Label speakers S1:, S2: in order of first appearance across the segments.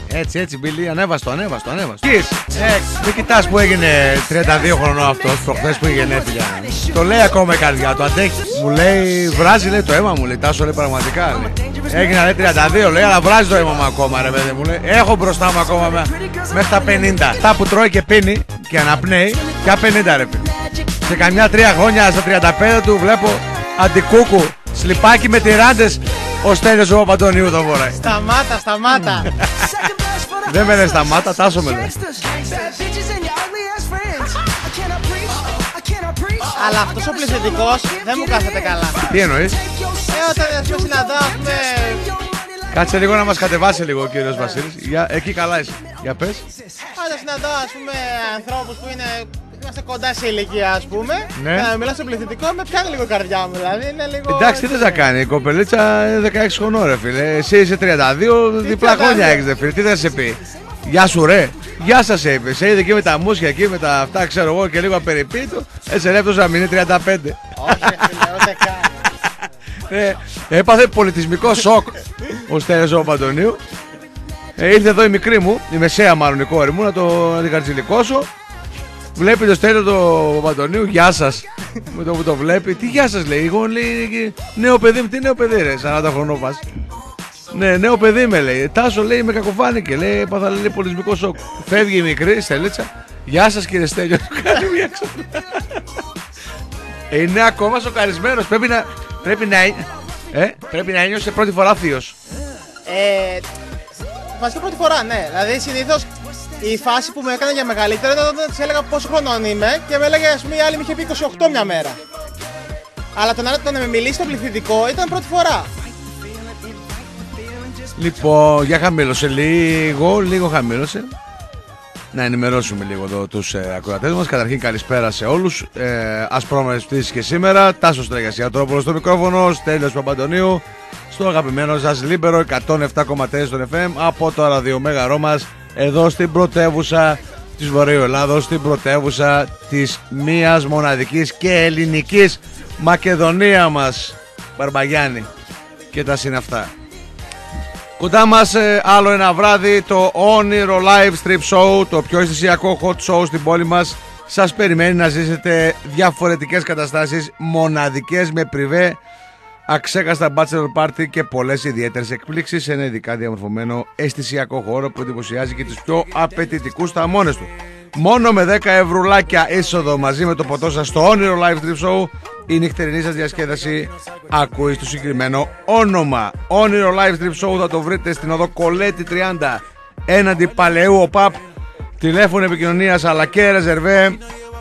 S1: Έτσι, Μπίλι, ανέβαστο. Δεν κοιτάς που έγινε 32 χρονών αυτός προχθές που είχε γενέθλια. Το λέει ακόμα η καρδιά του, αντέχει. Μου λέει, βράζει λέει το αίμα μου, λέει, Τάσο λέει πραγματικά. Λέει. Έγινα λέει 32, λέει, αλλά βράζει το αίμα μου ακόμα ρε παιδί μου. Λέει. Έχω μπροστά μου ακόμα μέχρι τα 50. Αυτά που τρώει και πίνει και αναπνέει, πια 50 ρε παιδί. Σε καμιά 3 χρόνια στα 35 του βλέπω αντικούκου, σλιπάκι με τυράντες. Ο Στέλιος ο Παπαντονίου το φοράει.
S2: Σταμάτα.
S1: Δεν με λες σταμάτα, Τάσο με λες.
S2: Αλλά αυτός ο πληθυντικός δεν μου κάθεται καλά.
S1: Τι εννοείς?
S2: Όταν με συναντάω,
S1: Κάτσε λίγο να μας κατεβάσει λίγο ο κύριος Βασίλης. Εκεί καλά είσαι. Για πες.
S2: Όταν συναντάω ανθρώπους που είμαστε κοντά σε ηλικία, ας πούμε,
S1: ναι.
S2: Να μιλάω στο πληθυντικό, με πιάνει λίγο η καρδιά μου. Δηλαδή είναι λίγο.
S1: Εντάξει, τι θες να κάνει, η κοπελίτσα είναι 16 χρονών ρε φίλε. Εσύ είσαι 32, διπλά χρόνια έχεις ρε φίλε. Τι θα σε πει? Γεια σου ρε. Γεια σας είπε. Σε είδε εκεί με τα μουσια εκεί, με τα αυτά ξέρω εγώ και λίγο απεριπίτου. Έτσι ρεύτος να μείνει 35.
S2: Όχι ρε φίλε, ούτε καν.
S1: Έπαθε πολιτισμικό σοκ ο Στέλιος ο Παπαντονίου. Ήρθε εδώ η μικρή μου, η μεσαία μάλλον η κόρη μου, να την καρτσιλικώσω. Βλέπει το Στέλιο του Παπαντονίου, γεια σας. Με το που το βλέπει, τι γεια σας λέει. Εγώ λέει, νέο παιδί μου, τι νέο παιδί ρε, 40 χρονών πας. Ναι, νέο παιδί με λέει. Τάσο λέει, με κακοφάνηκε. Λέει, έπαθα λέει πολιτισμικό σοκ. Φεύγει η μικρή, Στέλιτσα. Γεια σας κύριε Στέλιο. Είναι ακόμα σοκαρισμένος. Πρέπει να ένιωσε πρώτη φορά θείος.
S2: Βασικά πρώτη φορά, ναι. Δηλαδή συνήθως η φάση που με έκανε για μεγαλύτερο ήταν όταν της έλεγα πόσο χρονών είμαι και με έλεγε, ας πούμε, η άλλη μου είχε πει 28 μια μέρα. Αλλά το να με μιλήσει στο πληθυντικό ήταν πρώτη φορά.
S1: Λοιπόν, για χαμήλωσε λίγο χαμήλωσε. Να ενημερώσουμε λίγο εδώ τους ακροατές μας. Καταρχήν καλησπέρα σε όλους. Ασπρόμερες πτήσεις και σήμερα. Τάσος Τραγιασιατρόπουλος στο μικρόφωνο, Στέλιος Παπαντονίου στο αγαπημένο σας Λίμπερο 107,4 στον FM από το ραδιομέγαρό μας εδώ στην πρωτεύουσα της Βορείου Ελλάδος, στην πρωτεύουσα της μίας μοναδικής και ελληνικής Μακεδονία μας, Μπαρμπαγιάννη και τα συναυτά. Κοντά μας άλλο ένα βράδυ το όνειρο live strip show, το πιο αισθησιακό hot show στην πόλη μας. Σας περιμένει να ζήσετε διαφορετικές καταστάσεις, μοναδικές με πριβέ, αξέχαστα bachelor party και πολλές ιδιαίτερες εκπλήξεις σε ένα ειδικά διαμορφωμένο αισθησιακό χώρο που εντυπωσιάζει και τους πιο απαιτητικούς θαμώνες του. Μόνο με 10 ευρουλάκια είσοδο μαζί με το ποτό σας στο όνειρο live strip show, η νυχτερινή σας διασκέδαση ακούει στο συγκεκριμένο όνομα. Όνειρο live strip show θα το βρείτε στην οδό Κολέτη 30 έναντι Παλαιού ΟΠΑΠ. Τηλέφωνο επικοινωνίας αλλά και ρεζερβέ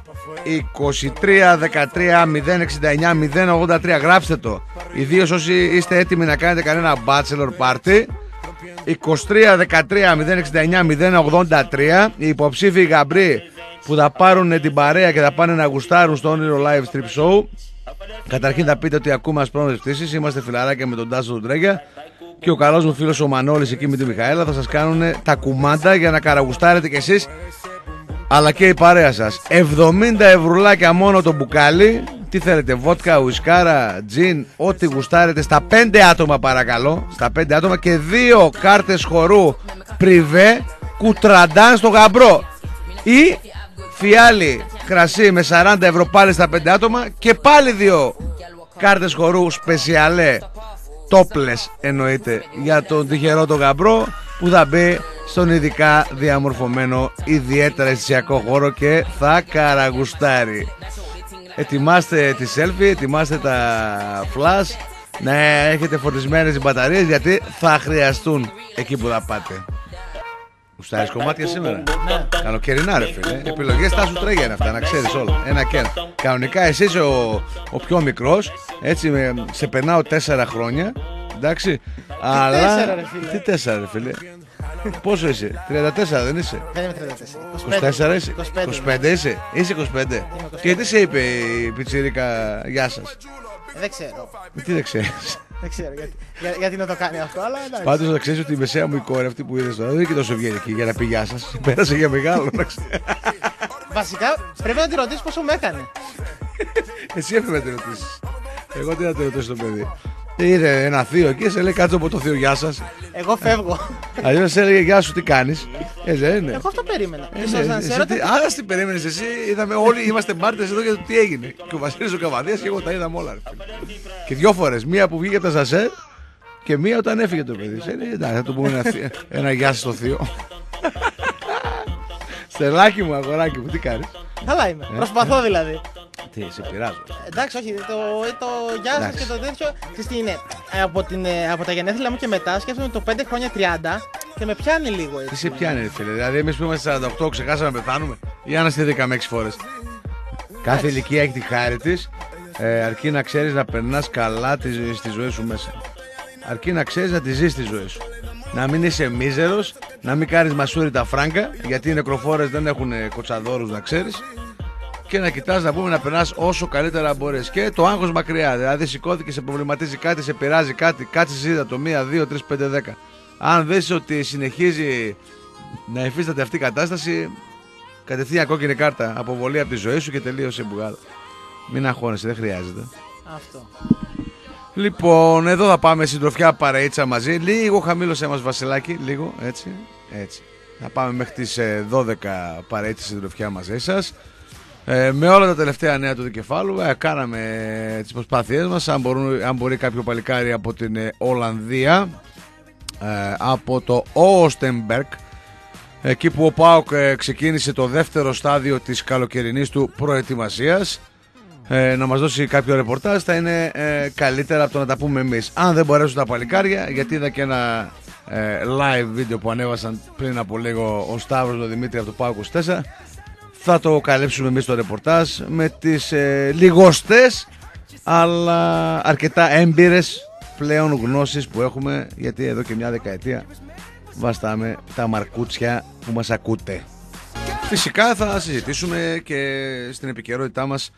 S1: 23 13 069 083. Γράψτε το, ιδίως όσοι είστε έτοιμοι να κάνετε κανένα bachelor party. 23 13 069 083. Οι υποψήφοι γαμπροί που θα πάρουν την παρέα και θα πάνε να γουστάρουν στο όνειρο live strip show. Καταρχήν θα πείτε ότι ακούμε ασπρόμετρες πτήσεις. Είμαστε φιλαράκια με τον Τάσο του Τρέγια και ο καλός μου φίλος ο Μανώλης εκεί με τη Μιχαέλα. Θα σας κάνουν τα κουμάντα για να καραγουστάρετε κι εσείς αλλά και η παρέα σας. 70 ευρουλάκια μόνο το μπουκάλι. Τι θέλετε, βότκα, ουισκάρα, τζιν, ό,τι γουστάρετε στα 5 άτομα παρακαλώ. Στα 5 άτομα και 2 κάρτες χορού πριβέ κουτραντάν στο γαμπρό. Ή φιάλι κρασί με 40 ευρώ πάλι στα 5 άτομα και πάλι 2 κάρτες χορού σπεσιαλέ, τόπλες εννοείται, για τον τυχερό το γαμπρό που θα μπει στον ειδικά διαμορφωμένο ιδιαίτερα αισθησιακό χώρο και θα καραγουστάρει. Ετοιμάστε τη selfie, ετοιμάστε τα flash, να έχετε φορτισμένες οι μπαταρίες γιατί θα χρειαστούν εκεί που θα πάτε. Γουστάρεις κομμάτια σήμερα?
S2: Ναι.
S1: Καλοκαιρινά ρε φίλε. Επιλογές Τάσου Τρέγια είναι αυτά, να ξέρεις όλα. Ένα και ένα. Κανονικά εσύ είσαι ο πιο μικρός. Έτσι σε περνάω 4 χρόνια. Εντάξει. Αλλά...
S2: 4 ρε φίλε.
S1: Τι 4 ρε φίλε? Πόσο είσαι? 34 δεν είσαι?
S2: Δεν είμαι 34.
S1: 24 είσαι? 25 είσαι? Είσαι 25. Και τι σε είπε η πιτσιρίκα γεια σας?
S2: Δεν ξέρω.
S1: Τι δεν ξέρεις?
S2: Δεν ξέρω γιατί να το κάνει αυτό, αλλά εντάξει.
S1: Πάντως να ξέρεις ότι η μεσαία μου η κόρη αυτή που είδες τώρα δεν είναι και τόσο ευγενική για να πει γεια σας. Πέρασε για μεγάλο.
S2: Βασικά πρέπει να τη ρωτήσεις πόσο με έκανε.
S1: Εσύ έπρεπε να τη ρωτήσεις. Εγώ τι να τη ρωτήσω το παιδί? Είδε ένα θείο εκεί, σε λέει κάτσε από το θείο, γεια σας.
S2: Εγώ φεύγω.
S1: Αλλιώς σε έλεγε γεια σου, τι κάνεις. Δεν είναι.
S2: Εγώ αυτό περίμενα.
S1: Άρα τι περίμενες εσύ, είδαμε όλοι, είμαστε μπάρτες εδώ για το τι έγινε. Και ο Βασίλης ο Καβαδίας και εγώ τα είδαμε όλα. Και 2 φορές, μία που βγήκε από τα σασέρ και μία όταν έφυγε το παιδί. Εντάξει, θα του πούμε ένα γεια σας στο θείο. Στελάκι μου, αγοράκι μου, τι κάνεις.
S2: Καλά είμαι. Προσπαθώ δηλαδή.
S1: Τι, σε πειράζω.
S2: Εντάξει, όχι, το γεια σας και το τέτοιο. Ξέρεις τι είναι, από τα γενέθλια μου και μετά σκέφτομαι το 5 χρόνια 30 και με πιάνει λίγο έτσι.
S1: Τι σε πιάνει, φίλε, δηλαδή εμείς που είμαστε 48 ξεχάσαμε να πεθάνουμε. Για να στηθήκαμε 6 φορές. Κάθε ηλικία έχει τη χάρη της, αρκεί να ξέρεις να περνάς καλά στη ζωή σου μέσα. Αρκεί να ξέρεις να τη ζεις τη ζωή σου. Να μην είσαι μίζερος, να μην κάνεις μασούρι τα φράγκα, γιατί οι νεκροφόρες δεν έχουν κοτσαδόρους να ξέρεις. Και να κοιτάς να πούμε να περνάς όσο καλύτερα μπορείς. Και το άγχος μακριά. Δηλαδή σηκώθηκε, σε προβληματίζει κάτι, σε πειράζει κάτι, κάτσε συζήτα το 1, 2, 3, 5, 10. Αν δεις ότι συνεχίζει να υφίσταται αυτή η κατάσταση, κατευθείαν κόκκινη κάρτα. Αποβολή από τη ζωή σου και τελείωσε μπουγάδα. Μην αγχώνεσαι, δεν χρειάζεται.
S2: Αυτό.
S1: Λοιπόν, εδώ θα πάμε συντροφιά παρεΐτσα μαζί. Λίγο χαμήλωσέ μας, Βασιλάκη, λίγο, έτσι. Θα πάμε μέχρι τις 12 παρεΐτσα συντροφιά μαζί σας. Με όλα τα τελευταία νέα του δικεφάλου κάναμε τις προσπάθειές μας. Αν μπορεί κάποιο παλικάρι από την Ολλανδία, από το Oostenberg, εκεί που ο ΠΑΟΚ ξεκίνησε το δεύτερο στάδιο της καλοκαιρινής του προετοιμασίας, να μας δώσει κάποιο ρεπορτάζ, θα είναι καλύτερα από το να τα πούμε εμείς. Αν δεν μπορέσουν τα παλικάρια, γιατί είδα και ένα live βίντεο που ανέβασαν πριν από λίγο ο Σταύρος, ο Δημήτρη από το ΠΑΟΚ 24, θα το καλύψουμε εμείς το ρεπορτάζ με τις λιγοστές αλλά αρκετά έμπειρες πλέον γνώσεις που έχουμε, γιατί εδώ και μια δεκαετία βαστάμε τα μαρκούτσια που μας ακούτε. Φυσικά θα συζητήσουμε και στην επικαιρότητά μας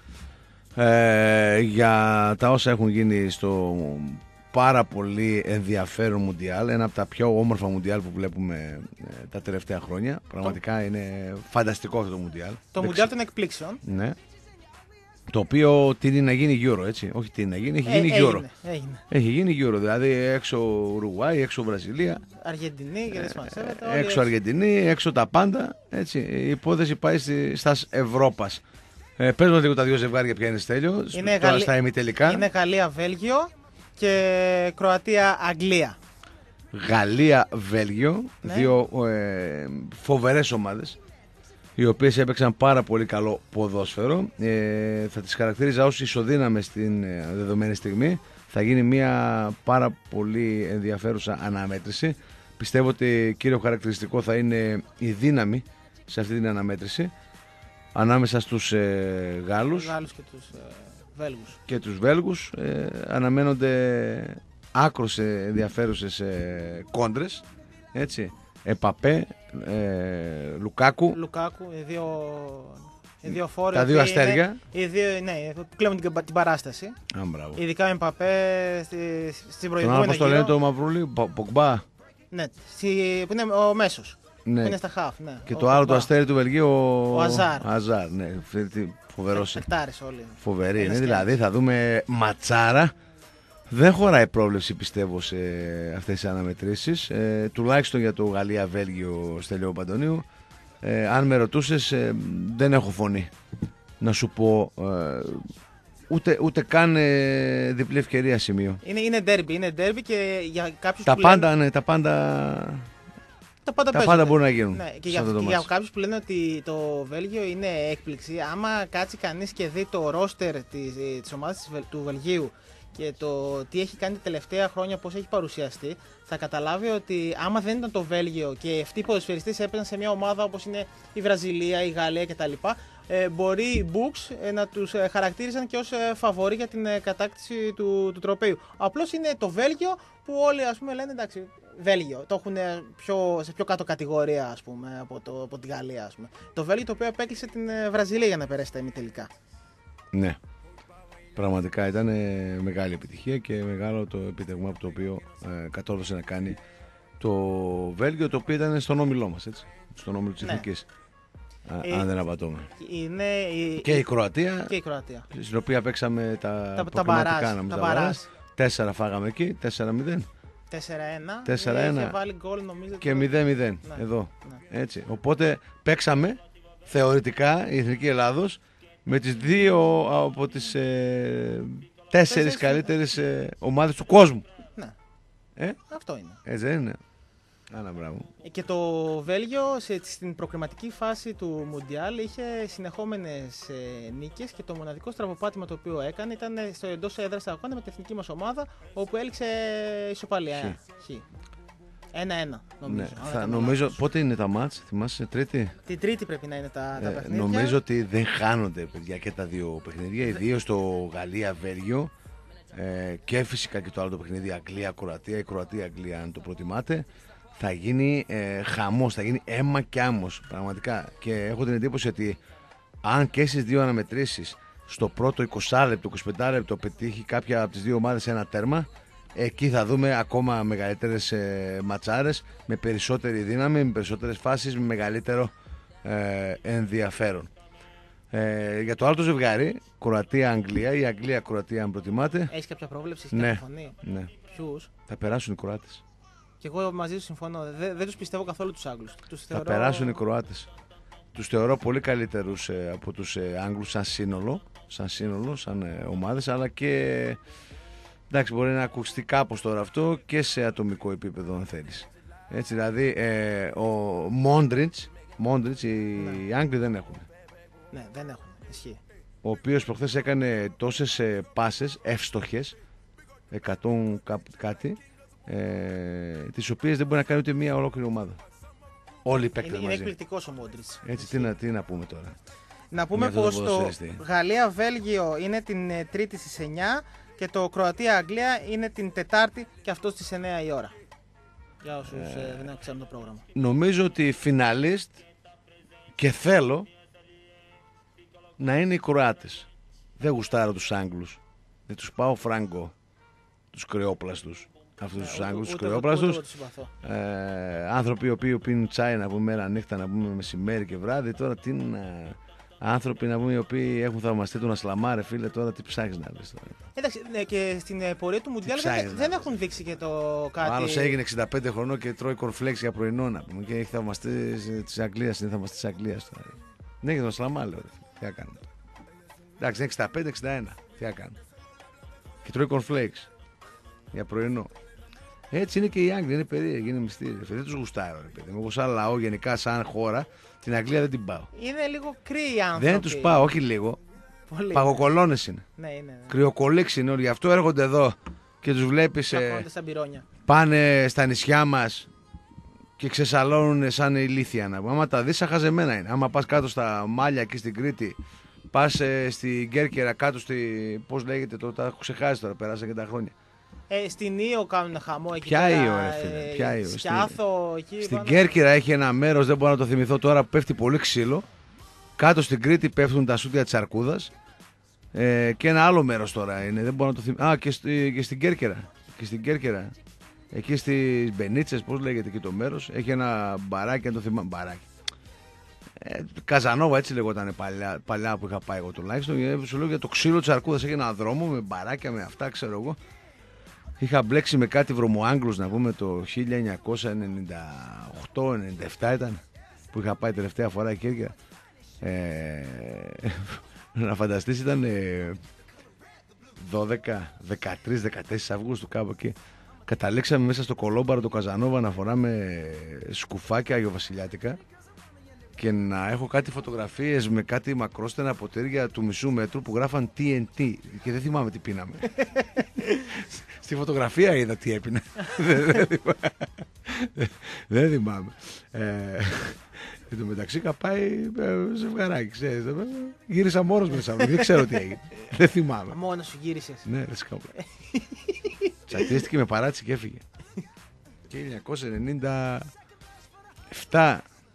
S1: για τα όσα έχουν γίνει στο πάρα πολύ ενδιαφέρον Μουντιάλ, ένα από τα πιο όμορφα Μουντιάλ που βλέπουμε τα τελευταία χρόνια. Πραγματικά είναι φανταστικό αυτό το Μουντιάλ.
S2: Το Μουντιάλ των εκπλήξεων.
S1: Ναι. Το οποίο τείνει να γίνει Euro, έτσι. Όχι τείνει να γίνει, έχει γίνει Euro. Έχει γίνει Euro, δηλαδή έξω Ουρουγουάη, έξω Βραζιλία.
S2: Αργεντινή,
S1: έξω Αργεντινή, έξω τα πάντα. Έτσι. Η υπόθεση πάει στα Ευρώπας. Πες μας λίγο τα 2 ζευγάρια ποια είναι, Στέλιο, στα ημιτελικά.
S2: Είναι Γαλλία-Βέλγιο και Κροατία-Αγγλία.
S1: Γαλλία-Βέλγιο, ναι. 2 φοβερές ομάδες, οι οποίες έπαιξαν πάρα πολύ καλό ποδόσφαιρο. Θα τις χαρακτήριζα ως ισοδύναμες στην δεδομένη στιγμή. Θα γίνει μια πάρα πολύ ενδιαφέρουσα αναμέτρηση. Πιστεύω ότι κύριο χαρακτηριστικό θα είναι η δύναμη σε αυτή την αναμέτρηση ανάμεσα στους Γάλλους και τους Βέλγους. Αναμένονται άκρως ενδιαφέρουσες κόντρες, έτσι. Επαπέ, Λουκάκου,
S2: οι δύο φόροι,
S1: τα 2 αστέρια,
S2: ναι, που κλέβουν την παράσταση. Ειδικά ο Εμπαπέ στην προηγούμενη.
S1: Τον άλλο, πώς το λένε το μαυρούλι, Πογμπά.
S2: Ναι, που είναι ο μέσος.
S1: Ναι.
S2: Που είναι στα χαφ, ναι.
S1: Και το άλλο το αστέρι του Βελγίου,
S2: ο
S1: Αζάρ. Ναι, φοβερός.
S2: Όλοι.
S1: Φοβερή είναι, δηλαδή θα δούμε ματσάρα. Δεν χωράει πρόβλεψη, πιστεύω, σε αυτές τις αναμετρήσεις, τουλάχιστον για το Γαλλία-Βέλγιο, Στέλιο Παντονίου. Αν με ρωτούσες, δεν έχω φωνή να σου πω ούτε καν διπλή ευκαιρία σημείο.
S2: Είναι ντέρμπι και για κάποιους
S1: τα
S2: που
S1: πάντα,
S2: λένε...
S1: ναι, τα πάντα μπορούν να γίνουν.
S2: Ναι, και για κάποιους που λένε ότι το Βέλγιο είναι έκπληξη, άμα κάτσει κανείς και δει το ρόστερ της ομάδας του Βελγίου και το τι έχει κάνει τα τελευταία χρόνια, πώς έχει παρουσιαστεί, θα καταλάβει ότι άμα δεν ήταν το Βέλγιο και αυτοί οι ποδοσφαιριστές έπαιζαν σε μια ομάδα όπως είναι η Βραζιλία, η Γαλλία κτλ., μπορεί οι Books να τους χαρακτήριζαν και ως φαβορί για την κατάκτηση του τροπαίου. Απλώς είναι το Βέλγιο που όλοι, ας πούμε, λένε εντάξει, Βέλγιο. Το έχουν σε πιο κάτω κατηγορία, ας πούμε, από τη Γαλλία, ας πούμε. Το Βέλγιο το οποίο επέκλεισε την Βραζιλία για να περάσει τα ημιτελικά.
S1: Ναι. Πραγματικά ήταν μεγάλη επιτυχία και μεγάλο το επίτευγμα το οποίο κατόρθωσε να κάνει το Βέλγιο, το οποίο ήταν στον όμιλό μας, έτσι. Στον όμιλο της Εθνικής. Αν δεν απατώμε. Και η Κροατία.
S2: Και η Κροατία.
S1: Στην οποία παίξαμε τα προκριματικά,
S2: μπαράζ.
S1: 4 φάγαμε εκεί, 4-0.
S2: 4-1.
S1: 4-1.
S2: Είχε βάλει γκολ νομίζω.
S1: Και 0-0
S2: Ναι.
S1: εδώ.
S2: Ναι.
S1: Έτσι. Οπότε παίξαμε θεωρητικά η Εθνική Ελλάδος με τις 2 από τις 4 καλύτερες ομάδες του κόσμου.
S2: Ναι. Αυτό είναι.
S1: Έτσι δεν είναι. Άρα, μπράβο.
S2: Και το Βέλγιο στην προκριματική φάση του Μουντιάλ είχε συνεχόμενες νίκες και το μοναδικό στραβοπάτημα το οποίο έκανε ήταν στο εντός έδρας αγώνα με την εθνική μας ομάδα, όπου έληξε ισοπαλία. Χ. 1-1 νομίζω.
S1: Ναι. Νομίζω πότε είναι τα μάτς, θυμάσαι, Τρίτη.
S2: Την Τρίτη πρέπει να είναι τα παιχνίδια.
S1: Νομίζω ότι δεν χάνονται, παιδιά, και τα δύο παιχνίδια, ιδίως το Γαλλία-Βέλγιο και φυσικά και το άλλο το παιχνίδι Αγγλία-Κροατία, η Κροατία-Αγγλία αν το προτιμάτε. Θα γίνει χαμός, θα γίνει αίμα και άμμος πραγματικά, και έχω την εντύπωση ότι αν και στις δύο αναμετρήσεις στο πρώτο 20 λεπτό, 25 λεπτό πετύχει κάποια από τις δύο ομάδες ένα τέρμα, εκεί θα δούμε ακόμα μεγαλύτερες ματσάρες με περισσότερη δύναμη, με περισσότερες φάσεις, με μεγαλύτερο ενδιαφέρον. Για το άλλο το ζευγάρι, Κροατία-Αγγλία ή Αγγλία-Κροατία αν προτιμάτε.
S2: Έχεις κάποια πρόβλεψη,
S1: Ναι.
S2: ναι. Ποιους?
S1: Θα περάσουν οι Κροάτες.
S2: Και εγώ μαζί σου συμφωνώ. Δεν τους πιστεύω καθόλου τους Άγγλους.
S1: Θα περάσουν οι Κροάτες. Τους θεωρώ πολύ καλύτερους από τους Άγγλους σαν σύνολο, σαν ομάδες, αλλά και εντάξει, μπορεί να ακουστεί κάπως τώρα αυτό και σε ατομικό επίπεδο αν θέλεις. Έτσι δηλαδή ο Μόντριτς οι Άγγλοι δεν έχουν.
S2: Ναι, δεν έχουν. Ισχύει.
S1: Ο οποίος προχθές έκανε τόσες πάσες εύστοχες, 100 κάτι, τις οποίες δεν μπορεί να κάνει ούτε μία ολόκληρη ομάδα. Όλοι οι παίκτες μαζί.
S2: Είναι εκπληκτικός ο Μόντριτς.
S1: Έτσι, τι να πούμε τώρα.
S2: Να πούμε πως το Γαλλία-Βέλγιο είναι την Τρίτη στις 9 και το Κροατία-Αγγλία είναι την Τετάρτη και αυτό στις 9 η ώρα. Για όσους δεν ξέρουν το πρόγραμμα.
S1: Νομίζω ότι φιναλίστ και θέλω να είναι οι Κροάτες. Δεν γουστάρω τους Άγγλους. Δεν τους πάω φράγκο, τους κρεόπλαστους. Αυτούς τους Άγγλους, τους κρεόπλαστους. Άνθρωποι οι οποίοι πίνουν τσάι να πούμε μέρα νύχτα, να πούμε μεσημέρι και βράδυ. Τώρα τι είναι. Άνθρωποι να πούμε οι οποίοι έχουν θαυμαστεί τον Ασλαμάρε, φίλε, τώρα τι ψάχνεις να βρεις τώρα.
S2: Εντάξει, και στην πορεία του Μουντιάλ δεν έχουν δείξει και το κάτι.
S1: Ο άλλος έγινε 65 χρονών και τρώει κορφλέξ για πρωινό να πούμε και έχει θαυμαστεί της Αγγλίας, είναι θαυμαστή της Αγγλίας τώρα. Ναι, και τον Ασλαμάρε, λέω, τι θα κάνουμε. Εντάξει, 65-61, τι θα κάνουμε. Και τρώει κορφλέξ για πρωινό. Έτσι είναι και οι Άγγλοι, είναι περίεργοι, είναι μυστήριο. Δεν τους γουστάρω, ρε παιδί. Εγώ σαν λαό, γενικά σαν χώρα, την Αγγλία δεν την πάω.
S2: Είναι λίγο κρύοι οι άνθρωποι.
S1: Δεν τους πάω, όχι λίγο. Παγοκολώνες είναι.
S2: Ναι, είναι.
S1: Κρυοκολίξ είναι όλοι. Γι' αυτό έρχονται εδώ και τους βλέπεις. Πάνε στα νησιά μας και ξεσαλώνουν σαν ηλίθια να πούμε. Άμα τα δεις, αχαζεμένα είναι. Άμα πας κάτω στα Μάλια εκεί στην Κρήτη, πας στην Κέρκυρα κάτω στη. Πώς λέγεται τώρα, τα έχω ξεχάσει τώρα, περάσαν και τα χρόνια.
S2: Στην Ήο κάνουν χαμό εκεί.
S1: Ποια Ήο, ρε φίλε, ποια Ήο.
S2: Σκιάθο, εκεί.
S1: Στην Κέρκυρα έχει ένα μέρος, δεν μπορώ να το θυμηθώ τώρα, που πέφτει πολύ ξύλο. Κάτω στην Κρήτη πέφτουν τα σούτια της Αρκούδας. Και ένα άλλο μέρος τώρα είναι, δεν μπορώ να το θυμηθώ. Α, και στην Κέρκυρα. Και στην Κέρκυρα. Εκεί στις Μπενίτσες, πώς λέγεται εκεί το μέρος, έχει ένα μπαράκι, αν το θυμάμαι. Μπαράκι. Καζανόβα, έτσι λεγόταν παλιά που είχα πάει εγώ τουλάχιστον. Σου λέω για το ξύλο της Αρκούδας. Έχει ένα δρόμο με μπαράκια, με αυτά, ξέρω εγώ. Είχα μπλέξει με κάτι βρωμοάγγλους να πούμε το 1998-97 ήταν που είχα πάει τελευταία φορά εκεί και να φανταστείς ήταν 12, 13, 14 Αυγούστου κάπου εκεί. Καταλήξαμε μέσα στο κολόμπαρο του Καζανόβα να φοράμε σκουφάκια αγιοβασιλιάτικα και να έχω κάτι φωτογραφίες με κάτι μακρόστενα ποτήρια του μισού μέτρου που γράφαν TNT και δεν θυμάμαι τι πίναμε. Στη φωτογραφία είδα τι έπινα. Δεν θυμάμαι. Εν τω μεταξύ είχα πάει ζευγαράκι, ξέρεις. Γύρισα μόνος μέσα, δεν ξέρω τι έγινε. Δεν θυμάμαι.
S2: Μόνος σου γύρισες.
S1: Ναι, δεν σκάβω. Τσατίστηκε, με παράτησε και έφυγε. Και 1997,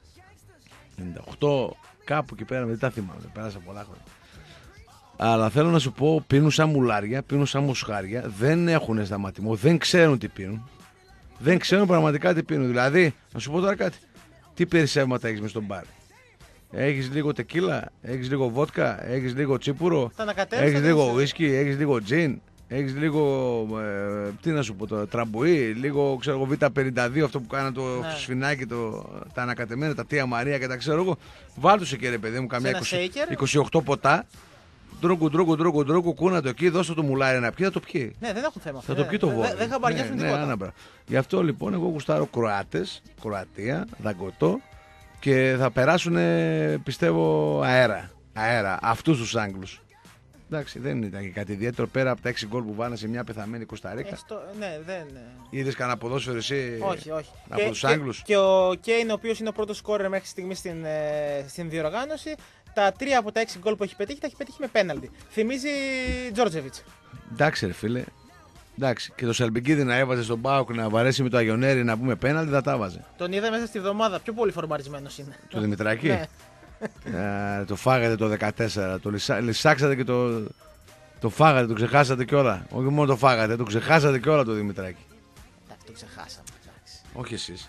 S1: 98, κάπου εκεί πέρα, δεν τα θυμάμαι, πέρασα πολλά χρόνια. Αλλά θέλω να σου πω, πίνουν σαν μουλάρια, πίνουν σαν μοσχάρια, δεν έχουν σταματημό, δεν ξέρουν τι πίνουν. Δεν ξέρουν πραγματικά τι πίνουν. Δηλαδή, να σου πω τώρα κάτι. Τι περισσεύματα έχεις μες στον μπαρ? Έχεις λίγο τεκίλα, έχεις λίγο βότκα, έχεις λίγο τσίπουρο, έχεις λίγο ουίσκι, έχεις λίγο τζιν. Έχεις λίγο, τι να σου πω τώρα, τραμπουή, λίγο ξέρω εγώ Β52, αυτό που κάνα το σφινάκι, τα ανακατεμένα, τα Τία Μαρία και τα ξέρω εγώ. Βάλ' σε και ρε παιδί μου καμιά 28 ποτά. Ντρούγκου, κούνα το εκεί, δώσε το μουλάρι να πιει, θα το πιει.
S2: Ναι, δεν έχουν θέμα.
S1: Θα το πιει το βόλιο.
S2: Δεν χαμπαριάζουν τίποτα.
S1: Γι' αυτό λοιπόν εγώ γουστάρω Κροάτες, Κροατία, Δαγκωτό και θα περάσουν πιστεύω αέρα αυτούς τους Άγγλους. Εντάξει, δεν ήταν και κάτι ιδιαίτερο πέρα από τα 6 γκολ που βάλανε σε μια πεθαμένη Κοσταρίκα.
S2: Ναι, δεν.
S1: Είδες κανένα ποδόσφαιρο εσύ?
S2: Όχι.
S1: Από τους Άγγλους.
S2: Και ο Κέιν, ο οποίος είναι ο πρώτος σκόρερ μέχρι στιγμή στην διοργάνωση, τα 3 από τα 6 γκολ που έχει πετύχει τα έχει πετύχει με πέναλτι. Θυμίζει Τζόρτζεβιτς.
S1: Εντάξει, ρε φίλε. Εντάξει, και το Σαλμπικίδη να έβαζε στον Πάοκ να βαρέσει με το Αγιονέρι να πούμε πέναλτι, θα τα βάζε.
S2: Τον είδα μέσα στη βδομάδα, πιο πολύ φορμαρισμένος είναι.
S1: Το Δημητράκη.
S2: Ναι.
S1: Το φάγατε το 14, το λυσάξατε και το φάγατε, το ξεχάσατε κιόλα. Όχι μόνο το φάγατε, το ξεχάσατε κιόλα το Δημητράκη.
S2: Εντάξει, το ξεχάσαμε. Εντάξει.
S1: Όχι εσείς.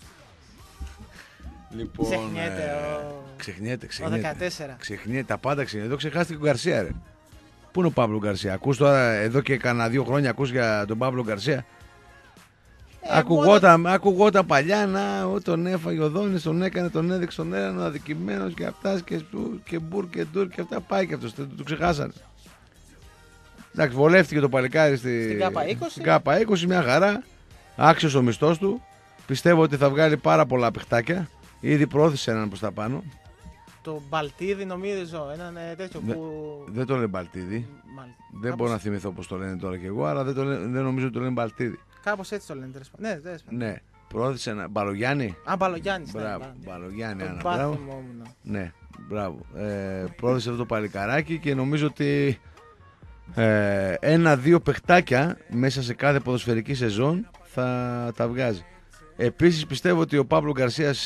S1: Λοιπόν, ξεχνιέται.
S2: Ο 14.
S1: Ξεχνιέται, τα πάντα ξεχνιέται. Εδώ ξεχάστηκε ο Γκαρσία, ρε. Πού είναι ο Παύλο Γκαρσία? Ακούς τώρα εδώ και κανένα 2 χρόνια ακούς για τον Παύλο Γκαρσία? Ακουγόταν παλιά να τον έφαγε ο Δόνης, τον έκανε, τον έδειξε τον έναν, ο αδικημένος και αυτά και μπουρ και ντουρ και αυτά. Πάει και αυτός, το ξεχάσανε. Εντάξει, βολεύτηκε το παλικάρι στην ΚΑΠΑ20, μια χαρά. Άξιος ο μισθός του. Πιστεύω ότι θα βγάλει πάρα πολλά παιχτάκια. Ήδη προώθησε έναν προς τα πάνω.
S2: Το Μπαλτίδη νομίζω, έναν τέτοιο που...
S1: Δεν το λένε Μπαλτίδη. Δεν μπορώ να θυμηθώ πώς το λένε τώρα κι εγώ, αλλά δεν νομίζω ότι το λένε Μπαλτίδη.
S2: Κάπως έτσι το λένε.
S1: Ναι, προώθησε ένα. Μπαλογιάννη.
S2: Μπαλογιάννης.
S1: Μπράβο, Μπαλογιάννη. Ναι, μπράβο. Προώθησε αυτό το παλικαράκι και νομίζω ότι 1-2 παιχτάκια μέσα σε κάθε ποδοσφαιρική σεζόν θα τα βγάζει. Επίσης πιστεύω ότι ο Παύλο Γκαρσίας,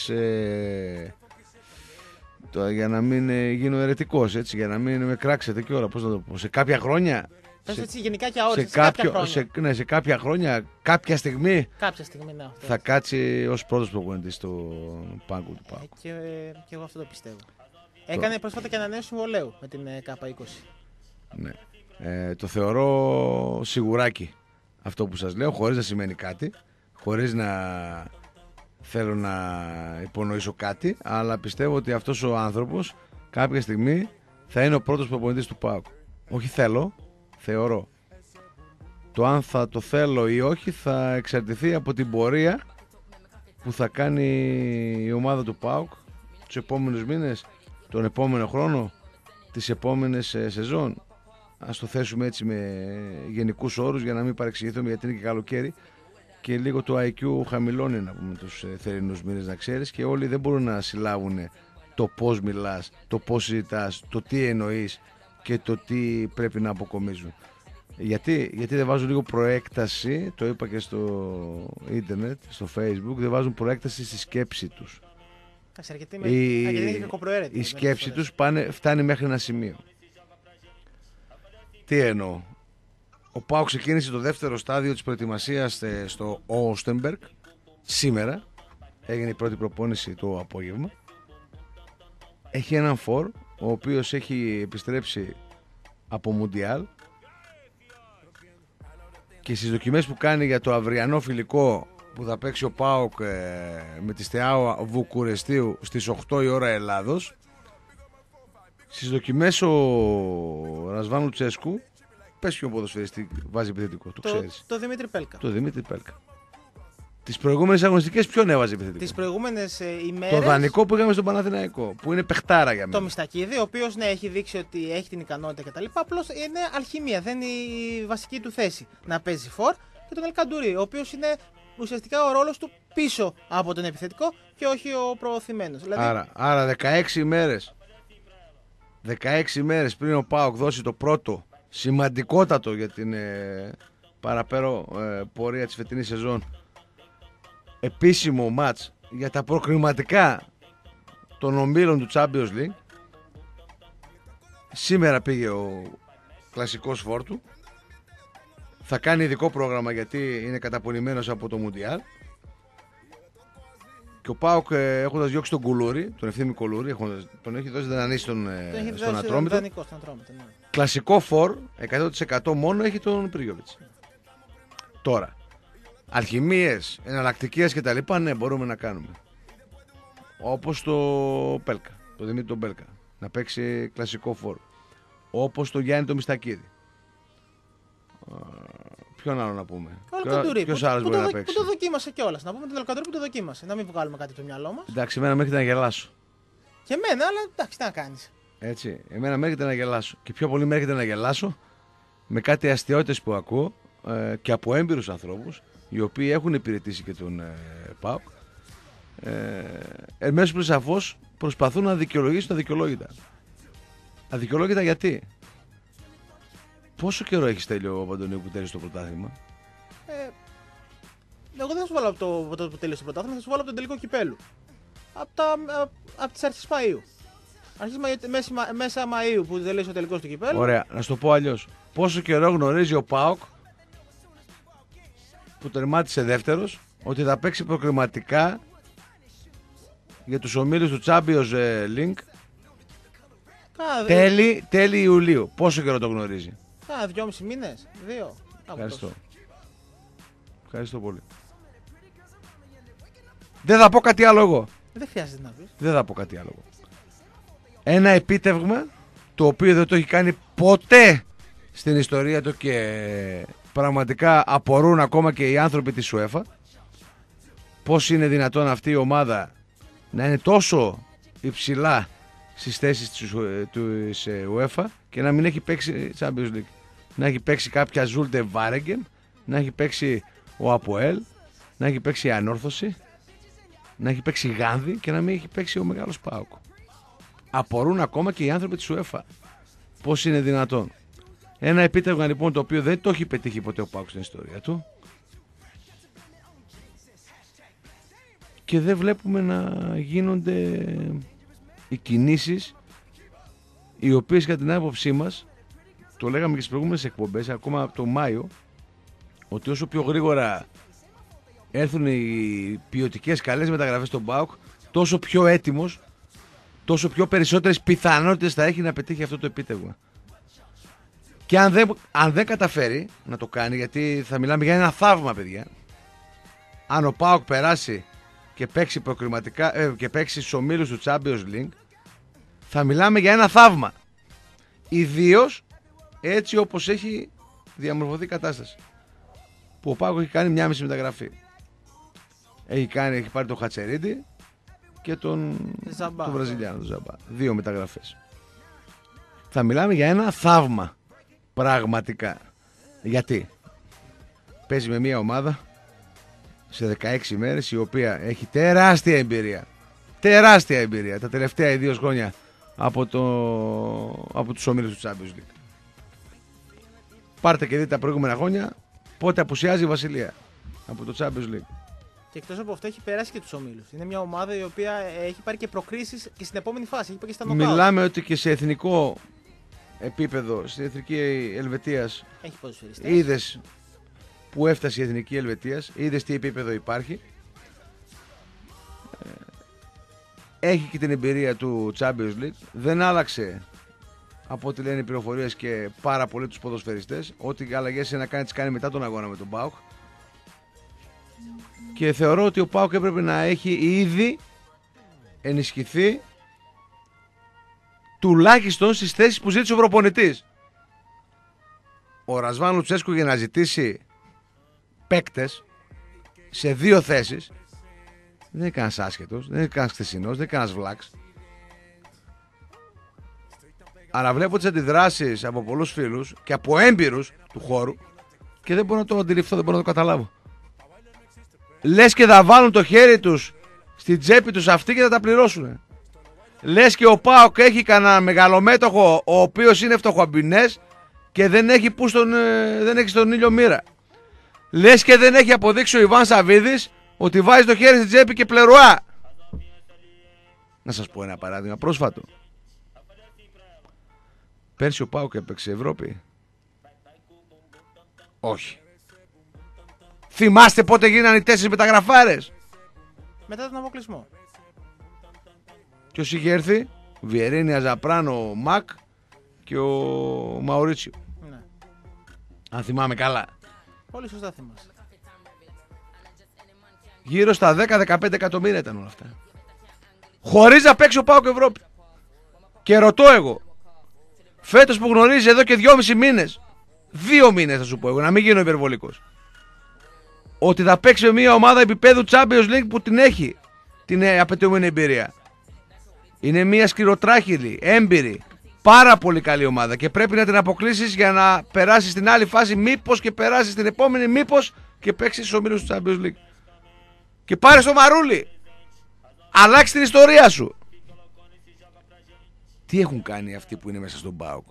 S1: για να μην γίνω ερετικός, έτσι, για να μην με κράξετε και όλα, πώς να το πω, σε κάποια χρόνια,
S2: γενικά και αόριστα,
S1: σε κάποια χρόνια, κάποια στιγμή
S2: ναι,
S1: θα κάτσει ως πρώτος προπονητής στο πάγκο του ΠΑΟΚ.
S2: Και εγώ αυτό το πιστεύω. Έκανε πρόσφατα και ανανέωση συμβολαίου με την ΚΑΠΑ20.
S1: Ναι. Το θεωρώ σιγουράκι αυτό που σας λέω, χωρίς να σημαίνει κάτι, χωρίς να θέλω να υπονοήσω κάτι, αλλά πιστεύω ότι αυτός ο άνθρωπος κάποια στιγμή θα είναι ο πρώτος προπονητής του ΠΑΟΚ. Όχι θέλω, θεωρώ. Το αν θα το θέλω ή όχι θα εξαρτηθεί από την πορεία που θα κάνει η ομάδα του ΠΑΟΚ τους επόμενους μήνες, τον επόμενο χρόνο, τις επόμενες σεζόν. Ας το θέσουμε έτσι με γενικούς όρους για να μην παρεξηγηθούμε, γιατί είναι και καλοκαίρι και λίγο το IQ χαμηλώνει, να πούμε, τους θερινούς μήνες, να ξέρεις, και όλοι δεν μπορούν να συλλάβουν το πώς μιλάς, το πώς συζητάς, το τι εννοείς και το τι πρέπει να αποκομίζουν. Γιατί δεν βάζουν λίγο προέκταση, το είπα και στο ίντερνετ, στο Facebook, δεν βάζουν προέκταση στη σκέψη τους. Η σκέψη τους φτάνει μέχρι ένα σημείο. Τι εννοώ? Ο ΠΑΟΚ ξεκίνησε το δεύτερο στάδιο της προετοιμασίας στο Όστεμπεργκ. Σήμερα έγινε η πρώτη προπόνηση το απόγευμα. Έχει έναν φορ ο οποίος έχει επιστρέψει από Μουντιάλ και στις δοκιμές που κάνει για το αυριανό φιλικό που θα παίξει ο ΠΑΟΚ με τη Στεάο Βουκουρεστίου στις 8 η ώρα Ελλάδος, στις δοκιμές ο Ρασβάν Λουτσέσκου, πες ποιο ποδοσφαιριστή βάζει επιθετικό, το ξέρεις?
S2: Το Δημήτρη Πέλκα.
S1: Το Δημήτρη Πέλκα. Τις προηγούμενες αγωνιστικές ποιον έβαζε επιθετικό?
S2: Τις προηγούμενες ημέρες.
S1: Το δανεικό που είχαμε στον Παναθηναϊκό, που είναι παιχτάρα για μένα.
S2: Το Μιστακίδη, ο οποίος έχει δείξει ότι έχει την ικανότητα κτλ. Απλώς είναι αλχημία, δεν είναι η βασική του θέση να παίζει φορ. Και τον Ελκαντουρί, ο οποίος είναι ουσιαστικά ο ρόλος του πίσω από τον επιθετικό και όχι ο προωθημένος. Δηλαδή...
S1: Άρα 16 ημέρες πριν ο ΠΑΟΚ δώσει το πρώτο σημαντικότατο για την παραπέρα πορεία της φετινής σεζόν επίσημο μάτς για τα προκριματικά των ομίλων του Champions League, σήμερα πήγε ο κλασικός φόρτου, θα κάνει ειδικό πρόγραμμα γιατί είναι καταπονημένος από το Μουντιάλ, και ο ΠΑΟΚ έχοντας διώξει τον Κουλούρη, τον Ευθύμη Κουλούρη, τον έχει δώσει δανείσει στον Ατρόμητο, Κλασικό φορ 100% μόνο έχει τον Πρίγιοβιτς. Τώρα, αλχημίες, εναλλακτικές και τα λοιπά, ναι, μπορούμε να κάνουμε. Όπως το Πέλκα, το Δημήτρη τον Πέλκα, να παίξει κλασικό φορ. Όπως το Γιάννη το Μιστακίδη. Ποιον άλλο να πούμε? Ποιος άλλος μπορεί να παίξει?
S2: Που το δοκίμασε κιόλας. Να πούμε τον Αλκαντουρί που το δοκίμασε. Να μην βγάλουμε κάτι από το μυαλό μας.
S1: Εντάξει, εμένα μέχρι να γελάσω.
S2: Και εμένα, αλλά εντάξει, τι να κάνεις.
S1: Έτσι, εμένα με έρχεται να γελάσω. Και πιο πολύ με έρχεται να γελάσω με κάτι αστιότητες που ακούω και από έμπειρους ανθρώπους, οι οποίοι έχουν υπηρετήσει και τον ΠΑΟΚ. Εμέσως plus σαφώς προσπαθούν να δικαιολογήσουν τα δικαιολόγητα. Αδικαιολόγητα γιατί? Πόσο καιρό έχει Στέλιο ο Παπαντονίου που τέλειωσε το πρωτάθλημα?
S2: Εγώ δεν θα σου βάλω από το που τέλειωσε το πρωτάθλημα, θα σου βάλω από τον τελικό κυπέλου. Από τις αρχές Μαΐου. Μέσα Μαΐου που τελείωσε ο τελικός του κυπέλου.
S1: Ωραία, να σου το πω αλλιώς. Πόσο καιρό γνωρίζει ο ΠΑΟΚ, που τερμάτισε δεύτερος, ότι θα παίξει προκριματικά για τους ομίλους του Champions League τέλη Ιουλίου? Πόσο καιρό το γνωρίζει?
S2: 2,5 μήνες, 2.
S1: Ευχαριστώ. Ευχαριστώ πολύ. Δεν θα πω κάτι άλλο εγώ.
S2: Δεν χρειάζεται να πεις.
S1: Δεν θα πω κάτι άλλο εγώ. Ένα επίτευγμα το οποίο δεν το έχει κάνει ποτέ στην ιστορία του και πραγματικά απορούν ακόμα και οι άνθρωποι της UEFA πώς είναι δυνατόν αυτή η ομάδα να είναι τόσο υψηλά στις θέσεις της UEFA και να μην έχει παίξει Champions League. Να έχει παίξει κάποια Ζούλτε Βάρεγκεν, να έχει παίξει ο Αποέλ, να έχει παίξει η Ανόρθωση, να έχει παίξει η Γάνδη και να μην έχει παίξει ο μεγάλος ΠΑΟΚ. Απορούν ακόμα και οι άνθρωποι της UEFA πώς είναι δυνατόν. Ένα επίτευγμα λοιπόν το οποίο δεν το έχει πετύχει ποτέ ο ΠΑΟΚ στην ιστορία του και δεν βλέπουμε να γίνονται οι κινήσεις οι οποίες κατά την άποψή μας, το λέγαμε και στις προηγούμενες εκπομπές ακόμα από τον Μάιο, ότι όσο πιο γρήγορα έρθουν οι ποιοτικές καλές μεταγραφές στον ΠΑΟΚ, τόσο πιο έτοιμος, τόσο πιο περισσότερες πιθανότητες θα έχει να πετύχει αυτό το επίτευγμα. Και αν δεν καταφέρει να το κάνει, γιατί θα μιλάμε για ένα θαύμα, παιδιά, αν ο ΠΑΟΚ περάσει και παίξει προκριματικά και παίξει στους ομίλους του Champions League, θα μιλάμε για ένα θαύμα. Ιδίως έτσι όπως έχει διαμορφωθεί η κατάσταση, που ο ΠΑΟΚ έχει κάνει μια μισή μεταγραφή. Έχει πάρει τον Χατσερίντι και τον Βραζιλιάνο, τον Ζαμπά. 2 μεταγραφές. Θα μιλάμε για ένα θαύμα. Πραγματικά. Γιατί? Παίζει με μια ομάδα σε 16 μέρες η οποία έχει τεράστια εμπειρία. Τεράστια εμπειρία τα τελευταία 2 χρόνια από τους ομίλους του Champions League. Πάρτε και δείτε τα προηγούμενα χρόνια πότε απουσιάζει η Βασιλεία από το Champions League.
S2: Και εκτός από αυτό έχει περάσει και τους ομίλους. Είναι μια ομάδα η οποία έχει πάρει και προκρίσεις και στην επόμενη φάση. Έχει πάει και στα νοκάουτ.
S1: Μιλάμε ότι και σε εθνικό επίπεδο, στην εθνική Ελβετίας, είδες που έφτασε η εθνική Ελβετίας, είδες τι επίπεδο υπάρχει. Έχει και την εμπειρία του Champions League. Δεν άλλαξε από ό,τι λένε οι πληροφορίες και πάρα πολλοί τους ποδοσφαιριστές. Ό,τι αλλαγές είναι να κάνει, τις κάνει μετά τον αγώνα με τον ΠΑΟΚ. Και θεωρώ ότι ο ΠΑΟΚ έπρεπε να έχει ήδη ενισχυθεί τουλάχιστον στις θέσεις που ζήτησε ο προπονητής. Ο Ρασβάν Λουτσέσκου για να ζητήσει παίκτες σε 2 θέσεις δεν είναι κανένας άσχετος, δεν είναι κανένας χθεσινός, δεν είναι κανένας βλάξ. Αλλά βλέπω τις αντιδράσεις από πολλούς φίλους και από έμπειρους του χώρου και δεν μπορώ να το αντιληφθώ, δεν μπορώ να το καταλάβω. Λες και θα βάλουν το χέρι τους στην τσέπη τους αυτοί και θα τα πληρώσουν. Λες και ο ΠΑΟΚ έχει κανένα μεγαλομέτωχο ο οποίος είναι φτωχοαμπινές και δεν έχει, δεν έχει στον ήλιο μοίρα. Λες και δεν έχει αποδείξει ο Ιβάν Σαββίδης ότι βάζει το χέρι στην τσέπη και πλερουά. Να σας πω ένα παράδειγμα πρόσφατο. Πέρσι ο ΠΑΟΚ έπαιξε Ευρώπη? Όχι. Θυμάστε πότε γίνανε οι 4 μεταγραφάρες?
S2: Μετά τον αποκλεισμό.
S1: Ποιος είχε έρθει? Βιερίνια, Ζαπράνο, Μακ και ο Μαουρίτσιο.
S2: Ναι.
S1: Αν θυμάμαι καλά.
S2: Πολύ σωστά θυμάσαι.
S1: Γύρω στα 10-15 εκατομμύρια ήταν όλα αυτά. Χωρίς να παίξει ο ΠΑΟΚ Ευρώπη. Και ρωτώ εγώ, φέτος που γνωρίζει εδώ και 2,5 μήνες, 2 μήνες θα σου πω εγώ, να μην γίνω υπερβολικός, ότι θα παίξει με μια ομάδα επίπεδου Champions League που την έχει την απαιτούμενη εμπειρία. Είναι μια σκληροτράχυλη, έμπειρη, πάρα πολύ καλή ομάδα και πρέπει να την αποκλείσεις για να περάσει στην άλλη φάση, μήπως και περάσει στην επόμενη, μήπως και παίξει στους ομίλους του Champions League. Και πάρε στο μαρούλι, αλλάξει την ιστορία σου. Τι έχουν κάνει αυτοί που είναι μέσα στον ΠΑΟΚ?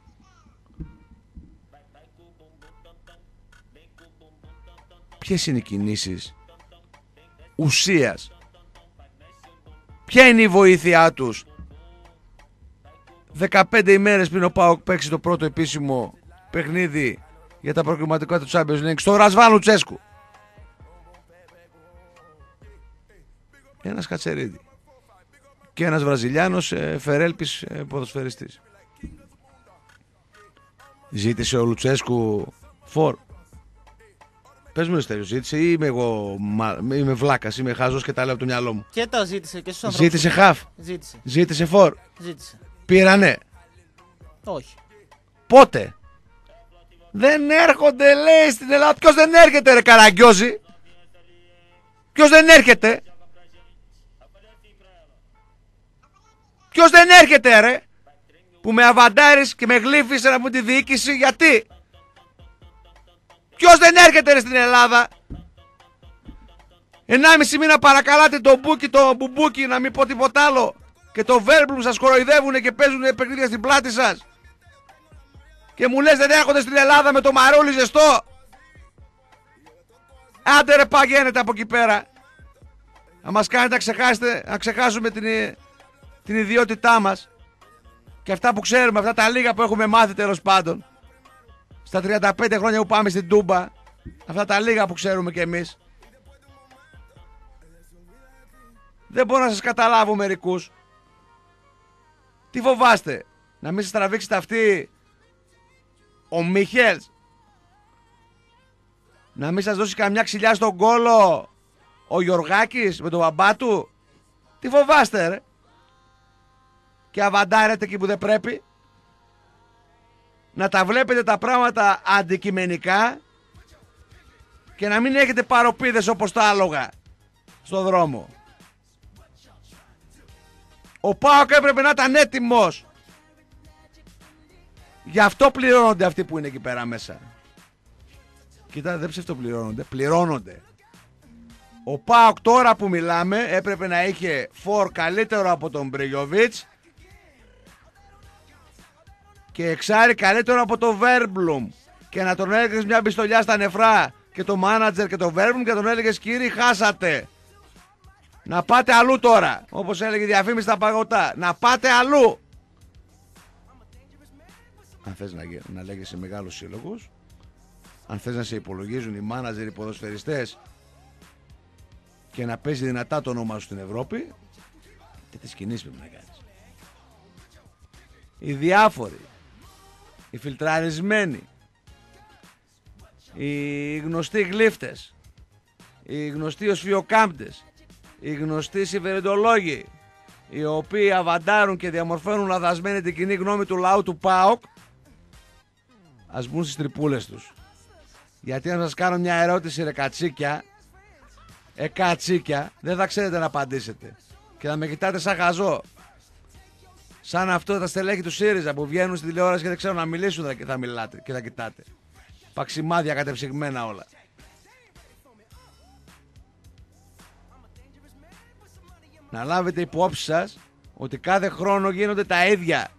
S1: Ποιες είναι οι κινήσεις ουσίας? Ποια είναι η βοήθειά τους 15 ημέρες πριν ο ΠΑΟΚ παίξει το πρώτο επίσημο παιχνίδι για τα προκριματικά του Champions League στο Ρασβάν Λουτσέσκου? Ένας Κατσερίδη και ένας Βραζιλιάνος Φερέλπης ποδοσφαιριστής. Ζήτησε ο Λουτσέσκου φορ? Πες μου Στέλιο, ζήτησε ή είμαι εγώ είμαι βλάκας, είμαι χάζος και τα λέω από το μυαλό μου?
S2: Και τα ζήτησε και στους ανθρώπους.
S1: Ζήτησε χαφ? Ζήτησε φορ?
S2: Ζήτησε.
S1: Πήρανε?
S2: Όχι.
S1: Πότε? Δεν έρχονται λέει στην Ελλάδα. Ποιος δεν έρχεται ρε Καραγκιόζη? Ποιος δεν έρχεται? Ποιος δεν έρχεται ρε? Που με αβαντάρεις και με γλύφεις να μου τη διοίκηση? Γιατί? Ποιος δεν έρχεται ρε στην Ελλάδα? 1,5 μήνα παρακαλάτε τον Μπούκι, τον Μπουμπούκι, να μην πω τίποτα άλλο, και το Βέρμπλουμ σας κοροϊδεύουνε και παίζουν παιχνίδια στην πλάτη σας. Και μου λες δεν έρχονται στην Ελλάδα με το μαρούλι ζεστό? Άντε ρε παγαίνετε από εκεί πέρα. Να μας κάνετε να ξεχάσουμε την ιδιότητά μας και αυτά που ξέρουμε, αυτά τα λίγα που έχουμε μάθει τέλος πάντων στα 35 χρόνια που πάμε στην Τούμπα, αυτά τα λίγα που ξέρουμε κι εμείς. Δεν μπορώ να σας καταλάβω μερικούς. Τι φοβάστε? Να μην σας τραβήξει αυτή ο Μίχελς? Να μην σας δώσει καμιά ξυλιά στον κόλο ο Γιωργάκης με τον μπαμπά του? Τι φοβάστε ρε? Και αβαντάρετε εκεί που δεν πρέπει? Να τα βλέπετε τα πράγματα αντικειμενικά και να μην έχετε παροπίδες όπως τα άλογα στο δρόμο. Ο ΠΑΟΚ έπρεπε να ήταν έτοιμος. Γι' αυτό πληρώνονται αυτοί που είναι εκεί πέρα μέσα. Κοίτα, δεν ψευτοπληρώνονται, πληρώνονται. Ο ΠΑΟΚ τώρα που μιλάμε έπρεπε να είχε φορ καλύτερο από τον Μπριγιοβίτς και εξάρι καλύτερο από τον Βέρμπλουμ και να τον έλεγες μια πιστολιά στα νεφρά και το μάνατζερ και το Βέρμπλουμ και τον έλεγες κύριοι χάσατε, να πάτε αλλού τώρα, όπως έλεγε η διαφήμιση στα παγωτά, να πάτε αλλού. Αν θες να λέγεσαι μεγάλος σύλλογος, αν θες να σε υπολογίζουν οι μάνατζερ, οι ποδοσφαιριστές και να παίζει δυνατά το όνομά σου στην Ευρώπη, τέτοιες κινήσεις πρέπει να κάνεις. Οι διάφοροι, οι φιλτραρισμένοι, οι γνωστοί γλύφτες, οι γνωστοί οσφιοκάμπτες, οι γνωστοί συβερεντολόγοι, οι οποίοι αβαντάρουν και διαμορφώνουν λαθασμένη την κοινή γνώμη του λαού του ΠΑΟΚ, ας μπουν στις τρυπούλες τους. Γιατί αν σας κάνω μια ερώτηση ρε κατσίκια, κατσίκια, δεν θα ξέρετε να απαντήσετε και θα με κοιτάτε σαν χαζό. Σαν αυτό τα στελέχη του ΣΥΡΙΖΑ που βγαίνουν στην τηλεόραση και δεν ξέρουν να μιλήσουν και θα μιλάτε και θα κοιτάτε. Παξιμάδια κατεψυγμένα όλα. Να λάβετε υπόψη σας ότι κάθε χρόνο γίνονται τα ίδια.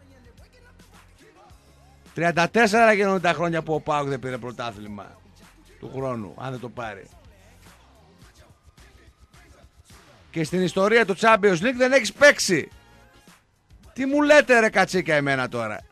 S1: 34 γίνονται τα χρόνια που ο ΠΑΟΚ δεν πήρε πρωτάθλημα του χρόνου, αν δεν το πάρει. Και στην ιστορία του Champions League δεν έχεις παίξει. Τι μου λέτε ρε κατσίκα εμένα τώρα?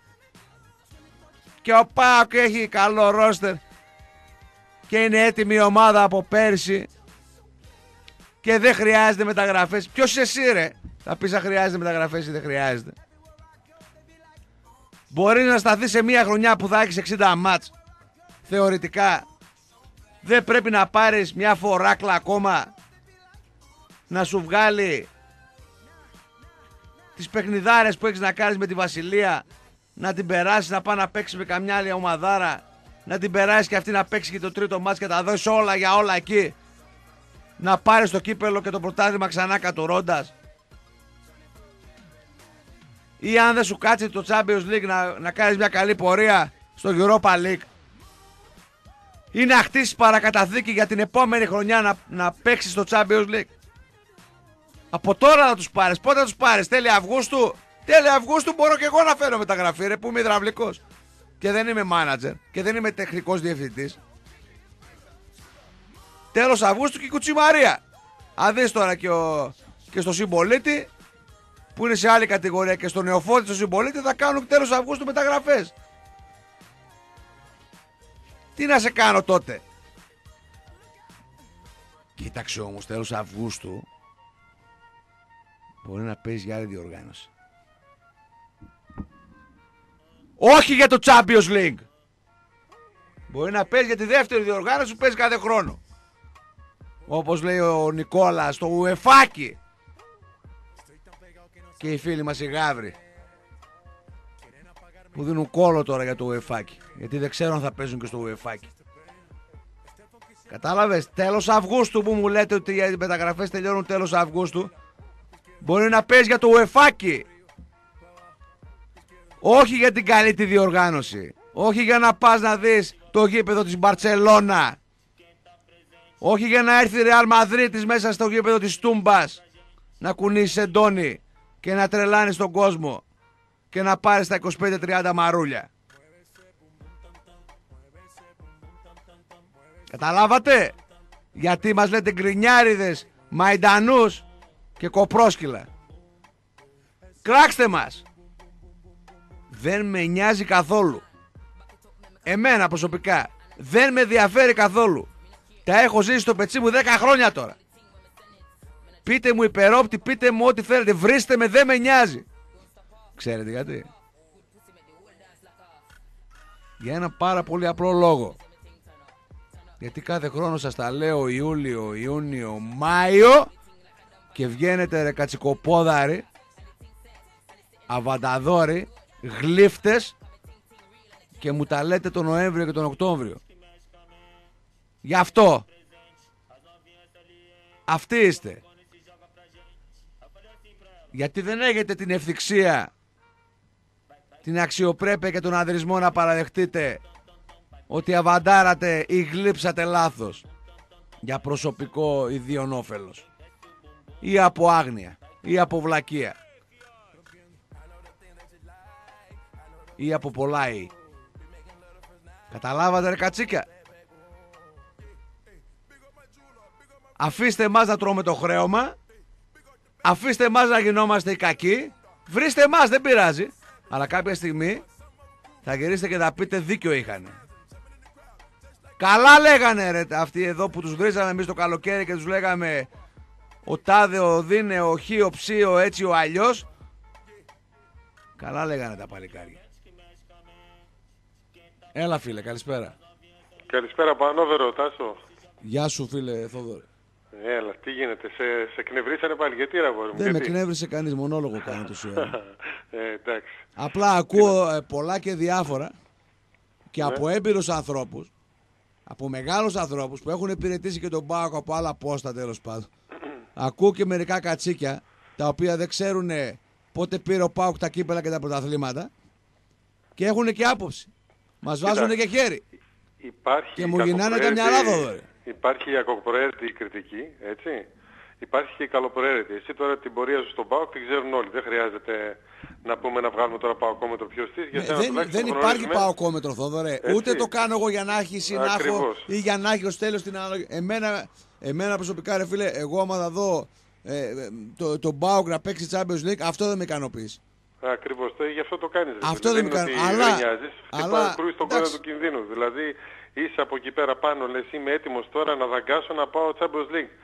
S1: Και ο ΠΑΟΚ έχει καλό ρόστερ και είναι έτοιμη η ομάδα από πέρσι και δεν χρειάζεται μεταγραφές. Ποιος είσαι εσύ ρε? Θα πεις αν χρειάζεται μεταγραφές ή δεν χρειάζεται? Μπορείς να σταθείς σε μια χρονιά που θα έχεις 60 μάτς. Θεωρητικά. Δεν πρέπει να πάρεις μια φοράκλα ακόμα να σου βγάλει τις παιχνιδάρες που έχεις να κάνεις με τη Βασιλεία, να την περάσεις, να πάει να παίξει με καμιά άλλη ομαδάρα, να την περάσεις και αυτή να παίξει και το τρίτο μάτς και τα δώσεις όλα για όλα εκεί, να πάρεις το κύπελο και το πρωτάθλημα ξανά κατουρώντας. Ή αν δεν σου κάτσει το Champions League να κάνεις μια καλή πορεία στο Europa League, ή να χτίσεις παρακαταθήκη για την επόμενη χρονιά να παίξεις στο Champions League. Από τώρα θα τους πάρεις. Πότε θα τους πάρεις? Τέλη Αυγούστου? Τέλη Αυγούστου μπορώ και εγώ να φέρω μεταγραφή, ρε, που είμαι υδραυλικός και δεν είμαι manager και δεν είμαι τεχνικός διευθυντής. Τέλος Αυγούστου και η κουτσιμαρία. Αν δεις τώρα και στο συμπολίτη που είναι σε άλλη κατηγορία και στο νεοφώτη στο συμπολίτη θα κάνουν τέλος Αυγούστου μεταγραφές. Τι να σε κάνω τότε? Κοίταξε όμως, τέλος Αυγούστου μπορεί να παίζει για άλλη διοργάνωση. Όχι για το Champions League. Μπορεί να παίζει για τη δεύτερη διοργάνωση που παίζει κάθε χρόνο. Όπως λέει ο Νικόλας, στο ουεφάκι. Και οι φίλοι μας οι γάβροι που δίνουν κόλλο τώρα για το ουεφάκι, γιατί δεν ξέρω αν θα παίζουν και στο ουεφάκι. Κατάλαβες? Τέλος Αυγούστου που μου λέτε ότι οι μεταγραφές τελειώνουν τέλος Αυγούστου, μπορεί να παίζει για το ουεφάκι. Όχι για την καλή τη διοργάνωση. Όχι για να πας να δεις το γήπεδο της Μπαρτσελώνα. Όχι για να έρθει η Ρεάλ Μαδρίτης μέσα στο γήπεδο της Τούμπας να κουνήσει σεντόνι και να τρελάνει τον κόσμο και να πάρει στα 25-30 μαρούλια. Καταλάβατε? Γιατί μας λέτε γκρινιάριδες, μαϊντανούς και κοπρόσκυλα. Κράξτε μας. Δεν με νοιάζει καθόλου. Εμένα προσωπικά δεν με ενδιαφέρει καθόλου. Τα έχω ζήσει στο πετσί μου 10 χρόνια τώρα. Πείτε μου υπερόπτη, πείτε μου ό,τι θέλετε. Βρίστε με, δεν με νοιάζει. Ξέρετε γιατί? Για ένα πάρα πολύ απλό λόγο. Γιατί κάθε χρόνο σας τα λέω Ιούλιο, Ιούνιο, Μάιο και βγαίνετε ρε κατσικοπόδαροι, αβανταδόροι, γλύφτες και μου τα λέτε τον Νοέμβριο και τον Οκτώβριο. Γι' αυτό. Αυτοί είστε. Γιατί δεν έχετε την ευθυξία, την αξιοπρέπεια και τον ανδρισμό να παραδεχτείτε ότι αβαντάρατε ή γλύψατε λάθος για προσωπικό ιδίον όφελος ή από άγνοια ή από βλακεία ή από πολλά ή. Καταλάβατε ρε κατσίκια? Αφήστε εμάς να τρώμε το χρέωμα, αφήστε εμάς να γινόμαστε οι κακοί, βρίστε εμάς, δεν πειράζει, αλλά κάποια στιγμή θα γυρίσετε και θα πείτε δίκιο είχανε. Καλά λέγανε ρε αυτοί εδώ που τους βρίζαμε εμείς το καλοκαίρι και τους λέγαμε ο τάδε, ο δίνε, ο χ, ο ψ, ο έτσι, ο αλλιώς. Καλά λέγανε τα παλικάρια. Έλα φίλε, καλησπέρα.
S3: Καλησπέρα Πανόβερο, Τάσο.
S1: Γεια σου φίλε Θόδωρε.
S3: Έλα, τι γίνεται, σε εκνευρίσανε πάλι, γιατί ρε αγόρι μου?
S1: Δεν με εκνεύρισε κανείς, μονόλογο κάνω τόση ώρα.
S3: Εντάξει.
S1: Απλά ακούω πολλά και διάφορα και από έμπειρους ανθρώπους, από μεγάλους ανθρώπους που έχουν υπηρετήσει και τον ΠΑΟΚ από άλλα πόστα τέλος πάντων. Ακούω και μερικά κατσίκια τα οποία δεν ξέρουν πότε πήρε ο ΠΑΟΚ τα κύπελα και τα πρωταθλήματα και έχουν και άποψη. Μας βάζουν και χέρι.
S3: Υπάρχει
S1: και μου γυρνάνε τα μυαλά δω.
S3: Υπάρχει η κακοπροαίρετη κριτική, έτσι. Υπάρχει και η καλοπροαίρετη. Εσύ τώρα την πορεία σου στον ΠΑΟΚ την ξέρουν όλοι. Δεν χρειάζεται να πούμε να βγάλουμε τώρα παοκόμετρο ποιος της.
S1: Δεν υπάρχει παοκόμετρο, Θόδωρε. Έτσι. Ούτε το κάνω εγώ για να έχει συνάχο ή για να έχει ως τέλος την ανάλογη. Εμένα προσωπικά ρε φίλε, εγώ άμα θα δω τον ΠΑΟΚ να παίξει Champions League, αυτό δεν με ικανοποιήσει.
S3: Ακριβώς, γι' αυτό το κάνεις.
S1: Αυτό δεν με ικανοποιήσει.
S3: Αλλά κρούεις τον κόδωνα του κινδύνου. Δηλαδή είσαι από εκεί πέρα πάνω, λες είμαι έτοιμος τώρα να δαγκάσω να πάω Champions League.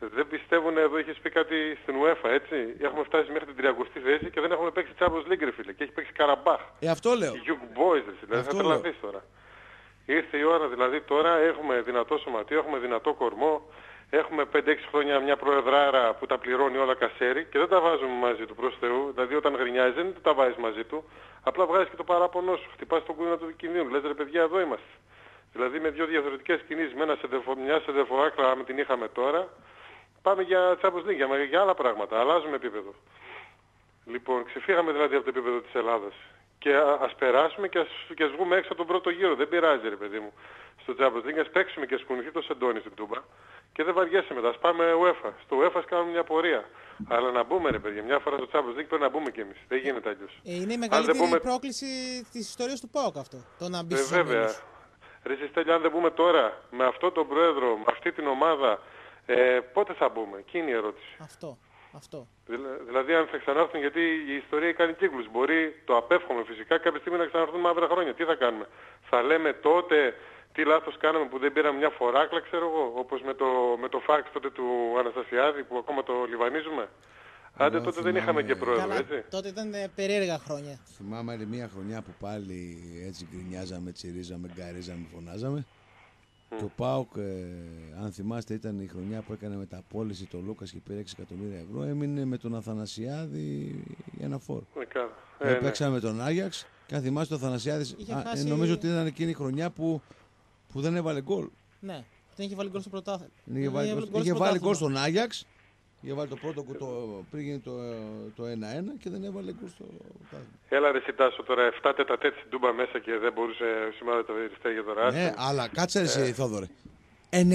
S3: Δεν πιστεύουν, εδώ είχες πει κάτι στην UEFA, έτσι. Έχουμε φτάσει μέχρι την 30η θέση και δεν έχουμε παίξει Champions League, ρε φίλε. Και έχει παίξει Καραμπάχ.
S1: Αυτό λέω.
S3: Young Boys, δηλαδή θα τρελαθείς τώρα. Ήρθε η ώρα, δηλαδή τώρα έχουμε δυνατό σωματείο, έχουμε δυνατό κορμό. Έχουμε 5-6 χρόνια μια προεδράρα που τα πληρώνει όλα κασέρι και δεν τα βάζουμε μαζί του προς Θεού. Δηλαδή όταν γρινιάζει δεν τα βάζεις μαζί του. Απλά βγάζεις και το παράπονο σου. Χτυπάς τον κούνα του κινδύνου. Λες ρε παιδιά, εδώ είμαστε. Δηλαδή με δύο διαφορετικές κινήσεις, με μια σεντεφοάκλα με την είχαμε τώρα, πάμε για Champions League, για άλλα πράγματα. Αλλάζουμε επίπεδο. Λοιπόν, ξεφύγαμε δηλαδή από το επίπεδο της Ελλάδας. Και ας περάσουμε και ας βγούμε έξω από τον πρώτο γύρο. Δεν πειράζει ρε παιδί μου. Στο Champions League ας παίξουμε και σκουνηθεί το σεντόνι στην Τούμπα. Και δεν βαριέσαι μετά. Ας πάμε UEFA. Στο UEFA ας κάνουμε μια πορεία. Αλλά να μπούμε ρε παιδιά. Μια φορά στο Champions League πρέπει να μπούμε κι εμείς. Δεν γίνεται αλλιώς.
S2: Είναι η μεγαλύτερη πρόκληση της ιστορίας του ΠΑΟΚ αυτό. Το να μπει στους
S3: βέβαια. Ρε Στέλιο, αν δεν μπούμε τώρα με αυτό τον πρόεδρο, με αυτή την ομάδα, πότε θα μπούμε? Εκείνη η ερώτηση.
S2: Αυτό.
S3: Δηλαδή αν θα ξανάρθουν, γιατί η ιστορία κάνει κύκλους. Μπορεί, το απέφχομαι φυσικά, κάποια στιγμή να ξαναρθούν μαύρα χρόνια. Τι θα κάνουμε? Θα λέμε τότε τι λάθος κάναμε που δεν πήραμε μια φοράκλα, ξέρω εγώ, όπως με το φάξ τότε του Αναστασιάδη που ακόμα το λιβανίζουμε. Άντε τότε δεν είχαμε και πρόεδρο, έτσι.
S2: Τότε ήταν περίεργα χρόνια.
S1: Θυμάμαι άλλη μια χρονιά που πάλι έτσι γκρινιάζαμε, τσιρίζαμε, γκαρίζαμε, φωνάζαμε. Και ο ΠΑΟΚ, αν θυμάστε, ήταν η χρονιά που έκανε μεταπώληση το Λούκας και πήρε 6 εκατομμύρια ευρώ. Έμεινε με τον Αθανασιάδη για ένα φόρο. Παίξαμε με τον Άγιαξ και αν θυμάστε, ο Αθανασιάδης νομίζω ότι ήταν εκείνη η χρονιά που δεν έβαλε γκολ.
S2: Ναι, δεν είχε βάλει γκολ στο πρωτάθλημα.
S1: Είχε βάλει γκολ στον Άγιαξ. Είχε βάλει το πρώτο πριν γίνει το 1-1 και δεν έβαλε γκολ στο πρωτάθλημα.
S3: Έλα ρε Σιτάσο τώρα 7 τετατέτ στην Τούμπα μέσα και δεν μπορούσε σήμερα το Ριστέγιο τώρα.
S1: Ναι, αλλά κάτσε ρε εσύ Θόδωρε. 90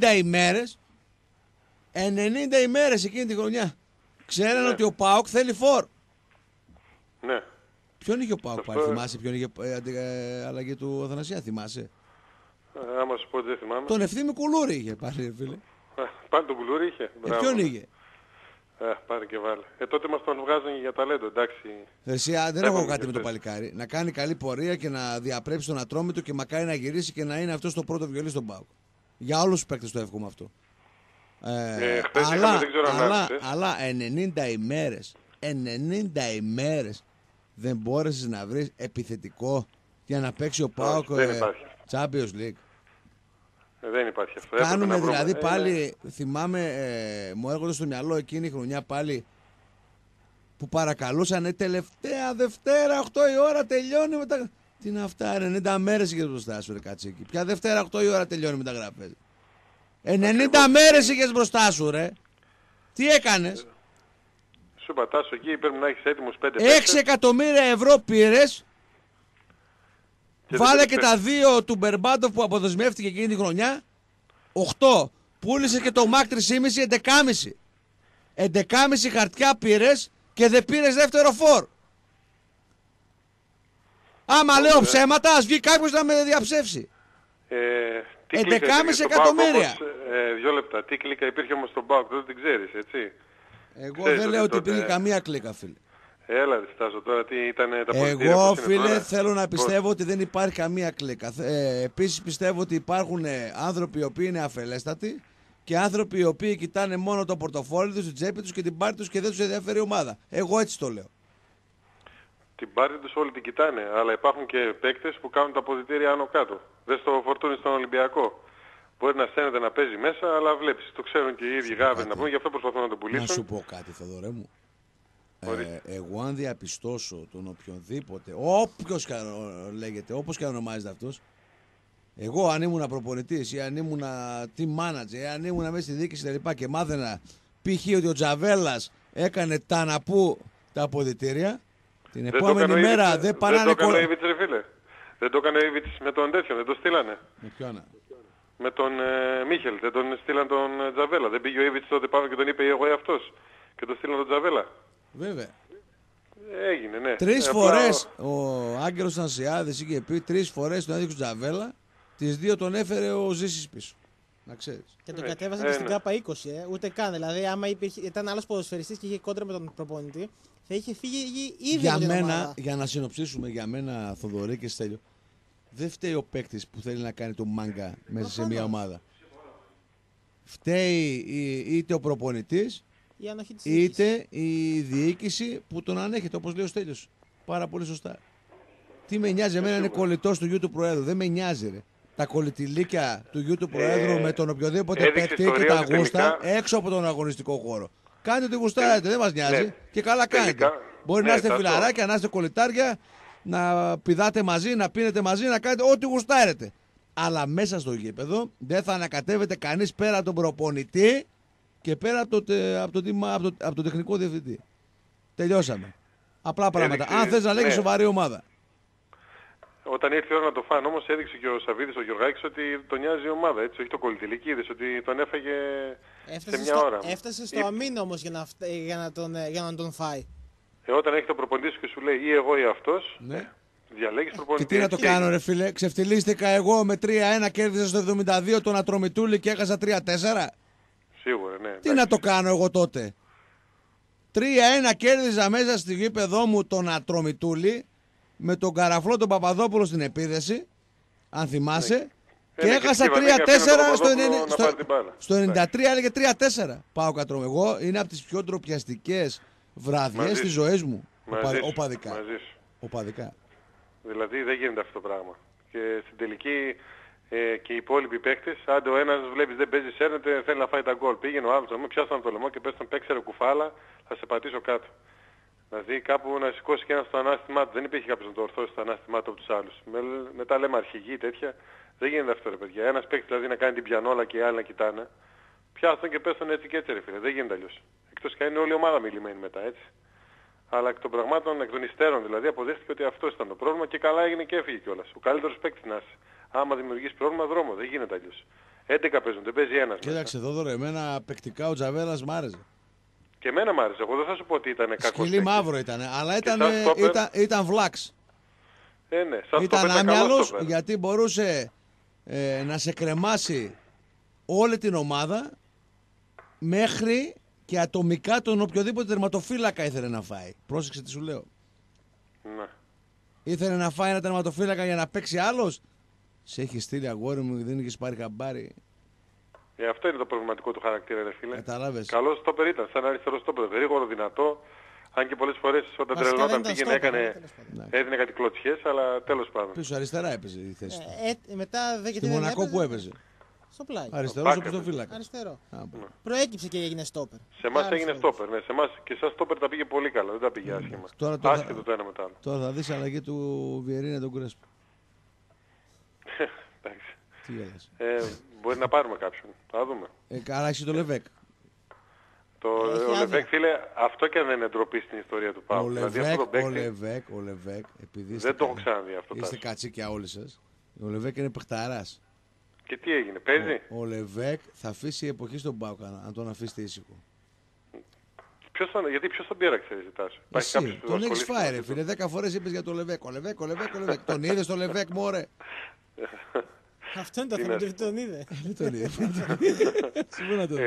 S1: ημέρες εκείνη τη χρονιά. Ξέρανε ότι ο ΠΑΟΚ θέλει φόρ.
S3: Ναι.
S1: Ποιον είχε ο ΠΑΟΚ πάλι, θυμάσαι ποιον είχε αλλαγή του Αθανασία, θυμάσαι?
S3: Άμα σου πω δεν θυμάμαι.
S1: Τον Ευθύμη Κουλούρη είχε πάλι, φίλε.
S3: Πάλι τον Κουλούρη είχε.
S1: Ποιον είχε?
S3: Πάρε και βάλε. Τότε μας τον βγάζανε για ταλέντο, εντάξει.
S1: Εσύ δεν έχω κάτι με το παλικάρι. Να κάνει καλή πορεία και να διαπρέψει τον Ατρόμητο και μακάρι να γυρίσει και να είναι αυτό το πρώτο βιολί στον ΠΑΟΚ. Για όλους τους παίκτες το εύχομαι αυτό. Αλλά 90 ημέρες δεν μπόρεσες να βρεις επιθετικό για να παίξει ο ΠΑΟΚ Champions League.
S3: Δεν υπάρχει αυτό.
S1: Κάνουμε δηλαδή πάλι, θυμάμαι, μου έρχονται στο μυαλό εκείνη η χρονιά πάλι που παρακαλούσαν τελευταία Δευτέρα 8 η ώρα τελειώνει μετά. Τι είναι αυτά, 90 μέρες είχες μπροστά σου, ρε κάτσε εκεί. Ποια Δευτέρα 8 η ώρα τελειώνει μεταγραφές? 90 μέρες είχες μπροστά σου, ρε. Τι έκανες?
S3: Σου πατάσω εκεί, πρέπει να έχεις έτοιμους 5
S1: 6 εκατομμύρια ευρώ πήρες. Βάλε και τα 2 του Μπερμπάντοφ που αποδεσμεύτηκε εκείνη τη χρονιά. 8. Πούλησε και το Μακ 3,5, 11,5. 11,5 χαρτιά πήρες και δεν πήρες δεύτερο φόρ. Άμα λέω ψέματα, ας βγει κάποιος να με διαψεύσει. 11,5 εκατομμύρια.
S3: 2 λεπτά. Τι κλίκα υπήρχε όμως στον ΠΑΟΚ, δεν την ξέρεις, έτσι.
S1: Εγώ δεν λέω ότι υπήρχε καμία κλίκα, φίλε.
S3: Έλα ρε Στάσο, τώρα τι ήταν τα πολιτήρια?
S1: Εγώ φίλε θέλω να πιστεύω ότι δεν υπάρχει καμία κλίκα. Επίσης πιστεύω ότι υπάρχουν άνθρωποι οι οποίοι είναι αφελέστατοι και άνθρωποι οι οποίοι κοιτάνε μόνο το πορτοφόλι τους, την τσέπη τους και την πάρτη τους και δεν τους ενδιαφέρει η ομάδα. Εγώ έτσι το λέω.
S3: Την πάρτη τους όλοι την κοιτάνε, αλλά υπάρχουν και παίκτες που κάνουν τα αποδυτήρια άνω κάτω. Δεν στο φορτούνι στον Ολυμπιακό. Μπορεί να στέλνεται να παίζει μέσα, αλλά βλέπεις, το ξέρουν και οι ίδιοι γάβροι να πούμε, γι' αυτό προσπαθούν να το πουλήσουν.
S1: Να σου πω κάτι, Θοδωρέ μου. Εγώ αν διαπιστώσω τον οποιονδήποτε, όποιος και λέγεται, όπως και αν ονομάζεται αυτός, εγώ αν ήμουν προπονητής ή αν ήμουν team manager ή αν ήμουν μέσα στη διοίκηση και μάθαινα π.χ. ότι ο Τζαβέλας έκανε ταναπού τα αποδυτήρια, την επόμενη μέρα δεν παράνε
S3: Δεν το έκανε ο Ήβιτς ρε φίλε. Δεν το έκανε ο Ήβιτς με τον τέτοιον, δεν το στείλανε.
S1: Με ποιον?
S3: Με τον Μίχελ, δεν τον στείλαν τον Τζαβέλα. Δεν πήγε ο Ήβιτς τότε πάνω και τον είπε εγώ αυτός. Και τον στείλαν τον Τζαβέλα.
S1: Βέβαια.
S3: Έγινε, ναι.
S1: 3 φορές ο Άγγελος Ανσιάδης είχε πει 3 φορές τον έδειξε Τζαβέλα, τις 2 τον έφερε ο Ζήσης πίσω. Να ξέρεις.
S2: Και τον κατέβασε και στην ΚΑΠΑ 20, ούτε καν. Δηλαδή, άμα ήταν άλλος ποδοσφαιριστής και είχε κόντρα με τον προπονητή, θα είχε φύγει ήδη
S1: για
S2: από την
S1: μένα,
S2: ομάδα.
S1: για να συνοψίσουμε, για μένα, Θοδωρή και Στέλιο, δεν φταίει ο παίκτης που θέλει να κάνει το μάγκα μέσα σε μια ομάδα. φταίει είτε ο προπονητής
S2: Η ανοχή της διοίκησης.
S1: είτε η διοίκηση που τον ανέχεται, όπως λέει ο Στέλιος. Πάρα πολύ σωστά. Τι με νοιάζει, εμένα είναι κολλητός του γιου του Προέδρου. Δεν με νοιάζει, ρε. Τα κολλητηλίκια του γιου του Προέδρου με τον οποιοδήποτε παίκτη και τα γούστα έξω από τον αγωνιστικό χώρο. Κάντε ό,τι γουστάρετε, δεν μας νοιάζει.
S3: Ναι.
S1: Και καλά κάνετε. Μπορεί να είστε φιλαράκια, να είστε κολλητάρια, να πηδάτε μαζί, να πίνετε μαζί, να κάνετε ό,τι γουστάρετε. Αλλά μέσα στο γήπεδο δεν θα ανακατεύεται κανείς πέρα από τον προπονητή και πέρα από τον τεχνικό διευθυντή. Τελειώσαμε. Απλά πράγματα. Αν θες να λέγεις σοβαρή ομάδα.
S3: Όταν ήρθε η ώρα να το φάνε όμως έδειξε και ο Σαββίδης, ο Γιωργάκης, ότι τον νοιάζει η ομάδα, έτσι, όχι το κολλητηλίκι, είδες ότι τον έφαγε σε μια ώρα.
S2: Έφτασε στο αμήν όμως για να τον φάει.
S3: Όταν έχει το προπονητή σου και σου λέει ή εγώ ή αυτός,
S1: Ναι.
S3: διαλέγεις προπονητή.
S1: Και τι να το κάνω, ρε φίλε, ξεφτυλίστηκα εγώ με 3-1, κέρδισα στο 72 τον Ατρομητούλη και έχασα 3-4.
S3: Σίγουρα, ναι.
S1: Τι να το κάνω εγώ τότε. 3-1 κέρδιζα μέσα στη γήπεδό μου τον Ατρομητούλη με τον Καραφλό τον Παπαδόπουλο στην επίδεση, αν θυμάσαι. Και έχασα 3-4 στο 93, έλεγε 3-4. Πάω κατρόμαι. Εγώ είναι από τις πιο ντροπιαστικές βραδιές της ζωής μου. Οπαδικά.
S3: Δηλαδή δεν γίνεται αυτό το πράγμα. Και στην τελική και οι υπόλοιποι παίκτες, άντε ο ένας βλέπεις δεν παίζει, σέρνεται, θέλει να φάει τα γκολ. Πήγαινε ο άλλος, με πιάσαν το λαιμό και πες τον παίξε ρε κουφάλα, θα σε πατήσω κάτω. Δηλαδή κάπου να σηκώσει και ένα στο ανάστημά του. Δεν υπήρχε κάποιος να το ορθώσει στο ανάστημά του από τους άλλους. Μετά λέμε αρχηγοί τέτοια. Δεν γίνεται αυτό ρε παιδιά. Ένας παίκτης δηλαδή να κάνει την πιανόλα και οι άλλοι να κοιτάνε. Πιάσαν και πες τον έτσι και έτσι ρε φίλε. Δεν γίνεται αλλιώς. Εκτός και είναι όλη η ομάδα μιλημένη μετά έτσι. Αλλά εκ των πραγμάτων, εκ των υστέρων δηλαδή, αποδείχθηκε ότι αυτό ήταν το πρόβλημα και καλά έγινε και έφυγε κιόλας. Ο καλύτερος παίκτης να είσαι. Άμα δημιουργείς πρόβλημα, δρόμο. Δεν γίνεται αλλιώς. 11 παίζουν, δεν παίζει ένας.
S1: Κοίταξε εδώ δωρε, εμένα παικτικά ο Τζαβέλας μ' άρεσε.
S3: Και εμένα μ' άρεσε. Εγώ δεν θα σου πω ότι ήταν κακός.
S1: Σκυλί μαύρο ήταν, αλλά ήταν βλάξ.
S3: Ναι, σαν
S1: ήταν άμυαλος γιατί μπορούσε να σε κρεμάσει όλη την ομάδα μέχρι και ατομικά τον οποιοδήποτε τερματοφύλακα ήθελε να φάει. Πρόσεξε τι σου λέω.
S3: Ναι.
S1: Ήθελε να φάει ένα τερματοφύλακα για να παίξει άλλος. Σε έχει στείλει αγόρι μου, δεν είχες πάρει χαμπάρι.
S3: Αυτό είναι το προβληματικό του χαρακτήρα, ρε φίλε.
S1: Κατάλαβες.
S3: Καλός στόπερ ήταν, σαν αριστερό στόπερ. Γρήγορο, δυνατό. Αν και πολλές φορές όταν τρελνόταν πήγαινε, έδινε κάτι κλωτσιές, αλλά τέλος πάντων.
S1: Πίσω αριστερά έπαιζε η θέση του.
S2: Μετά δεν
S1: Στη Μονακό που έπαιζε.
S2: Στο πλάι.
S1: Αριστερός οπισθοφύλακα.
S2: Αριστερό. Προέκυψε και έγινε στόπερ.
S3: Σε εμάς έγινε στόπερ, ναι. Σε εμάς και σαν στόπερ τα πήγε πολύ καλά, δεν τα πήγε άσχημα. Άσχετο το ένα μετά άλλο.
S1: Τώρα θα δεις αλλαγή του Βιερίνια τον Κρέσπο.
S3: Εντάξει.
S1: Τι έλας.
S3: Μπορεί να πάρουμε κάποιον. Θα δούμε.
S1: Καλά, έχεις το Λεβέκ.
S3: Ο Λεβέκ, φίλε, αυτό και αν δεν είναι ντροπή στην ιστορία του Πάου.
S1: Ο Λεβέκ, επειδή
S3: δεν το έχω ξαναδεί αυτό.
S1: Είστε κατσίκια όλοι σας. Ο Λεβέκ είναι παιχταράς.
S3: Και τι έγινε, παίζει.
S1: Ο Λεβέκ θα αφήσει η εποχή στον Πάου αν τον αφήσετε ήσυχο.
S3: Γιατί ποιος τον πήραξε, ζητάς.
S1: Εσύ, τον έχεις φάει ρε φίλε, 10 φορές είπες για το Λεβέκ. Ο Λεβέκ. Τον είδες το Λεβέκ, μωρέ.
S2: Αυτό είναι το θέμα, δεν τον είδε.
S1: Δεν τον είδε. Σίγουρα το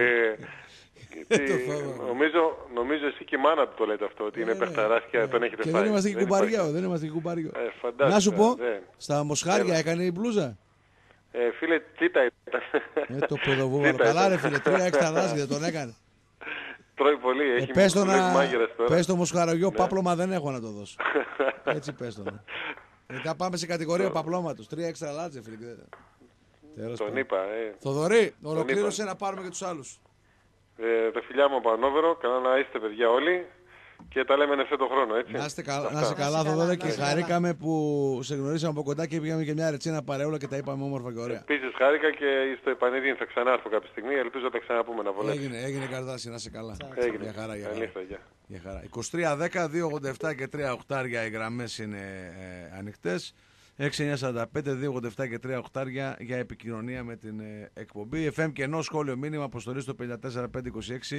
S3: Νομίζω εσύ και η μάνα του το λέτε αυτό, ότι είναι παιχταράς και τον έχετε φάει.
S1: Και δεν είμαστε και κουμπαριό. Να σου πω, στα μοσχάρια έκανε η μπλούζα.
S3: Φίλε, τίτα ήταν.
S1: Το παιδοβούβαρο. Καλά ρε φίλε, 3 έξτρα λάσια τον έκανε.
S3: Τρώει πολύ, έχει μάγειρας τώρα.
S1: Πες το μοσχαρογιό, πάπλωμα δεν έχω να το δώσω. Έτσι πες το. Μετά πάμε σε κατηγορία παπλώματος. 3 έξτρα λάτζε φίλε.
S3: Τον είπα.
S1: Θοδωρή, ολοκλήρωσε να πάρουμε και τους άλλους.
S3: Τα φιλιά μου από Ανόβερο, καλά να είστε παιδιά όλοι και τα λέμε εν το χρόνο, έτσι.
S1: Να είστε καλά Θοδωρή και χαρήκαμε που σε γνωρίσαμε από κοντά και πήγαμε και μια ρετσίνα παρεούλα και τα είπαμε όμορφα και ωραία.
S3: Επίσης χάρηκα και στο επανειδήν θα ξανάρθω κάποια στιγμή, ελπίζω να τα ξαναπούμε να βολέψει.
S1: Έγινε Καρδάση, να είσαι καλά.
S3: Έγινε.
S1: Για χαρά. 23-10, 2-87 και 3 οχτάρια οι γραμμές είναι ανοιχτές. 6-9-45-2-87 και 3 οχτάρια για επικοινωνία με την εκπομπή. FM και ενώ σχόλιο μήνυμα αποστολή στο 54-526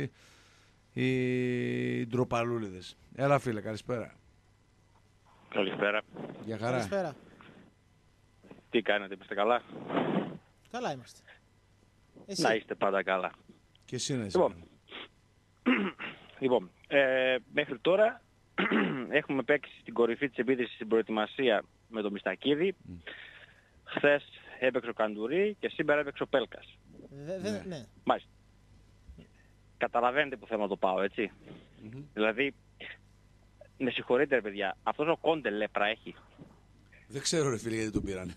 S1: οι ντροπαλούλιδες. Έλα φίλε, καλησπέρα.
S4: Καλησπέρα.
S1: Για χαρά.
S2: Καλησπέρα.
S4: Τι κάνετε, είστε καλά?
S2: Καλά είμαστε. Εσύ.
S4: Να είστε πάντα καλά.
S1: Και εσύ να είσαι.
S4: Λοιπόν, μέχρι τώρα έχουμε παίξει στην κορυφή της επίθεσης στην προετοιμασία με τον Μιστακίδη. Χθες έπαιξε ο Καντουρί και σήμερα έπαιξε ο Πέλκας.
S2: Ναι.
S4: Μάλιστα. Καταλαβαίνετε που θέλω να το πάω, έτσι. Δηλαδή, με συγχωρείτε ρε παιδιά, αυτός ο Κόντε λέπρα έχει.
S1: Δεν ξέρω ρε φίλε γιατί τον πήρανε.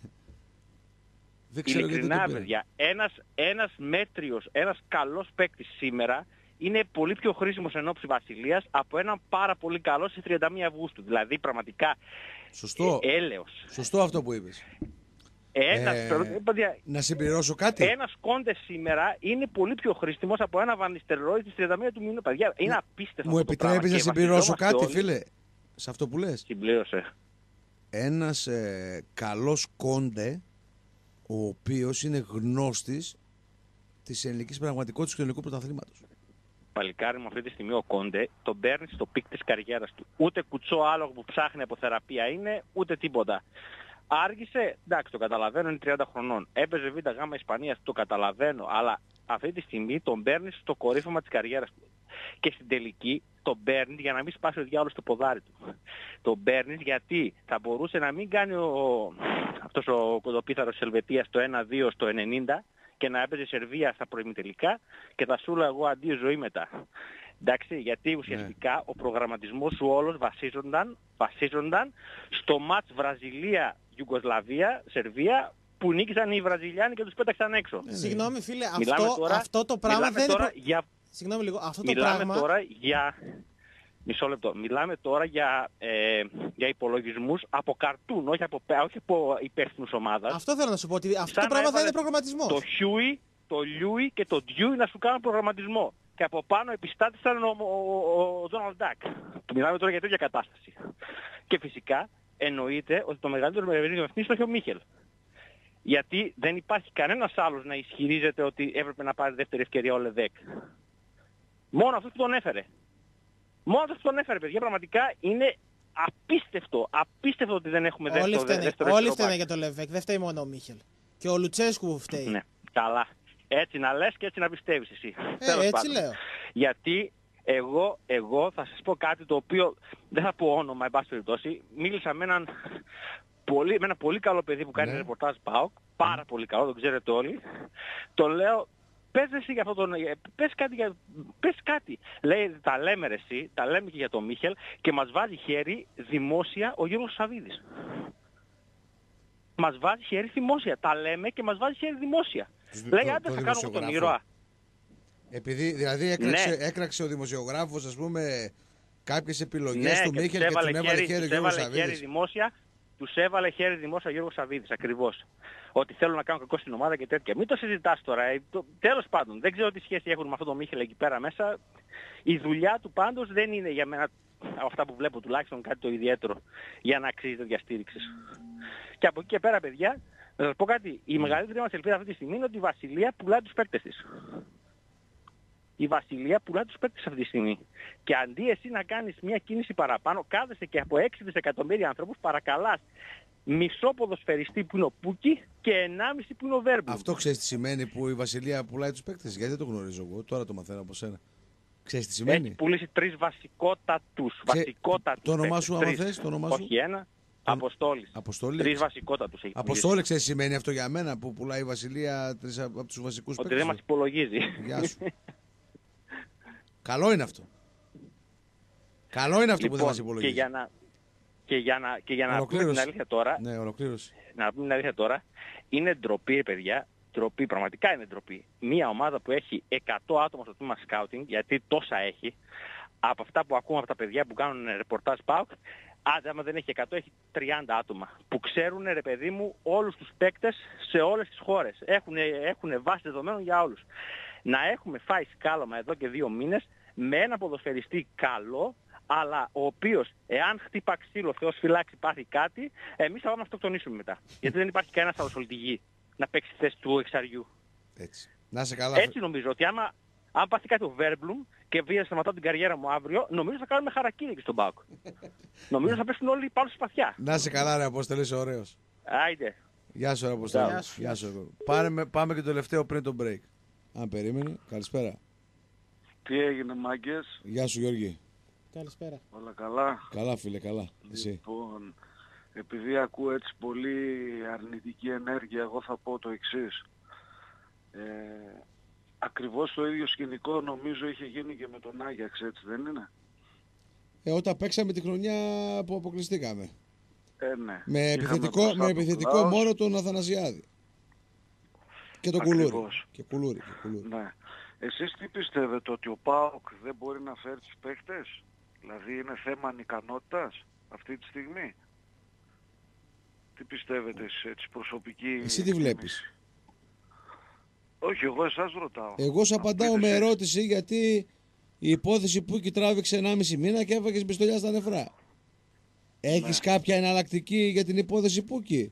S1: Δεν ξέρω
S4: Ειλικρινά
S1: γιατί τον
S4: παιδιά, ένας μέτριος, ένας καλός παίκτης σήμερα είναι πολύ πιο χρήσιμος εν ώψη Βασιλείας από έναν πάρα πολύ καλό στις 31 Αυγούστου. Δηλαδή πραγματικά
S1: Σωστό.
S4: έλεος.
S1: Σωστό αυτό που είπες.
S4: Παιδιά,
S1: να συμπληρώσω κάτι.
S4: ένας Κόντε σήμερα είναι πολύ πιο χρήσιμος από ένα Βαν Νίστελρόι στις 31 του μήνα. Παιδιά, είναι απίστευτο.
S1: Μου
S4: αυτό το
S1: επιτρέπεις
S4: πράγμα
S1: να
S4: και
S1: συμπληρώσω κάτι
S4: βασιζόμαστε όλοι.
S1: φίλε, σε αυτό που λες.
S4: Συμπλήρωσε.
S1: Ένας καλός Κόντε, ο οποίος είναι γνώστης της ελληνικής πραγματικότητας του ελληνικού πρωταθλήματος.
S4: Παλικάρι μου αυτή τη στιγμή ο Κόντε τον παίρνει στο πικ της καριέρας του. Ούτε κουτσό άλογο που ψάχνει από θεραπεία είναι, ούτε τίποτα. Άργησε, εντάξει το καταλαβαίνω, είναι 30 χρονών. Έπαιζε Β' Γ' Ισπανίας, το καταλαβαίνω, αλλά αυτή τη στιγμή τον παίρνει στο κορύφωμα της καριέρας του. Και στην τελική τον παίρνει για να μην σπάσει ο διάολος το ποδάρι του. Τον παίρνει γιατί θα μπορούσε να μην κάνει αυτός ο κοντοπίθαρος της Ελβετίας το 1-2 στο 90 και να έπαιζε Σερβία στα προημιτελικά και θα σου λέω εγώ αντίο ζωή μετά. Εντάξει, γιατί ουσιαστικά ο προγραμματισμός σου όλος βασίζονταν στο μάτς Βραζιλία-Ιουγκοσλαβία, Σερβία, που νίκησαν οι Βραζιλιάνοι και τους πέταξαν έξω.
S2: Συγγνώμη φίλε, αυτό το πράγμα δεν είναι... Συγγνώμη λίγο, αυτό το πράγμα...
S4: Μιλάμε τώρα για... Μισό λεπτό. Μιλάμε τώρα για υπολογισμούς από καρτούν, όχι από υπεύθυνους ομάδας.
S2: Αυτό θέλω να σου πω, ότι αυτό το πράγμα δεν είναι προγραμματισμός.
S4: Το Χιούι, το Λιούι και το Ντιούι να σου κάνουν προγραμματισμό. Και από πάνω επιστάτης ήταν ο Ντόναλντ Ντακ. Μιλάμε τώρα για τέτοια κατάσταση. Και φυσικά εννοείται ότι το μεγαλύτερο μερίδιο ευθύνης το έχει ο Μίχελ. Γιατί δεν υπάρχει κανένας άλλος να ισχυρίζεται ότι έπρεπε να πάρει δεύτερη ευκαιρία ο Λεδέκ. Μόνο αυτός που τον έφερε. Μόνο αυτός που τον έφερε, παιδιά, πραγματικά είναι απίστευτο ότι δεν έχουμε δεύτερο.
S2: Όλοι φταίνε για το Λεβέκ, δεν φταίει μόνο ο Μίχελ. Και ο Λουτσέσκου φταίει.
S4: Ναι, καλά. Έτσι να λες και έτσι να πιστεύεις εσύ.
S2: Έτσι λέω.
S4: Γιατί εγώ θα σας πω κάτι το οποίο δεν θα πω όνομα, εν πάση περιπτώσει. Μίλησα με ένα πολύ καλό παιδί που κάνει ρεπορτάζ ΠΑΟΚ. Πάρα πολύ καλό, το ξέρετε όλοι. Το λέω, πες εσύ για αυτό πες κάτι. Λέει, τα λέμε ρε εσύ, τα λέμε και για τον Μίχελ και μας βάζει χέρι δημόσια ο Γιώργος Σαββίδης. Μας βάζει χέρι δημόσια. Τα λέμε και μας βάζει χέρι δημόσια. Λέει, άντε θα κάνω τον ήρωα.
S1: Επειδή δηλαδή έκραξε ο δημοσιογράφος, ας πούμε, κάποιες επιλογές του Μίχελ και του έβαλε χέρι ο Γιώργος Σαββίδης.
S4: Τους έβαλε χέρι δημόσια ο Γιώργος Σαββίδης, ακριβώς. Ότι θέλουν να κάνουν κακό στην ομάδα και τέτοια. Μην το συζητάς τώρα. Τέλος πάντων, δεν ξέρω τι σχέση έχουν με αυτό το Μίχελ εκεί πέρα μέσα. Η δουλειά του πάντως δεν είναι για μένα, από αυτά που βλέπω τουλάχιστον, κάτι το ιδιαίτερο για να αξίζει τέτοια στήριξη. Και από εκεί και πέρα, παιδιά, να σας πω κάτι. Η μεγαλύτερη μας ελπίδα αυτή τη στιγμή είναι ότι η Βασιλεία πουλάει τους παίκτες της. Η Βασιλεία πουλάει τους παίκτες αυτή τη στιγμή. Και αντί εσύ να κάνεις μια κίνηση παραπάνω, κάθεσαι και από 6 δισεκατομμύρια ανθρώπους παρακαλάς μισό ποδοσφαιριστή που είναι ο Πούκι και 1,5 που είναι ο Βέρμπλουμ.
S1: Αυτό ξέρεις τι σημαίνει που η Βασιλεία πουλάει τους παίκτες? Γιατί δεν το γνωρίζω εγώ, τώρα το μαθαίνω από σένα. Ξέρεις τι σημαίνει?
S4: Έχει πουλήσει 3 βασικότατους.
S1: Το όνομά σου, άμα θες, το όνομά σου.
S4: Όχι ένα. Αποστόλης. 3 βασικότατους έχει πουλήσει.
S1: Αποστόλη, ξέρεις τι σημαίνει αυτό για μένα που πουλάει η Βασιλεία 3 από τους βασικούς παίκτες?
S4: Ότι δεν μας υπολογίζει.
S1: Γεια σου. Καλό είναι αυτό. Καλό είναι αυτό που δεν μας υπολογίζει.
S4: Και για να πούμε την αλήθεια τώρα,
S1: ναι, ολοκλήρωση.
S4: Να πούμε την αλήθεια τώρα, είναι ντροπή, παιδιά. Ντροπή, πραγματικά είναι ντροπή. Μια ομάδα που έχει 100 άτομα στο τμήμα scouting, γιατί τόσα έχει, από αυτά που ακούμε από τα παιδιά που κάνουν ρεπορτάζ ΠΑΟΚ, άντε άμα δεν έχει 100, έχει 30 άτομα που ξέρουν, ρε παιδί μου, όλους τους παίκτες σε όλες τις χώρες. Έχουν βάση δεδομένων για όλους. Να έχουμε φάει σκάλωμα εδώ και 2 μήνες με ένα ποδοσφαιριστή καλό, αλλά ο οποίος, εάν χτύπα ξύλο, Θεός φυλάξει, πάθει κάτι, εμείς θα πάμε να αυτοκτονήσουμε μετά. Γιατί δεν υπάρχει κανένας άλλος όλη τη γη να παίξει θέση του εξαριού.
S1: Έτσι. Να σε καλά.
S4: Έτσι νομίζω ότι αν πάθει κάτι ο Βέρμπλουμ και βγει να σταματάω την καριέρα μου αύριο, νομίζω θα κάνουμε χαρακίνη και στον ΠΑΟΚ. Νομίζω θα πέσουν όλοι πάνω στη σπαθιά.
S1: Να σε καλά, ρε Απόστολε, είσαι ωραίος.
S4: Άιντε.
S1: Γεια σου, ρε Απόστολε. Γεια σου. Πάμε και το τελευταίο πριν το break. Αν περίμενε, καλησπέρα.
S5: Τι έγινε, μάγκες?
S1: Γεια σου, Γιώργη.
S2: Καλησπέρα.
S5: Όλα καλά?
S1: Καλά, φίλε, καλά. Εσύ?
S5: Λοιπόν, επειδή ακούω έτσι πολύ αρνητική ενέργεια, εγώ θα πω το εξής. Ακριβώς το ίδιο σκηνικό νομίζω είχε γίνει και με τον Άγιαξ, έτσι δεν είναι?
S1: Όταν παίξαμε τη χρονιά που αποκλειστήκαμε.
S5: Ναι.
S1: Με επιθετικό μόνο τον Αθανασιάδη. Και τον Κουλούρη. Και Κουλούρη.
S5: Ναι. Εσείς τι πιστεύετε, ότι ο ΠΑΟΚ δεν μπορεί να φέρει τους παίχτες? Δηλαδή είναι θέμα ανικανότητας αυτή τη στιγμή? Τι πιστεύετε εσείς, έτσι, προσωπική?
S1: Εσύ τι βλέπεις?
S5: Όχι, εγώ εσάς ρωτάω.
S1: Εγώ σου απαντάω με ερώτηση, γιατί η υπόθεση Πούκι τράβηξε 1,5 μήνα και έφαγες πιστολιά στα νεφρά. Έχεις κάποια εναλλακτική για την υπόθεση Πούκι?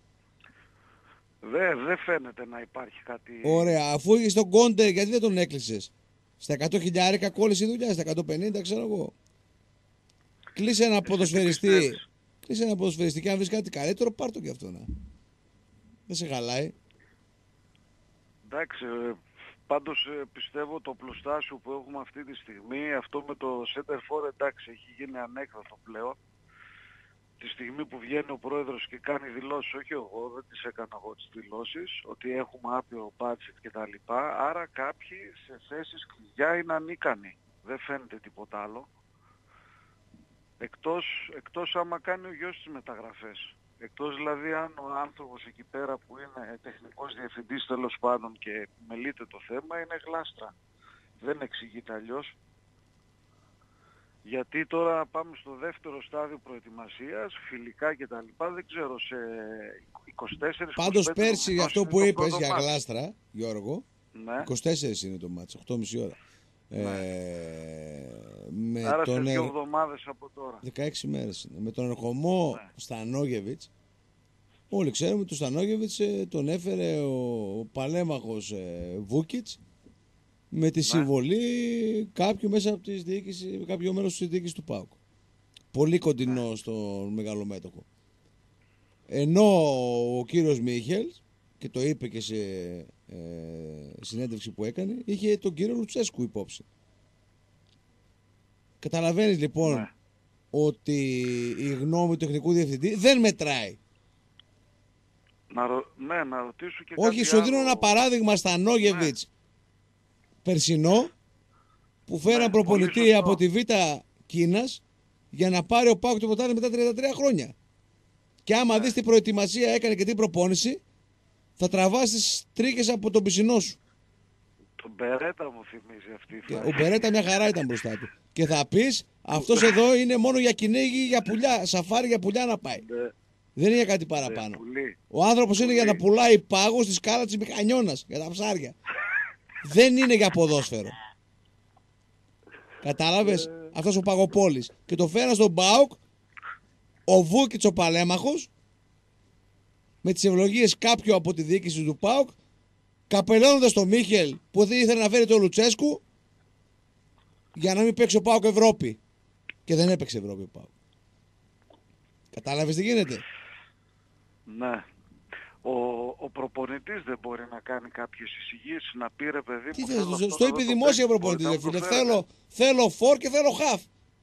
S5: Δεν φαίνεται να υπάρχει κάτι.
S1: Ωραία, αφού είχες τον Κόντε, γιατί δεν τον έκλεισες? Στα 100.000 κόλλησε η δουλειά, στα 150 ξέρω εγώ. Κλείσε ένα ποδοσφαιριστή. Κλείσε ένα ποδοσφαιριστή και αν βρεις κάτι καλύτερο, πάρ' το κι αυτό να. Δεν σε χαλάει.
S5: Εντάξει, πάντως πιστεύω το πλουστάσιο που έχουμε αυτή τη στιγμή, αυτό με το center for, εντάξει, έχει γίνει ανέκδοτο πλέον. Τη στιγμή που βγαίνει ο πρόεδρος και κάνει δηλώσεις, όχι εγώ, δεν τις έκανα εγώ τις δηλώσεις, ότι έχουμε άπειρο budget και τα λοιπά, άρα κάποιοι σε θέσεις κλειδιά είναι ανίκανοι. Δεν φαίνεται τίποτα άλλο. Εκτός άμα κάνει ο γιος τις μεταγραφές. Εκτός δηλαδή αν ο άνθρωπος εκεί πέρα που είναι τεχνικός διευθυντής τέλος πάντων και μελείται το θέμα, είναι γλάστρα. Δεν εξηγείται αλλιώς. Γιατί τώρα πάμε στο δεύτερο στάδιο προετοιμασίας, φιλικά και τα λοιπά, δεν ξέρω, σε 24...
S1: Πάντως πέρσι αυτό που είπες για γλάστρα, Γιώργο,
S5: ναι.
S1: 24 είναι το μάτς, 8,5 ώρα.
S5: Ναι. Άρα σε 2 εβδομάδες από τώρα.
S1: 16 μέρες είναι. Με τον ερχομό Στανόγεβιτς, όλοι ξέρουμε ότι τον Στανόγεβιτς τον έφερε ο παλέμαχος Βούκιτς, με τη συμβολή κάποιου μέσα από τις διοίκηση, κάποιο μέρος της διοίκησης του ΠΑΟΚ. Πολύ κοντινό στον μεγαλομέτωχο. Ενώ ο κύριος Μίχελ, και το είπε και σε συνέντευξη που έκανε, είχε τον κύριο Λουτσέσκου υπόψη. Καταλαβαίνεις λοιπόν ότι η γνώμη του τεχνικού διευθυντή δεν μετράει.
S5: Να ρωτήσω και
S1: όχι, σου δίνω ένα παράδειγμα στα Νόγεβιτς περσινό, που φέραν προπονητή από τη Β' Κίνας για να πάρει ο ΠΑΟΚ το ποτάμι μετά 33 χρόνια. Και άμα δεις τι προετοιμασία έκανε και τι προπόνηση, θα τραβάς τις τρίχες από τον πισινό σου.
S5: Τον Μπερέτα μου θυμίζει αυτή η φάση.
S1: Ο Μπερέτα μια χαρά ήταν μπροστά του. Και θα πεις, αυτός εδώ είναι μόνο για κυνήγι, για πουλιά, σαφάρι για πουλιά να πάει. Δεν είναι για κάτι παραπάνω. Ο άνθρωπος είναι για να πουλάει πάγο στη σκάλα της Μηχανιώνας, για τα ψάρια. Δεν είναι για ποδόσφαιρο. Κατάλαβες? Αυτός ο Παγοπόλης. Και το φέραν στον ΠΑΟΚ ο Βούκιτς ο παλέμαχος, με τις ευλογίες κάποιου από τη διοίκηση του ΠΑΟΚ, καπελώνοντας τον Μίχελ που δεν ήθελε να φέρει τον Λουτσέσκου για να μην παίξει ο ΠΑΟΚ Ευρώπη. Και δεν έπαιξε Ευρώπη ο ΠΑΟΚ. Κατάλαβες τι γίνεται?
S5: Ναι. Ο προπονητής δεν μπορεί να κάνει κάποιες εισηγήσεις, να πει ρε παιδί μου...
S1: Τι θες, στο είπε δημόσια προπονητής, φίλε. Θέλω φορ και θέλω χαφ.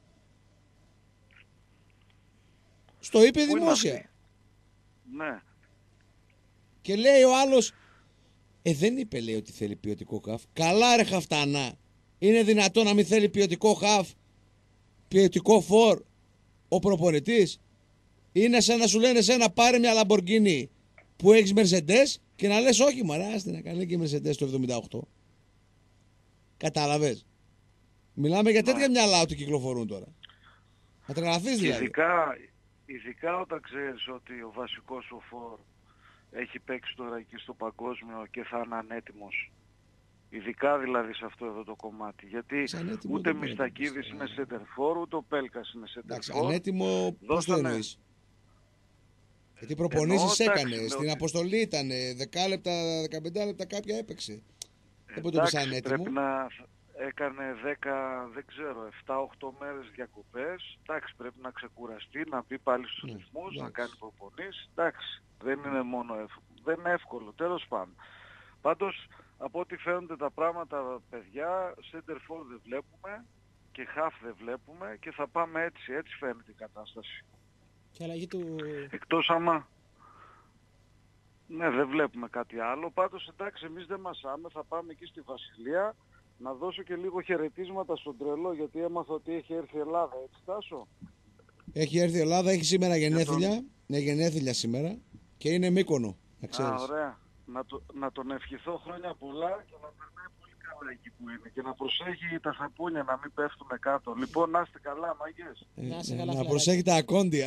S1: Στο είπε δημόσια.
S5: Ναι.
S1: Και λέει ο άλλος, δεν είπε λέει ότι θέλει ποιοτικό χαφ. Καλά ρε χαφτανά. Είναι δυνατό να μην θέλει ποιοτικό χαφ, ποιοτικό φορ ο προπονητής? Είναι σαν να σου λένε εσένα πάρε μια Λαμπορκίνη που έχεις Mercedes και να λες όχι μωρά, άστε να κάνει και Mercedes το 78. Κατάλαβες? Μιλάμε για τέτοια μυαλά ότι κυκλοφορούν τώρα. Θα τρελαθείς δηλαδή.
S5: Ειδικά όταν ξέρεις ότι ο βασικός σου φορ έχει παίξει τώρα εκεί στο παγκόσμιο και θα είναι ανέτοιμος. Ειδικά δηλαδή σε αυτό εδώ το κομμάτι. Γιατί ούτε Μιστακίδης είναι center for, ούτε ο Πέλκας είναι center for.
S1: Εντάξει, ανέτοιμο πώς το εννοείς? Γιατί προπονήσεις έκανε, στην αποστολή ήταν, 10 λεπτά, 15 λεπτά κάποια έπαιξε. Δεν μπορεί να το πεις ανέτοιμο.
S5: Πρέπει να έκανε 10, δεν ξέρω, 7-8 μέρες διακοπές. Εντάξει, πρέπει να ξεκουραστεί, να μπει πάλι στους ρυθμούς, να κάνει προπονήσεις. Εντάξει, δεν είναι μόνο εύκολο. Δεν είναι εύκολο, τέλος πάντων. Πάντως, από ό,τι φαίνονται τα πράγματα, παιδιά, center for δεν βλέπουμε και half δεν βλέπουμε και θα πάμε έτσι. Έτσι φαίνεται η κατάσταση.
S2: Και αλλαγή του...
S5: Εκτός άμα... Ναι, δεν βλέπουμε κάτι άλλο. Πάντως εντάξει, εμείς δεν μασάμε, θα πάμε εκεί στη Βασιλεία. Να δώσω και λίγο χαιρετίσματα στον Τρελό, γιατί έμαθα ότι έχει έρθει η Ελλάδα, έτσι Τάσο?
S1: Έχει έρθει η Ελλάδα, έχει σήμερα γενέθλια. Είναι γενέθλια σήμερα και είναι Μύκονο, να ξέρεις.
S5: Ωραία. Να τον ευχηθώ χρόνια πολλά και να περνάει πολύ καλά εκεί που είναι. Και να προσέχει τα σαπούνια να μην πέφτουμε κάτω. Λοιπόν, να είστε καλά, μάγκες.
S1: Να προσέχει τα ακόντια.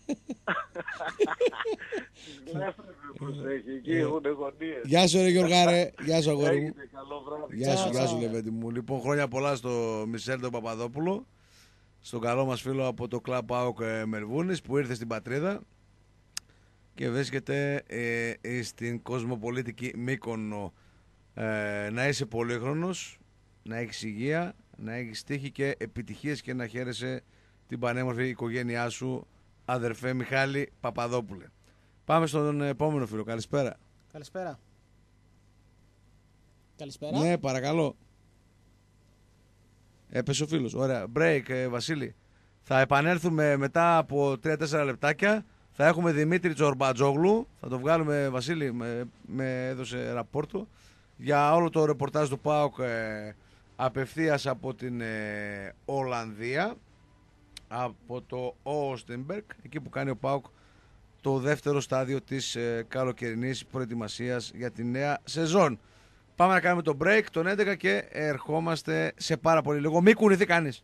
S5: Προσέχει, εκεί έχουν γωνίες.
S1: Γεια σου ρε Γιώργαρε, γεια σου αγόρι μου.
S5: Έγινε, καλό βράδυ.
S1: Γεια σου Λεβέντη μου. Λοιπόν, χρόνια πολλά στο Μισελ τον Παπαδόπουλο, στον καλό μας φίλο από το Club ΠΑΟΚ Μελβούνης που ήρθε στην πατρίδα και βρίσκεται στην κοσμοπολίτικη Μύκονο. Να είσαι πολύχρονος, να έχεις υγεία, να έχεις τύχη και επιτυχίες και να χαίρεσαι την πανέμορφη οικογένειά σου, αδερφέ Μιχάλη Παπαδόπουλε. Πάμε στον επόμενο φίλο. Καλησπέρα.
S2: Καλησπέρα. Καλησπέρα.
S1: Ναι, παρακαλώ. Έπεσε ο φίλος. Ωραία. Break, Βασίλη. Θα επανέλθουμε μετά από 3-4 λεπτάκια. Θα έχουμε Δημήτρη Τζορμπατζόγλου. Θα το βγάλουμε, Βασίλη, με έδωσε ραπόρτο για όλο το ρεπορτάζ του ΠΑΟΚ απευθείας από την Ολλανδία, από το Όστενμπεργκ, εκεί που κάνει ο ΠΑΟΚ το δεύτερο στάδιο της καλοκαιρινής προετοιμασίας για τη νέα σεζόν. Πάμε να κάνουμε το break τον 11 και ερχόμαστε σε πάρα πολύ λίγο. Μη κουνηθεί κανείς.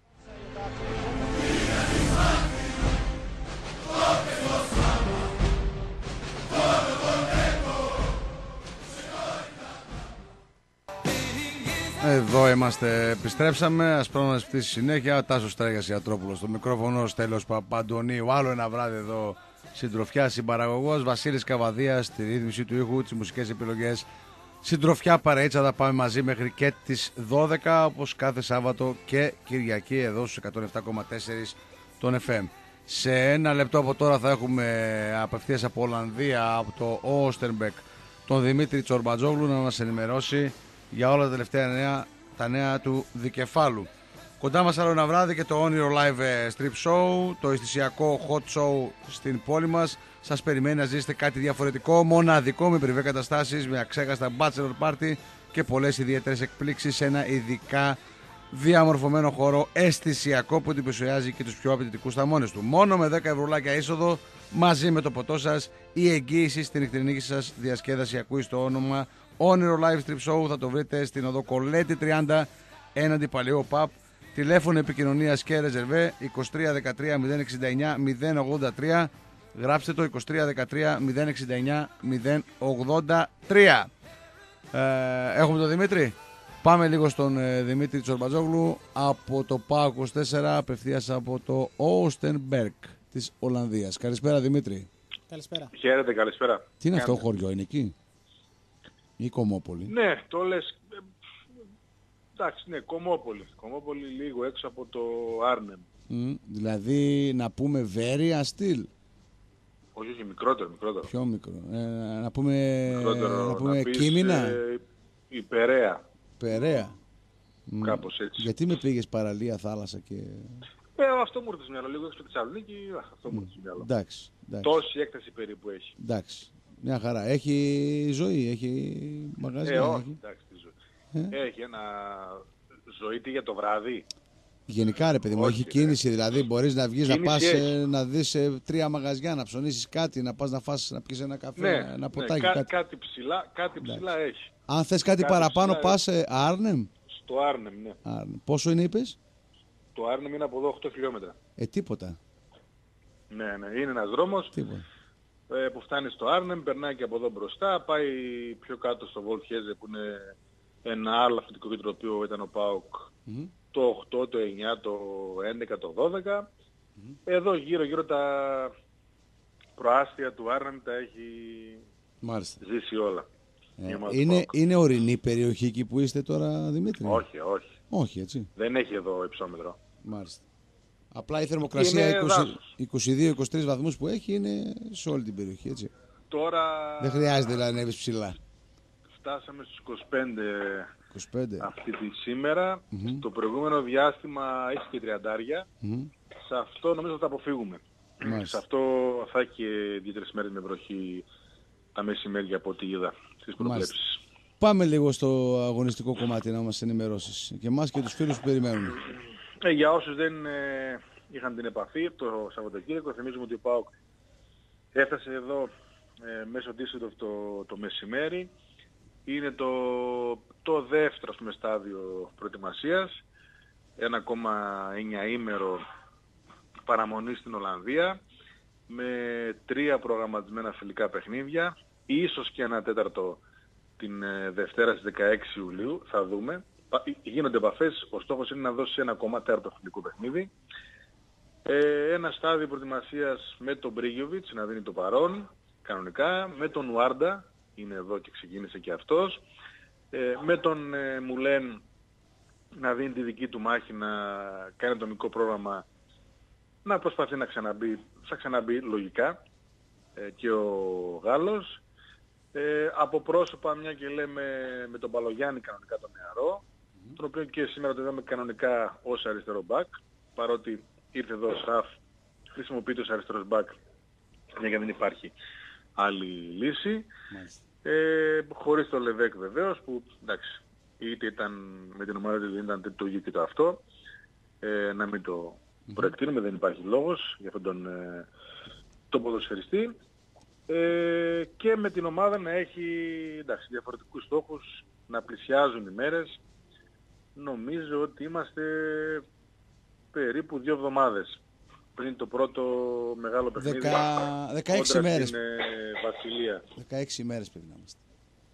S1: Εδώ είμαστε, επιστρέψαμε. Ασπρόμας πτήση συνέχεια. Τάσος Στράγιας Ιατρόπουλος στο μικρόφωνο. Στέλιος Παπαντονίου. Άλλο ένα βράδυ εδώ. Συντροφιά, συμπαραγωγός. Βασίλης Καβαδίας στη ρύθμιση του ήχου, τις μουσικές επιλογές. Συντροφιά παρείτσα, θα πάμε μαζί μέχρι και τις 12, όπως κάθε Σάββατο και Κυριακή εδώ στους 107,4 των FM. Σε ένα λεπτό από τώρα θα έχουμε απευθείας από Ολλανδία, από το Όστενμπεργκ, τον Δημήτρη Τσορμπατζόγλου να μας ενημερώσει για όλα τα τελευταία νέα, τα νέα του δικεφάλου. Κοντά μας άλλο ένα βράδυ και το Όνειρο Live Strip Show, το αισθησιακό hot show στην πόλη μας. Σας περιμένει να ζήσετε κάτι διαφορετικό, μοναδικό, με πριβέ καταστάσεις, με αξέχαστα bachelor party και πολλές ιδιαίτερες εκπλήξεις σε ένα ειδικά διαμορφωμένο χώρο αισθησιακό που εντυπωσιάζει και τους πιο απαιτητικούς θαμώνες του. Μόνο με 10 ευρουλάκια είσοδο, μαζί με το ποτό σας, η εγγύηση στην νυχτερινή σας διασκέδαση ακούει στο όνομα Όνειρο Live Strip Show. Θα το βρείτε στην οδό Κολέτη 30 έναντι Παλαιό ΠΑΠ. Τηλέφωνο επικοινωνίας και ρεζερβέ 23 13 069 083. Γράψτε το 23 13 069 083. Έχουμε τον Δημήτρη. Πάμε λίγο στον Δημήτρη Τσορμπατζόγλου από το ΠΑΟΚ 24, απευθείας από το Όστενμπεργκ της Ολλανδίας. Καλησπέρα Δημήτρη.
S2: Καλησπέρα.
S3: Χαίρετε, καλησπέρα.
S1: Τι είναι αυτό, χωριό είναι εκεί ή Κομμόπολη?
S3: Ναι, το λες. Εντάξει, ναι, Κομμόπολη. Κομμόπολη λίγο έξω από το Άρνεμ.
S1: Δηλαδή να πούμε Βέρεια στυλ.
S3: Όχι, μικρότερο.
S1: Πιο μικρό. Να πούμε,
S3: Μικρότερο,
S1: να πούμε
S3: να πεις,
S1: Κίμηνα.
S3: η Περαία.
S1: Περαία.
S3: Κάπως έτσι.
S1: Γιατί με πήγες παραλία, θάλασσα και...
S3: Αυτό μου ήρθε στο μυαλό, λίγο έξω από τη Θεσσαλονίκη, αυτό μου ήρθε στο μυαλό.
S1: Εντάξει.
S3: Τόση έκταση περίπου έχει.
S1: Εντάξει. Μια χαρά. Έχει ζωή, έχει μαγαζιά.
S3: Όχι, εντάξει, τη ζωή. Έχει ένα ζωή για το βράδυ.
S1: Γενικά ρε παιδί μου, έχει κίνηση, δηλαδή μπορείς να βγεις να πας να δεις 3 μαγαζιά, να ψωνίσεις κάτι, να πας να φας, να πιεις ένα καφέ, ένα ποτάκι.
S3: Κάτι ψηλά έχει.
S1: Αν θες κάτι παραπάνω πας Άρνεμ.
S3: Στο Άρνεμ, ναι.
S1: Πόσο είναι είπες?
S3: Το Άρνεμ είναι από εδώ 8 χιλιόμετρα.
S1: Τίποτα.
S3: Ναι, είναι ένας δρόμος που φτάνει στο Άρνεμ, περνάει και από εδώ μπροστά, πάει πιο κάτω στο Βολτχέζε που είναι ένα άλλο αθλητικό κέντρο το οποίο ήταν ο ΠΑΟΚ. Το 8, το 9, το 11, το 12. Εδώ γύρω τα προάστια του Άρνεμ τα έχει ζήσει όλα.
S1: Είναι ορεινή περιοχή εκεί που είστε τώρα Δημήτρη?
S3: Όχι.
S1: Όχι έτσι.
S3: Δεν έχει εδώ υψόμετρο.
S1: Μάλιστα. Απλά η θερμοκρασία 22-23 βαθμούς που έχει είναι σε όλη την περιοχή έτσι.
S3: Τώρα...
S1: Δεν χρειάζεται να ανέβεις ψηλά.
S3: Φτάσαμε στους 25 αυτή τη σήμερα. Το προηγούμενο διάστημα έχει και 30. Σε αυτό νομίζω θα τα αποφύγουμε. Σε αυτό θα έχει και 2-3 μέρες με βροχή
S6: τα μεσημέρια από ό,τι είδα στις προβλέψεις.
S1: Πάμε λίγο στο αγωνιστικό κομμάτι να μας ενημερώσεις και εμάς και τους φίλους που περιμένουν.
S6: Για όσους δεν είχαν την επαφή το Σαββατοκύριακο, θυμίζουμε ότι ο ΠΑΟΚ έφτασε εδώ μέσω Düsseldorf το μεσημέρι. Είναι το δεύτερο στάδιο προετοιμασίας, 1,9 ημέρο παραμονή στην Ολλανδία, με 3 προγραμματισμένα φιλικά παιχνίδια, ίσως και ένα τέταρτο την Δευτέρα στις 16 Ιουλίου, θα δούμε. Γίνονται επαφές, ο στόχος είναι να δώσει ένα ακόμα τέταρτο φιλικό παιχνίδι. Ένα στάδιο προετοιμασίας με τον Μπρίγιοβιτς να δίνει το παρόν, κανονικά, με τον Ουάρντα, είναι εδώ και ξεκίνησε και αυτός, με τον Μουλέν να δίνει τη δική του μάχη, να κάνει το μικρό πρόγραμμα, να προσπαθεί να ξαναμπεί λογικά, και ο Γάλλος. Από πρόσωπα, μια και λέμε, με τον Παλογιάννη κανονικά τον νεαρό, τον οποίο και σήμερα το είδαμε κανονικά ως αριστερό μπακ, παρότι ήρθε εδώ ο Σαφ, χρησιμοποιείται ως αριστερός μπακ, μια και δεν υπάρχει άλλη λύση. Χωρίς το Λεβέκ βεβαίως, που εντάξει, είτε ήταν με την ομάδα του, δεν ήταν το ίδιο και το αυτό, να μην το προεκτείνουμε, δεν υπάρχει λόγος για αυτόν τον ποδοσφαιριστή. Και με την ομάδα να έχει, εντάξει, διαφορετικούς στόχους, να πλησιάζουν οι μέρες. Νομίζω ότι είμαστε περίπου 2 εβδομάδες πριν το πρώτο μεγάλο παιχνίδι.
S1: 16 μέρες.
S6: Στην Βασιλεία.
S1: 16 μέρες πρέπει να είμαστε.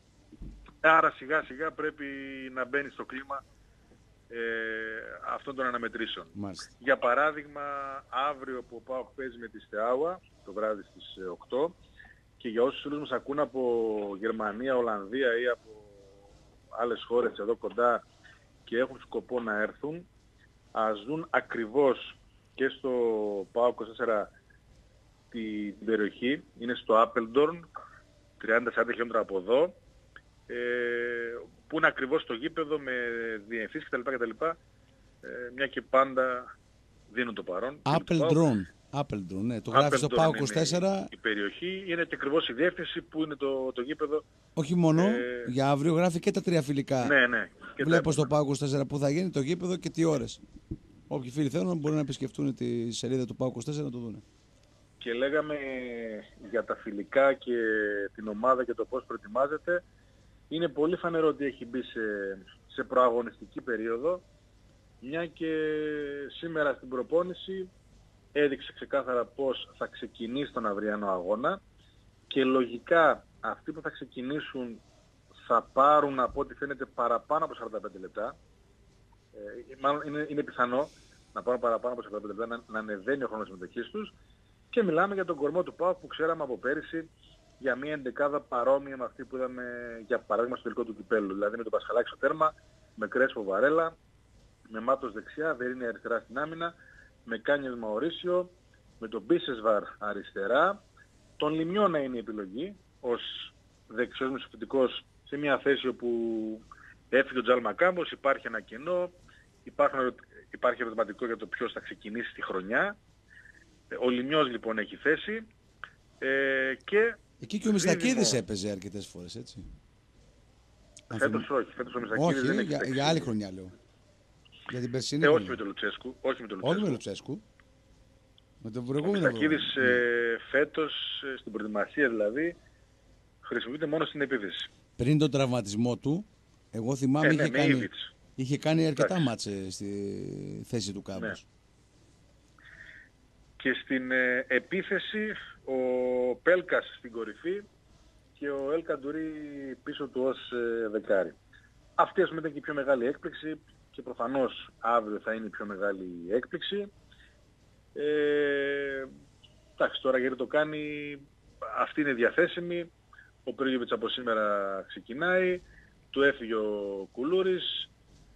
S6: Άρα σιγά σιγά πρέπει να μπαίνει στο κλίμα αυτών των αναμετρήσεων.
S1: Μάλιστα.
S6: Για παράδειγμα, αύριο που ο ΠΑΟΚ παίζει με τη Στεάουα, το βράδυ στις 8, και για όσους φίλους μας ακούν από Γερμανία, Ολλανδία ή από άλλες χώρες εδώ κοντά και έχουν σκοπό να έρθουν, ας δουν ακριβώς και στο ΠΑΟΚ 24 την περιοχή, είναι στο Άπελντορν, 30-40 χιλιόμετρα από εδώ, που είναι ακριβώς το γήπεδο με διευθύνσεις κτλ. Μια και πάντα δίνουν το παρόν.
S1: Άπελντρον, ναι, το γράφει στο ΠΑΟΚ 24.
S6: Η περιοχή είναι και ακριβώς η διεύθυνση που είναι το γήπεδο.
S1: Όχι μόνο, για αύριο γράφει και τα 3 φιλικά.
S6: Ναι.
S1: Βλέπω στο ΠΑΟΚ 24 που θα γίνει το γήπεδο και τι ώρες. Όποιοι φίλοι θέλουν μπορούν να επισκεφτούν τη σελίδα του ΠΑΟΚ 24 να το δουν.
S6: Και λέγαμε για τα φιλικά και την ομάδα και το πώς προετοιμάζεται. Είναι πολύ φανερό ότι έχει μπει σε προαγωνιστική περίοδο, μια και σήμερα στην προπόνηση έδειξε ξεκάθαρα πώς θα ξεκινήσει τον αυριανό αγώνα και λογικά αυτοί που θα ξεκινήσουν θα πάρουν από ό,τι φαίνεται παραπάνω από 45 λεπτά. Μάλλον είναι πιθανό να πάρουν παραπάνω από 45 λεπτά, να ανεβαίνει ο χρόνος συμμετοχής τους, και μιλάμε για τον κορμό του ΠΑΟΚ που ξέραμε από πέρυσι για μια εντεκάδα παρόμοια με αυτή που είδαμε για παράδειγμα στο τελικό του κυπέλλου. Δηλαδή με τον Πασχαλάκη στο τέρμα, με Κρέσπο Βαρέλα, με Μάτος δεξιά, Βερίνη αριστερά στην άμυνα, με Κάνιες Μαωρίσιο, με τον Μπίσεσβαρ αριστερά, τον Λιμιό να είναι η επιλογή ως δεξιός μεσοεπιθετικός σε μια θέση όπου έφυγε ο Τζαλ Μακάμπος, υπάρχει ένα κενό, υπάρχει ερωτηματικό για το ποιος θα ξεκινήσει τη χρονιά. Ο Λιμιός λοιπόν έχει θέση, και
S1: εκεί και ο Μιστακίδης έπαιζε αρκετές φορές, έτσι.
S6: Φέτος όχι, φέτος ο Μιστακίδης δεν έχει παίξει.
S1: Για άλλη χρονιά λέω. Για την περσινή
S6: όχι με τον Λουτσέσκου. Όχι με τον
S1: Λουτσέσκου. Με τον
S6: ο
S1: προηγούμενο.
S6: Μιστακίδης φέτος, στην προετοιμασία δηλαδή, χρησιμοποιείται μόνο στην επίθεση.
S1: Πριν τον τραυματισμό του, εγώ θυμάμαι είχε κάνει αρκετά μάτσε στη θέση του Κάμπος.
S6: Ναι. Και στην επίθεση ο Πέλκας στην κορυφή και ο Ελ Καντουρί πίσω του ως δεκάρι. Αυτή ας πούμε ήταν και η πιο μεγάλη έκπληξη και προφανώς αύριο θα είναι η πιο μεγάλη έκπληξη. Εντάξει, τώρα γιατί το κάνει, αυτή είναι διαθέσιμη. Ο Πρίγιοβιτς από σήμερα ξεκινάει, του έφυγε ο Κουλούρης.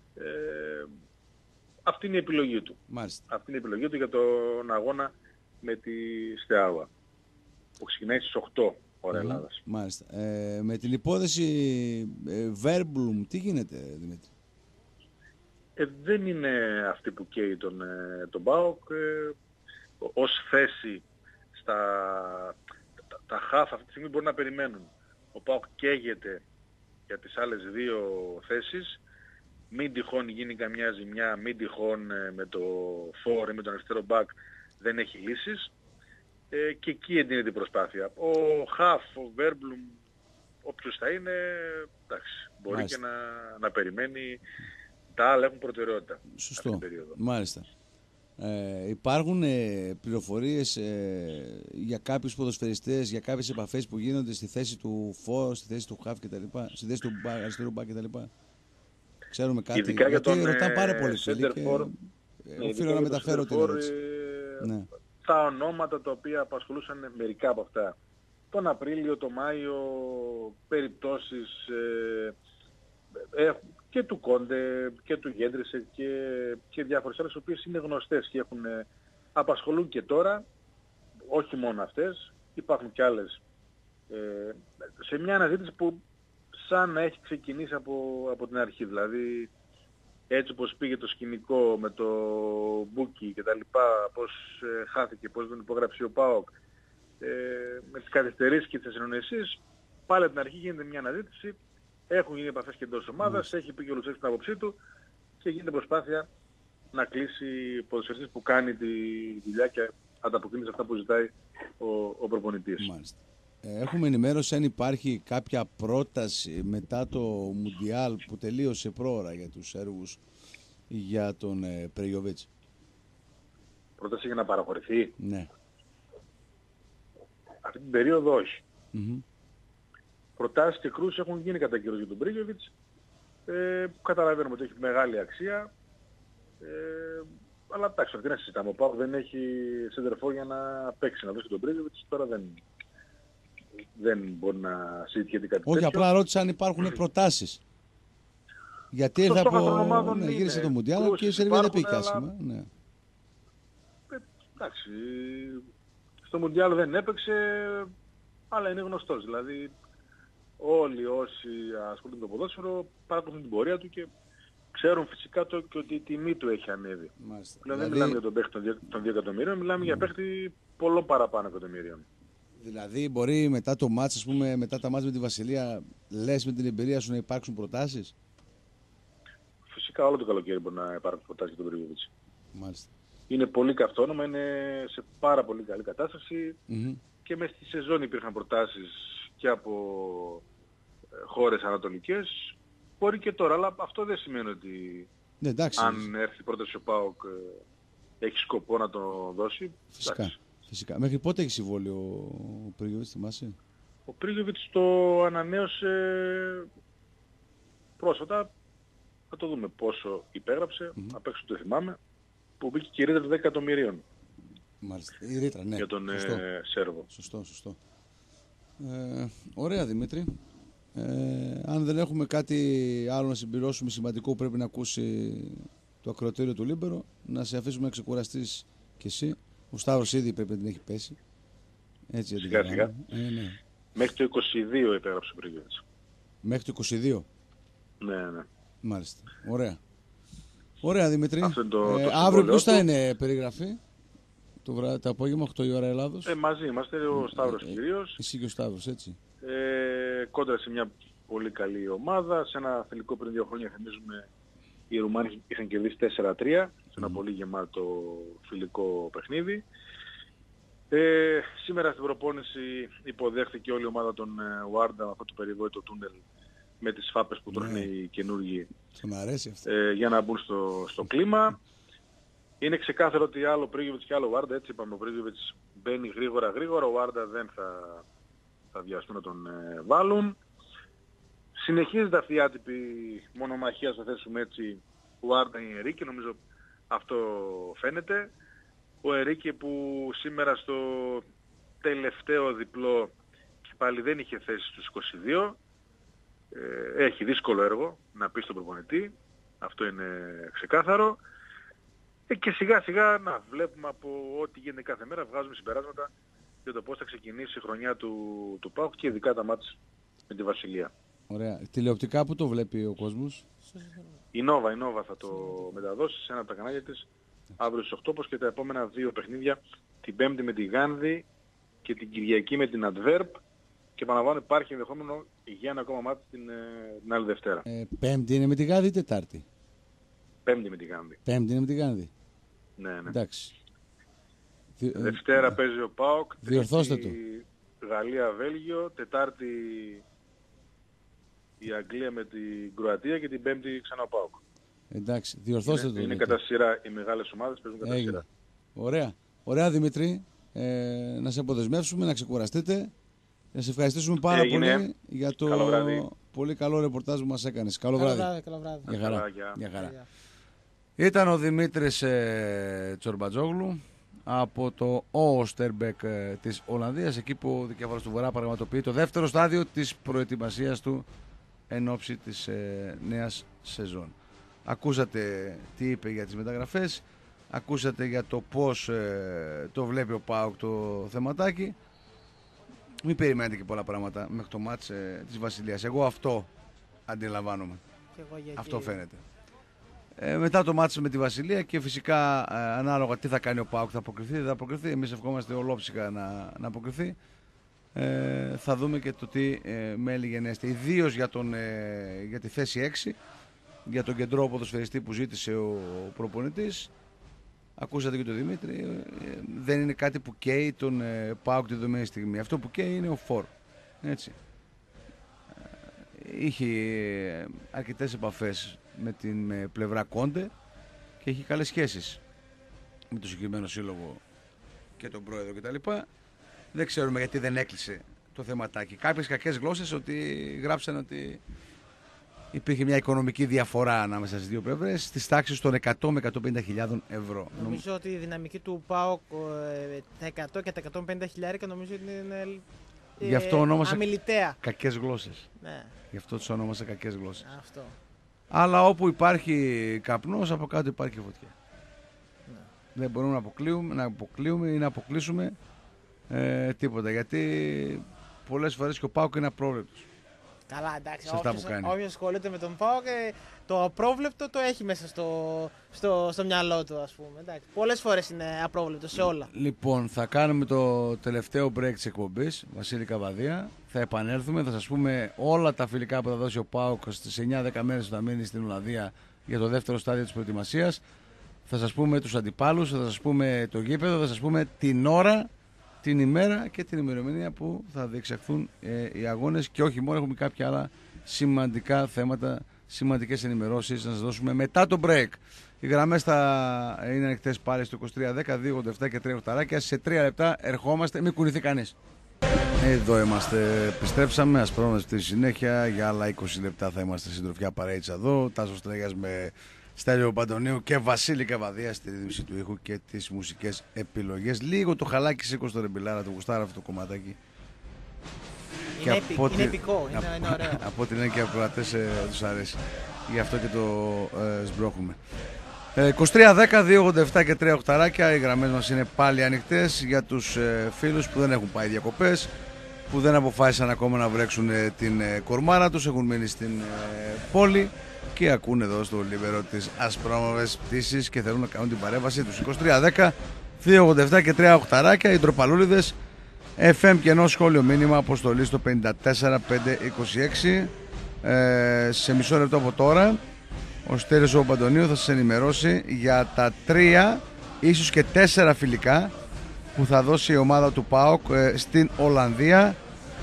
S6: Αυτή είναι η επιλογή του.
S1: Μάλιστα.
S6: Αυτή είναι η επιλογή του για τον αγώνα με τη Στεάουα που ξεκινάει στις 8 ώρα Ελλάδας.
S1: Μάλιστα. Με την υπόθεση Βέρμπλουμ, τι γίνεται, Δημήτρη?
S6: Δεν είναι αυτή που καίει τον ΠΑΟΚ. Ως θέση τα τα χαφ αυτή τη στιγμή μπορεί να περιμένουν. Ο ΠΑΟΚ καίγεται για τις άλλες δύο θέσεις. Μην τυχόν γίνει καμιά ζημιά, μην τυχόν με το φόρ ή με τον αριστερό μπακ δεν έχει λύσεις. Και εκεί εντείνεται η προσπάθεια. Ο Χαφ, ο Βέρμπλουμ, όποιος θα είναι, εντάξει, μπορεί
S1: Μάλιστα.
S6: και να περιμένει. Τα άλλα έχουν προτεραιότητα.
S1: Σωστό.
S6: Αυτή την περίοδο.
S1: Μάλιστα. Υπάρχουν πληροφορίες για κάποιους ποδοσφαιριστές, για κάποιες επαφές που γίνονται στη θέση του φόρ, στη θέση του Χαφ κτλ. Στη θέση του αριστερού μπακ κτλ. Ξέρουμε κάτι.
S6: Ειδικά για τον
S1: ρωτάνε πάρα πολύ φίλοι και οφείλω να μεταφέρω την ερώτηση. Ναι.
S6: Τα ονόματα τα οποία απασχολούσαν μερικά από αυτά. Τον Απρίλιο, τον Μάιο, περιπτώσεις και του Κόντε και του Γέντρισε και διάφορες άλλες, οι οποίες είναι γνωστές και απασχολούν και τώρα, όχι μόνο αυτές, υπάρχουν και άλλες. Σε μια αναζήτηση που σαν να έχει ξεκινήσει από την αρχή, δηλαδή έτσι όπως πήγε το σκηνικό με το Μπούκι και τα λοιπά, πώς χάθηκε, πώς δεν υπογράψει ο ΠΑΟΚ, με τις καθυστερήσεις και τις ασυνοησίες, πάλι από την αρχή γίνεται μια αναζήτηση, έχουν γίνει επαφές και εντός ομάδας, έχει πει και ο Λουτσέσκης την άποψή του και γίνεται προσπάθεια να κλείσει ποδοσφαιριστής που κάνει τη δουλειά και ανταποκρίνει σε αυτά που ζητάει ο προπονητής.
S1: Μάλιστα. Έχουμε ενημέρωση αν υπάρχει κάποια πρόταση μετά το Μουντιάλ που τελείωσε πρόωρα για τους Σέρβους για τον Πρεγιοβίτς.
S6: Πρόταση για να παραχωρηθεί.
S1: Ναι.
S6: Αυτή την περίοδο όχι.
S1: Mm-hmm.
S6: Προτάσεις και κρούσεις έχουν γίνει κατά καιρός για τον Πρίγιοβιτς, που καταλαβαίνουμε ότι έχει μεγάλη αξία, αλλά εντάξει, αυτή να συζητάμε. Ο ΠΑΟΚ δεν έχει σεντερφόρ για να παίξει, να δώσει τον Πρίγιοβιτς, τώρα δεν μπορεί να συζητιέται κάτι
S1: όχι,
S6: τέτοιο.
S1: απλά ρώτησα αν υπάρχουν προτάσεις. Γιατί ήρθε από... Ναι, γύρισε το Μουντιάλ και η Σερβία δεν πήγε άσχημα. Ναι.
S6: Εντάξει, στο Μουντιάλ δεν έπαιξε, αλλά είναι γνωστός. Δηλαδή όλοι όσοι ασχολούνται με το ποδόσφαιρο παρακολουθούν την πορεία του και ξέρουν φυσικά και ότι η τιμή του έχει ανέβει. Δηλαδή δεν μιλάμε για τον παίχτη των 2 εκατομμυρίων, μιλάμε για παίχτη πολλών παραπάνω εκατομμυρίων.
S1: Δηλαδή μπορεί μετά το μάτς, ας πούμε, μετά τα μάτς με τη Βασιλεία, λες με την εμπειρία σου να υπάρξουν προτάσεις?
S6: Φυσικά όλο το καλοκαίρι μπορεί να υπάρξουν προτάσεις για τον Πρίγιοβιτς.
S1: Μάλιστα.
S6: Είναι πολύ καυτό όνομα, είναι σε πάρα πολύ καλή κατάσταση και μέσα στη σεζόν υπήρχαν προτάσεις και από χώρες ανατολικές. Μπορεί και τώρα, αλλά αυτό δεν σημαίνει ότι
S1: ναι,
S6: αν έρθει η πρόταση ο ΠΑΟΚ έχει σκοπό να το δώσει.
S1: Φυσικά. Μέχρι πότε έχει συμβόλαιο ο Πρίγιοβιτς, θυμάσαι?
S6: Ο Πρίγιοβιτς το ανανέωσε πρόσφατα. Θα το δούμε πόσο υπέγραψε. Απ' έξω το θυμάμαι. Που μπήκε και η ρήτρα των 10 εκατομμυρίων.
S1: Μάλιστα. Η ρήτρα, ναι.
S6: Για τον Σέρβο.
S1: Σωστό. Ωραία, Δημήτρη. Αν δεν έχουμε κάτι άλλο να συμπληρώσουμε σημαντικό που πρέπει να ακούσει το ακροατήριο του Λίμπερο, να σε αφήσουμε να ξεκουραστείς κι εσύ. Ο Σταύρος ήδη πρέπει να την έχει πέσει. Έτσι,
S6: σιγά.
S1: Ναι.
S6: Μέχρι το 22 υπέγραψε ο Πρίγιοβιτς.
S1: Μέχρι το 22.
S6: Ναι.
S1: Μάλιστα. Ωραία, Δημήτρη.
S6: Αύριο
S1: ποιος θα είναι περιγραφή? Το απόγευμα 8 η ώρα Ελλάδος.
S6: Μαζί είμαστε, ο Σταύρος κυρίως.
S1: Εσύ και ο Σταύρος, έτσι.
S6: Κόντρα σε μια πολύ καλή ομάδα. Σε ένα φιλικό πριν 2 χρόνια, θυμίζουμε, οι Ρουμάνοι είχαν κερδίσει 4-3 σε ένα πολύ γεμάτο φιλικό παιχνίδι. Σήμερα στην προπόνηση υποδέχθηκε όλη η ομάδα των Wanda, αυτό το περιβόητο τούνελ με τις φάπες που τρώνε οι καινούργοι για να μπουν στο κλίμα. Είναι ξεκάθαρο ότι άλλο Πρίγιοβιτς και άλλο Wanda, έτσι είπαμε, ο Πρίγιοβιτς μπαίνει γρήγορα, ο Wanda δεν θα βιαστούν να τον βάλουν. Συνεχίζεται αυτή η άτυπη μονομαχία, θα θέσουμε έτσι, Wanda ή Ερίκε, νομίζω αυτό φαίνεται. Ο Ερίκε που σήμερα στο τελευταίο διπλό και πάλι δεν είχε θέση στους 22, έχει δύσκολο έργο να πει στον προπονητή, αυτό είναι ξεκάθαρο. Και σιγά σιγά να βλέπουμε από ό,τι γίνεται κάθε μέρα, βγάζουμε συμπεράσματα για το πώς θα ξεκινήσει η χρονιά του ΠΑΟΚ και ειδικά τα μάτς με τη Βασιλεία.
S1: Ωραία. Τηλεοπτικά που το βλέπει ο κόσμος?
S6: Η Νόβα θα το μεταδώσει σε ένα από τα κανάλια της αύριο στις 8, όπως και τα επόμενα 2 παιχνίδια, την Πέμπτη με τη Γάνδη και την Κυριακή με την Adverb και επαναλαμβάνω υπάρχει ενδεχόμενο για ένα ακόμα μάτι την άλλη Δευτέρα.
S1: Πέμπτη είναι με τη Γάνδη ή Τετάρτη?
S6: Πέμπτη με τη Γάνδη.
S1: Πέμπτη είναι με τη Γάνδη.
S6: Ναι.
S1: Εντάξει.
S6: Δευτέρα παίζει ο ΠΑΟΚ.
S1: Διορθώστε το.
S6: Γαλλία-Βέλγιο. Τετάρτη η Αγγλία με την Κροατία και την Πέμπτη ξανά ο ΠΑΟΚ.
S1: Εντάξει, διορθώστε το.
S6: Είναι κατά σειρά οι μεγάλες ομάδες παίζουν κατά σειρά.
S1: Ωραία Δημήτρη. Να σε αποδεσμεύσουμε, να ξεκουραστείτε. Να σε ευχαριστήσουμε πάρα πολύ για το πολύ καλό ρεπορτάζ που μας έκανες. Καλό βράδυ.
S2: Καλό βράδυ.
S1: Για χαρά. Ήταν ο Δημήτρης Τσορμπατζόγλου από το Oosterbeek της Ολλανδίας, εκεί που ο δικέφαλος του Βορρά πραγματοποιεί το δεύτερο στάδιο της προετοιμασίας του εν ώψη της νέας σεζόν. Ακούσατε τι είπε για τις μεταγραφές, ακούσατε για το πώς το βλέπει ο ΠΑΟΚ το θεματάκι. Μην περιμένετε και πολλά πράγματα μέχρι το μάτς της Βασιλείας. Εγώ αυτό αντιλαμβάνομαι. Αυτό φαίνεται. Μετά το μάτς με τη Βασιλεία και φυσικά ανάλογα τι θα κάνει ο ΠΑΟΚ, θα αποκριθεί, δεν θα αποκριθεί. Εμείς ευχόμαστε ολόψυχα να αποκριθεί. Θα δούμε και το τι μέλη γενέστε. Ιδίως για τη θέση 6, για τον κεντρό ποδοσφαιριστή που ζήτησε ο προπονητής. Ακούσατε και τον Δημήτρη, δεν είναι κάτι που καίει τον ΠΑΟΚ τη δεδομένη στιγμή. Αυτό που καίει είναι ο φόρ. Έτσι. Είχε αρκετές επαφές με την πλευρά Κόντε και έχει καλές σχέσεις με το συγκεκριμένο σύλλογο και τον πρόεδρο κτλ. Δεν ξέρουμε γιατί δεν έκλεισε το θεματάκι. Κάποιες κακές γλώσσες ότι γράψαν ότι υπήρχε μια οικονομική διαφορά ανάμεσα στις δύο πλευρές στις τάξεις των 100 με 150.000 ευρώ.
S2: Νομίζω ότι η δυναμική του ΠΑΟΚ τα 100 και τα 150 χιλιάρικα νομίζω είναι
S1: γι' αυτό ονόμασε
S2: αμιλητέα.
S1: Κακές γλώσσες.
S2: Ναι.
S1: Γι' αυτό τους ονόμασε κακές γλώσσες.
S2: Αυτό.
S1: Αλλά όπου υπάρχει καπνός, από κάτω υπάρχει φωτιά.
S2: Ναι.
S1: Δεν μπορούμε να αποκλείουμε ή να αποκλείσουμε τίποτα. Γιατί πολλές φορές και ο ΠΑΟΚ είναι απρόβλεπτος.
S2: Καλά, εντάξει.
S1: Όποιος
S2: ασχολείται με τον ΠΑΟΚ, το απρόβλεπτο το έχει μέσα στο μυαλό του, ας πούμε. Εντάξει. Πολλές φορές είναι απρόβλεπτο σε όλα.
S1: Λοιπόν, θα κάνουμε το τελευταίο break της εκπομπής, Βασίλη Καβαδία. Θα επανέλθουμε, θα σας πούμε όλα τα φιλικά που θα δώσει ο ΠΑΟΚ στις 9-10 μέρες που θα μείνει στην Ολλανδία για το δεύτερο στάδιο της προετοιμασίας. Θα σας πούμε τους αντιπάλους, θα σας πούμε το γήπεδο, θα σας πούμε την ώρα, την ημέρα και την ημερομηνία που θα διεξαχθούν οι αγώνες και όχι μόνο, έχουμε κάποια άλλα σημαντικά θέματα, σημαντικές ενημερώσεις να σας δώσουμε μετά το break. Οι γραμμές θα είναι ανοιχτές πάλι στο 2310, 287 και 3 οχταράκια. Σε 3 λεπτά ερχόμαστε, μην κουνηθεί κανείς. Εδώ είμαστε, επιστρέψαμε, ασπρόμαστε στη συνέχεια. Για άλλα 20 λεπτά θα είμαστε συντροφιά παρέιτσα εδώ. Τάσος Τρέγιας με Στέλιο Παντονίου και Βασίλη Καβαδία στη ρύθμιση του ήχου και τις μουσικές επιλογές. Λίγο το χαλάκι σήκω στο ρεμπιλάρα, το γουστάρα αυτό το κομματάκι.
S2: Είναι επικό, είναι ωραίο.
S1: Από ό,τι λένε και οι ακροατές τους αρέσει. Γι' αυτό και το σμπρώχουμε. 2310, 287 και 3 οχταράκια. Οι γραμμές μας είναι πάλι ανοιχτές για τους φίλους που δεν έχουν πάει διακοπές, που δεν αποφάσισαν ακόμα να βρέξουν την κορμάρα τους, έχουν μείνει στην πόλη και ακούνε εδώ στο Λίβερο τις ασπρόμαυρες πτήσεις και θέλουν να κάνουν την παρέμβασή τους. 2310, 287 και 3 οχταράκια. Οι ντροπαλούλιδες FM και ενό σχόλιο μήνυμα αποστολή στο 54526. Σε μισό λεπτό από τώρα ο Στέλιος ο Παντονίου θα σας ενημερώσει για τα 3 ίσως και 4 φιλικά που θα δώσει η ομάδα του ΠΑΟΚ στην Ολλανδία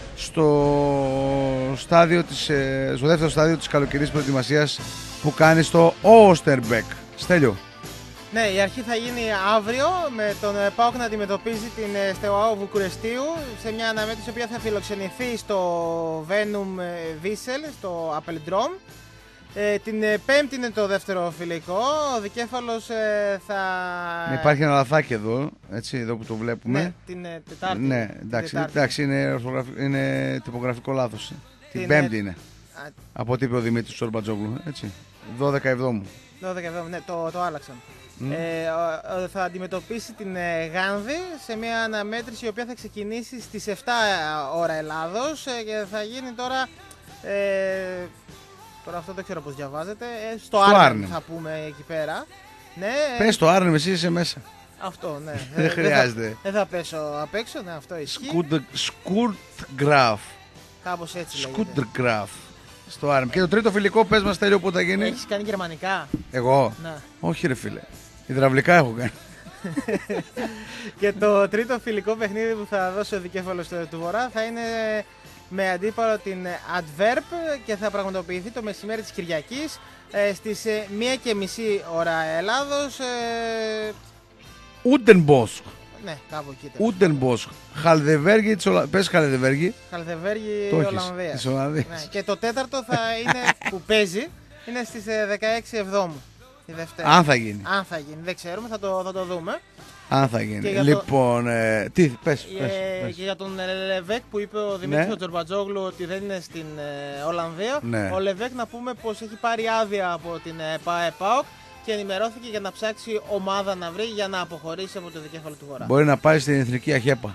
S1: στο δεύτερο στάδιο της καλοκαιρινής προετοιμασίας που κάνει στο Oosterbeek. Στέλιο.
S2: Ναι, η αρχή θα γίνει αύριο με τον ΠΑΟΚ να αντιμετωπίζει την ΣΤΕΟΑΟ Βουκουρεστίου σε μια αναμέτρηση η οποία θα φιλοξενηθεί στο Venom Vissel, στο Apeldoorn. Την Πέμπτη είναι το δεύτερο φιλικό. Ο δικέφαλος θα...
S1: Υπάρχει ένα λαθάκι εδώ, έτσι, εδώ που το βλέπουμε.
S2: Ναι, την Τετάρτη.
S1: Ναι, εντάξει, είναι τυπογραφικό λάθος. Την Πέμπτη είναι. Από ό,τι είπε ο Δημήτρης Τσορμπατζόγλου, έτσι. 12 Εβδόμου.
S2: 12 Εβδόμου, ναι, το άλλαξαν. Θα αντιμετωπίσει την Γάνδη σε μια αναμέτρηση η οποία θα ξεκινήσει στις 7 ώρα Ελλάδος και θα γίνει τώρα... Τώρα αυτό δεν ξέρω πώς διαβάζετε. Στο Άρνεμ θα πούμε εκεί πέρα. Ναι,
S1: πες το Άρνεμ, εσύ είσαι μέσα.
S2: Αυτό, ναι.
S1: Δεν χρειάζεται.
S2: Δεν θα πέσω απ' έξω, ναι, αυτό ισχύει.
S1: Σκουρτγκραφ.
S2: Κάπως έτσι λέγεται.
S1: Σκουρτγκραφ. Στο Άρεμ. Και το τρίτο φιλικό, πες μας Τέλειο, πού θα γίνει.
S2: Έχεις κάνει γερμανικά?
S1: Εγώ.
S2: Ναι.
S1: Όχι ρε φίλε. Υδραυλικά έχω κάνει.
S2: Και το τρίτο φιλικό παιχνίδι που θα δώσει ο δικέφαλος του Βορρά θα είναι με αντίπαλο την Adverb και θα πραγματοποιηθεί το μεσημέρι της Κυριακής στις 1:30 ώρα Ελλάδος.
S1: Ούντενμπόσκ.
S2: Ναι, κάπου εκεί.
S1: Ούντενμπόσκ. Χαλδεβέργη της Ολλανδίας. Πες Χαλδεβέργη.
S2: Χαλδεβέργη Ολλανδίας.
S1: Της Ολλανδίας.
S2: Ναι. Και το τέταρτο θα είναι που παίζει είναι στις 16 Εβδόμου. Τη Δευτέρα.
S1: Αν θα γίνει.
S2: Αν θα γίνει, δεν ξέρουμε, θα το δούμε.
S1: Αν θα γίνει.
S2: Και
S1: Λοιπόν, τι, πες.
S2: Και για τον Λεβέκ που είπε ο Δημήτρης
S1: Ναι.
S2: Τζορμπατζόγλου ότι δεν είναι στην Ολλανδία.
S1: Ναι.
S2: Ο Λεβέκ να πούμε πως έχει πάρει άδεια από την ΠΑΕ-ΠΑΟΚ και ενημερώθηκε για να ψάξει ομάδα να βρει για να αποχωρήσει από το δικέφαλο του Βορρά.
S1: Μπορεί να πάει στην Εθνική Αχέπα.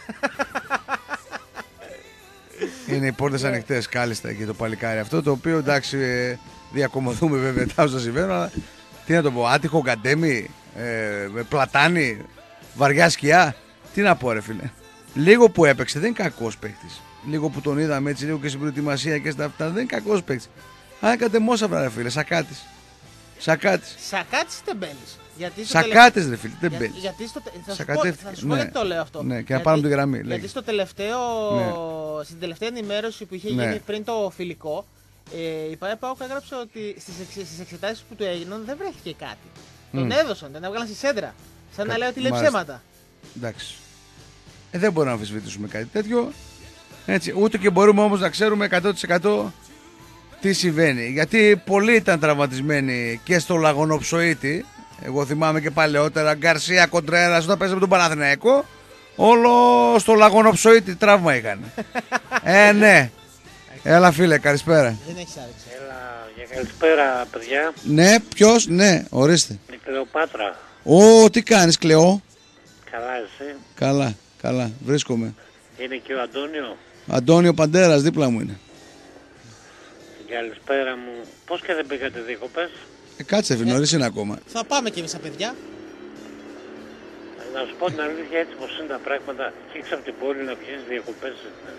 S1: Είναι οι πόρτες ανοιχτές, κάλλιστα εκεί το παλικάρι αυτό. Το οποίο εντάξει, διακομωθούμε βέβαια τα όσα συμβαίνουν, αλλά τι να το πω, άτυχο γκαντέμι, με πλατάνι, βαριά σκιά. Τι να πω ρε φίλε. Λίγο που έπαιξε δεν είναι κακός παίκτης. Λίγο που τον είδαμε έτσι, λίγο και στην προετοιμασία και στα αυτά, δεν είναι κακός παίκτης. Αν κατεμόσαυρα ρε φίλε, Σακάτης. Σακάτης.
S2: Σακάτης ή Τεμπέλης?
S1: Σακάτης ρε φίλε, δεν μπέλης.
S2: Γιατί θα
S1: Σακατεύτηκε.
S2: σου πω γιατί το λέω αυτό.
S1: Ναι, και να πάρουμε τη γραμμή.
S2: Γιατί
S1: λέγε.
S2: στην τελευταία ενημέρωση που είχε
S1: Ναι.
S2: γίνει πριν το φιλικό, η ΠΑΕ-ΠΑΟΚ έγραψε ότι στις εξετάσεις που του έγιναν δεν βρέθηκε κάτι. Τον έδωσαν, τον έβγαλαν στη σέντρα. Σαν να λέει ότι λέει
S1: Μάλιστα.
S2: ψέματα.
S1: Εντάξει. Δεν μπορούμε να αμφισβητήσουμε κάτι τέτοιο. Έτσι, ούτε και μπορούμε όμως να ξέρουμε 100% τι συμβαίνει. Γιατί πολλοί ήταν τραυματισμένοι και στο Λαγονοψοίτη. Εγώ θυμάμαι και παλαιότερα Γκαρσία Κοντρέρας όταν παίζαμε τον Παναθηναϊκό. Όλο στο Λαγονοψοίτη τραύμα είχαν. Ναι. Έλα φίλε, καλησπέρα.
S2: Δεν έχεις άρεξη.
S7: Έλα, για καλησπέρα παιδιά.
S1: Ναι, ποιος, ναι, ορίστε.
S7: Η Κλεοπάτρα.
S1: Τι κάνεις Κλεό?
S7: Καλά εσύ.
S1: Καλά, καλά, βρίσκομαι.
S7: Είναι και ο Αντώνιο.
S1: Αντώνιο Παντέρας δίπλα μου είναι.
S7: Καλησπέρα μου. Πώς και δεν πήγατε δίκοπες?
S1: Κάτσε φίλε, νωρίς είναι ακόμα.
S2: Θα πάμε κι εμείς τα παιδιά.
S7: Να σου πω την αλήθεια, έτσι πως είναι τα πράγματα. Και έξω από την πόλη να πιέσεις διακοπές.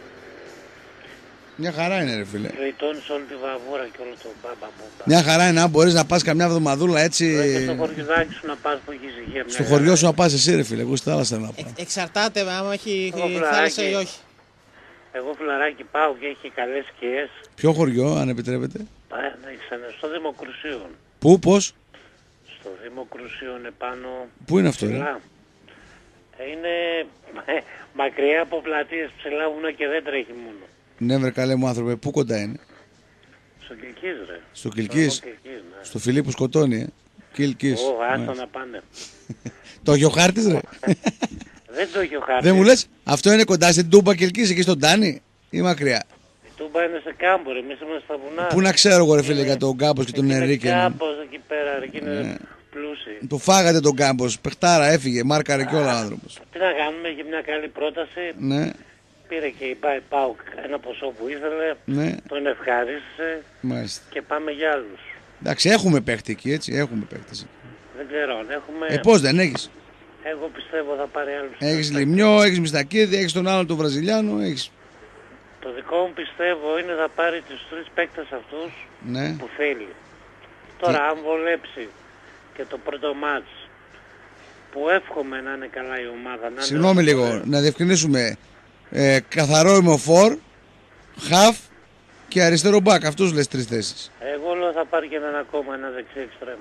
S1: Μια χαρά είναι ρε φίλε.
S7: Γλιτώνεις όλη τη βαβούρα και όλο το μπαμπαμπούμπα.
S1: Μια χαρά είναι να μπορείς να πας καμιά εβδομαδούλα έτσι.
S7: Και στο χωριουδάκι σου να πας που έχει ησυχία.
S1: Στο χωριό σου να πας εσύ ρε φίλε, εγώ στη θάλασσα να πάω.
S2: Εξαρτάται με άμα έχει
S7: Εγώ
S2: θάλασσα ή
S7: φιλαράκι.
S2: όχι.
S7: Εγώ φιλαράκι πάω και έχει καλές σκιές.
S1: Ποιο χωριό, αν επιτρέπετε?
S7: Στο Δήμο Κρουσίων.
S1: Πού, πώς,
S7: Στο Δήμο Κρουσίων επάνω.
S1: πού είναι αυτό ρε?
S7: Ψηλά. Είναι μακριά από πλατείες, ψηλά βουνά και δεν τρέχει μόνο.
S1: Ναι βρε καλέ μου άνθρωπε, πού κοντά είναι?
S7: Στο Κιλκής ρε.
S1: Στο Κιλκής,
S7: Στο Κιλκής, ναι.
S1: στο φιλί που σκοτώνει Κιλκής.
S7: Άστα να πάνε.
S1: Το έχει ο χάρτης ρε?
S7: Δεν το έχει ο χάρτης.
S1: Δεν μου λες, αυτό είναι κοντά στην Τούμπα Κιλκής εκεί στον Τάνι ή μακριά?
S7: Η Τούμπα είναι σε κάμπο ρε, εμείς είμαστε στα βουνά.
S1: Πού να ξέρω εγώ ρε φίλε για τον Κάμπος και τον
S7: Είναι
S1: Ενρίκε.
S7: κάμπος εκεί πέρα ρε, και είναι πλούσιοι.
S1: Του φάγατε τον Κάμπος, παιχτάρα έφυγε, μάρκαρε και όλα ο άνθρωπος.
S7: Τι να κάνουμε, έχει μια καλή πρόταση.
S1: Ναι,
S7: Πήρε και η ΠΑΟΚ ένα ποσό που ήθελε.
S1: ναι,
S7: Τον ευχαρίστησε
S1: μάλιστα.
S7: και πάμε για άλλους.
S1: Εντάξει, έχουμε παίχτη εκεί, έτσι, έχουμε παίχτη.
S7: Δεν ξέρω αν έχουμε.
S1: Πώς δεν έχεις?
S7: Εγώ πιστεύω θα πάρει άλλους.
S1: Έχεις Λιμιό, έχεις Μιστακίδη, έχεις τον άλλο τον Βραζιλιάνο, έχεις.
S7: Το δικό μου πιστεύω είναι θα πάρει τους 3 παίκτες αυτούς
S1: Ναι.
S7: που θέλει. Τώρα αν βολέψει και το πρώτο μάτς που εύχομαι να είναι καλά η ομάδα. Να
S1: Συγγνώμη
S7: είναι
S1: λίγο, να διευκρινίσουμε. Καθαρό ημοφόρ, χαφ και αριστερό μπακ. Αυτούς λες 3 θέσεις.
S7: Εγώ λέω θα πάρει και έναν ακόμα, ένα δεξί εξτρέμ.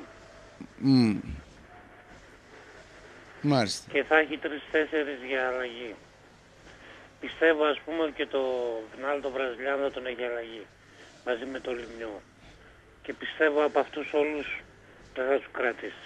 S1: Μάλιστα.
S7: Και θα έχει 3-4 για αλλαγή. Πιστεύω ας πούμε και τον άλλο τον Βραζιλιάνο θα τον έχει αλλαγή. Μαζί με το Λιμιό. Και πιστεύω από αυτούς όλους δεν θα τους κρατήσει.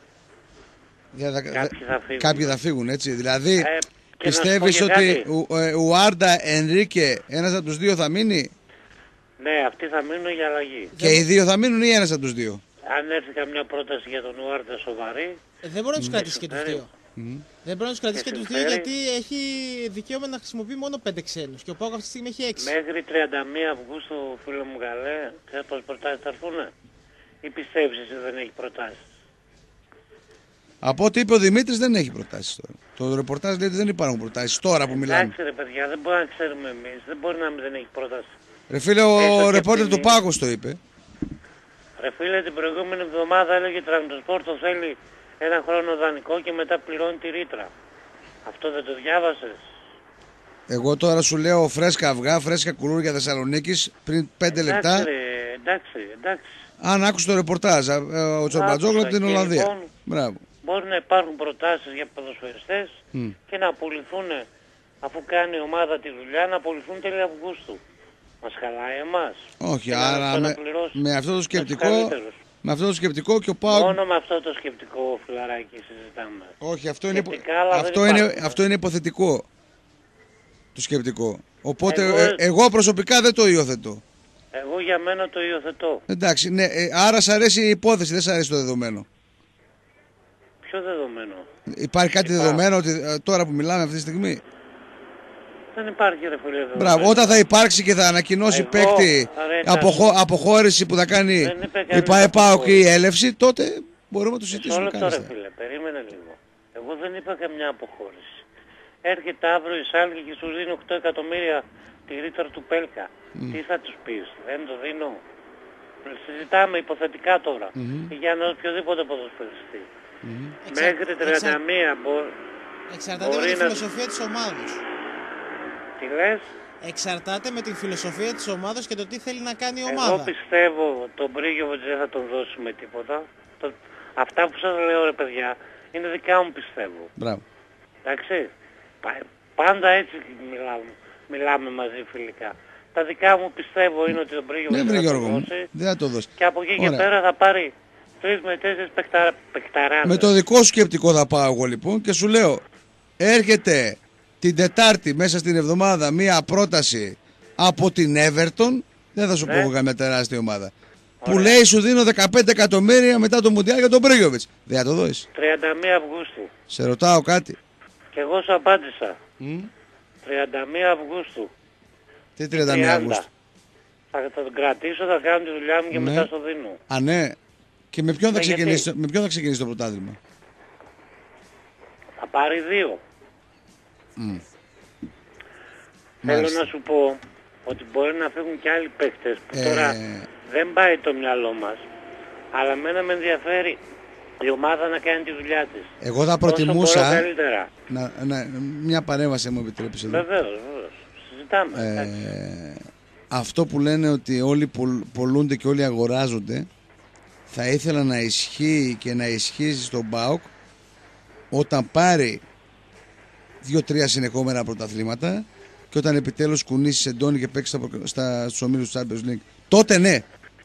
S7: Κάποιοι
S1: θα φύγουν, έτσι. Δηλαδή,
S7: και
S1: πιστεύεις
S7: να σου πω και
S1: ότι ο Άρντα, Ενρίκε, ένας από τους δύο θα μείνει?
S7: Ναι, αυτοί θα μείνουν για αλλαγή.
S1: Και οι δύο θα μείνουν ή ένας από τους δύο?
S7: Αν έρθει καμιά πρόταση για τον Ουάρντα σοβαρή.
S2: Δεν μπορεί να τους κρατήσει και τους δύο. Δεν μπορεί να τους κρατήσει και τους δύο γιατί έχει δικαίωμα να χρησιμοποιεί μόνο 5 ξένους. Και ο ΠΑΟΚ αυτή τη στιγμή έχει 6.
S7: Μέχρι 31 Αυγούστου, φίλε μου καλέ, ξέρεις πόσες προτάσεις θα έρθουνε? Ή πιστεύεις εσύ δεν έχει προτάσεις?
S1: Από ό,τι είπε ο Δημήτρης δεν έχει προτάσεις τώρα. Το ρεπορτάζ λέει ότι δεν υπάρχουν προτάσεις τώρα που μιλάμε.
S7: Εντάξει ρε παιδιά, δεν μπορεί να ξέρουμε εμείς. Δεν μπορεί να δεν έχει πρόταση.
S1: Ρε φίλε, ο ρεπόρτερ του Πάγος το είπε.
S7: Ρε φίλε, την προηγούμενη εβδομάδα έλεγε Τρακτοσπορ το θέλει 1 χρόνο δανεικό και μετά πληρώνει τη ρήτρα. Αυτό δεν το διάβασες?
S1: Εγώ τώρα σου λέω φρέσκα αυγά, φρέσκα κουλούρια Θεσσαλονίκης πριν 5 λεπτά.
S7: Εντάξει.
S1: Αν άκουσε το ρεπορτάζ, ο Τσορμπατζόγλου από την Ολλανδία.
S7: Λοιπόν,
S1: μπράβο.
S7: Μπορεί να υπάρχουν προτάσεις για ποδοσφαιριστές και να απολυθούν, αφού κάνει η ομάδα τη δουλειά, να απολυθούν τέλη Αυγούστου. Μας χαλάει εμάς?
S1: Όχι, άρα με αυτό το σκεπτικό. Με αυτό το σκεπτικό και ο Πάοκ.
S7: Μόνο με αυτό το σκεπτικό, φιλαράκι, συζητάμε.
S1: Όχι, αυτό είναι υποθετικό. Το σκεπτικό. Οπότε εγώ προσωπικά δεν το υιοθετώ.
S7: Εγώ για μένα το υιοθετώ.
S1: Εντάξει, ναι, άρα σ' αρέσει η υπόθεση, δεν σ' αρέσει το δεδομένο.
S7: Ποιο δεδομένο?
S1: Υπάρχει κάτι δεδομένο ότι τώρα που μιλάμε αυτή τη στιγμή?
S7: Δεν υπάρχει ρε φίλε δεδομένο.
S1: Μπράβο, όταν θα υπάρξει και θα ανακοινώσει παίκτη αποχώρηση που θα κάνει η ΠΑΕΠΑΟΚ ή η έλευση, τότε μπορούμε να το συζητήσουμε.
S7: Μισό λεπτό ρε φίλε, περίμενε λίγο. Εγώ δεν είπα καμιά αποχώρηση. Έρχεται αύριο η Σάλκη και σου δίνει 8 εκατομμύρια τη ρήτρα του Πέλκα. Τι θα τους πεις? Δεν το δίνω? Συζητάμε υποθετικά τώρα. Για ένα οποιοδήποτε ποδοσφαιριστή. Μέχρι 31
S2: εξαρτάται με τη φιλοσοφία της ομάδας.
S7: Τι λες?
S2: Εξαρτάται με τη φιλοσοφία της ομάδας και το τι θέλει να κάνει η ομάδα.
S7: Εγώ πιστεύω τον Μπρίγιοβιτς δεν θα τον δώσουμε τίποτα. Αυτά που σας λέω ρε παιδιά είναι δικά μου, πιστεύω.
S1: Μπράβο.
S7: Εντάξει. Πάντα έτσι μιλάμε μαζί φιλικά. Τα δικά μου πιστεύω είναι ότι τον Μπρίγιοβιτς
S1: δεν θα το δώσει.
S7: Και από εκεί και πέρα θα πάρει 3 με 4 παικταράδες.
S1: Με το δικό σου σκεπτικό θα πάω εγώ λοιπόν και σου λέω, έρχεται την Τετάρτη μέσα στην εβδομάδα μία πρόταση από την Everton, δεν θα σου πω εγώ καμία τεράστια ομάδα, που λέει σου δίνω 15 εκατομμύρια μετά το Μουντιάλ για τον Μπρίγιοβιτς. Δεν θα το δώσεις?
S7: 31 Αυγούστου.
S1: Σε ρωτάω κάτι.
S7: Και εγώ σου απάντησα. 31 Αυγούστου.
S1: Τι 31 Αυγούστου?
S7: Θα τον κρατήσω, θα κάνω τη δουλειά μου και μετά στο δίνω.
S1: Α, ναι. Και με ποιον θα ξεκινήσει το πρωτάθλημα?
S7: Θα πάρει 2. Θέλω να σου πω ότι μπορεί να φύγουν και άλλοι παίκτες που τώρα δεν πάει το μυαλό μας. Αλλά μένα με ενδιαφέρει η ομάδα να κάνει τη δουλειά της.
S1: Εγώ θα προτιμούσα μια παρέμβαση, μου επιτρέπεις εδώ.
S7: Βεβαίως. Συζητάμε.
S1: Αυτό που λένε ότι όλοι πολλούνται και όλοι αγοράζονται, θα ήθελα να ισχύει και να ισχύσει στον ΠΑΟΚ όταν πάρει 2-3 συνεχόμενα πρωταθλήματα και όταν επιτέλους κουνήσει εντόνι και παίξει στους ομίλους του Champions League. Τότε ναι.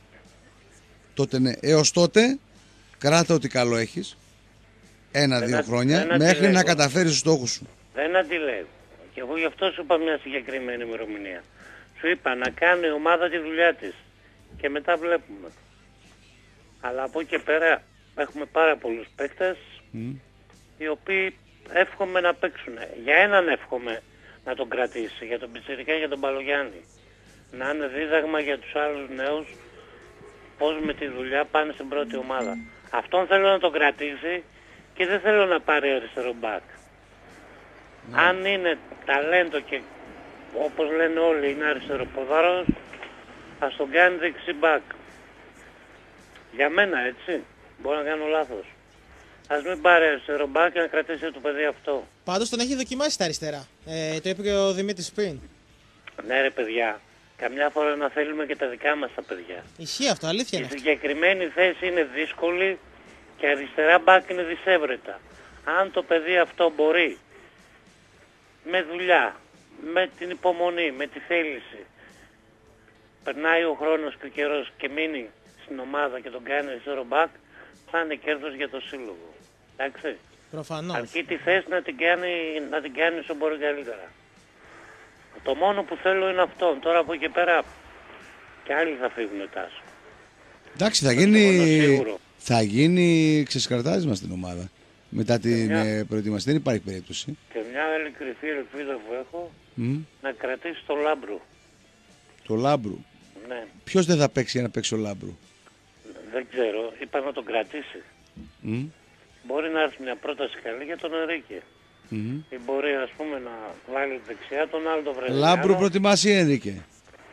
S1: Έως τότε κράτα ό,τι καλό έχεις 1-2 χρόνια μέχρι να καταφέρεις τους στόχους σου.
S7: Δεν αντιλέγω. Και εγώ γι' αυτό σου είπα μια συγκεκριμένη ημερομηνία. Σου είπα να κάνει η ομάδα τη δουλειά της και μετά βλέπουμε. Αλλά από εκεί και πέρα έχουμε πάρα πολλούς παίκτες οι οποίοι εύχομαι να παίξουν. Για έναν εύχομαι να τον κρατήσει, για τον Πιτσιρικά και για τον Παλογιάννη. Να είναι δίδαγμα για τους άλλους νέους πώς με τη δουλειά πάνε στην πρώτη ομάδα. Αυτόν θέλω να τον κρατήσει και δεν θέλω να πάρει αριστερό μπακ. Αν είναι ταλέντο και όπως λένε όλοι είναι αριστεροποδάρος, ας τον κάνει δεξί μπακ. Για μένα έτσι, μπορώ να κάνω λάθος. Ας μην πάρει αριστερό μπακ και να κρατήσει το παιδί αυτό.
S2: Πάντως τον έχει δοκιμάσει τα αριστερά. Το είπε και ο Δημήτρης πριν.
S7: Ναι ρε παιδιά, καμιά φορά να θέλουμε και τα δικά μας τα παιδιά.
S2: Ισχύει αυτό, αλήθεια είναι.
S7: Η συγκεκριμένη θέση είναι δύσκολη και αριστερά μπακ είναι δυσέβρετα. Αν το παιδί αυτό μπορεί με δουλειά, με την υπομονή, με τη θέληση, περνάει ο χρόνος και ο καιρός και μείνει στην ομάδα και τον κάνει αριστερό μπακ, θα είναι κέρδος για το σύλλογο. Εντάξει.
S2: Προφανώς.
S7: Αρκεί τη θέση να την κάνει όσο μπορεί καλύτερα. Το μόνο που θέλω είναι αυτό. Τώρα από εκεί και πέρα και άλλοι θα φύγουν Τάσο.
S1: Εντάξει, θα γίνει ξεσκαρτάρισμα στην ομάδα. Μετά την προετοιμασία δεν υπάρχει περίπτωση.
S7: Και μια άλλη κρυφή ελπίδα που έχω να κρατήσει το Λάμπρου.
S1: Το Λάμπρου.
S7: Ναι.
S1: Ποιος δεν θα παίξει για να παίξει ο Λάμπρου?
S7: Δεν ξέρω. Είπα να τον κρατήσει. μπορεί να έρθει μια πρόταση καλή για τον Ενρίκε. Ή μπορεί, ας πούμε, να βάλει δεξιά τον άλλο τον Βραζιλιάνο.
S1: Λάμπρου προτιμάς ή Ενρίκε?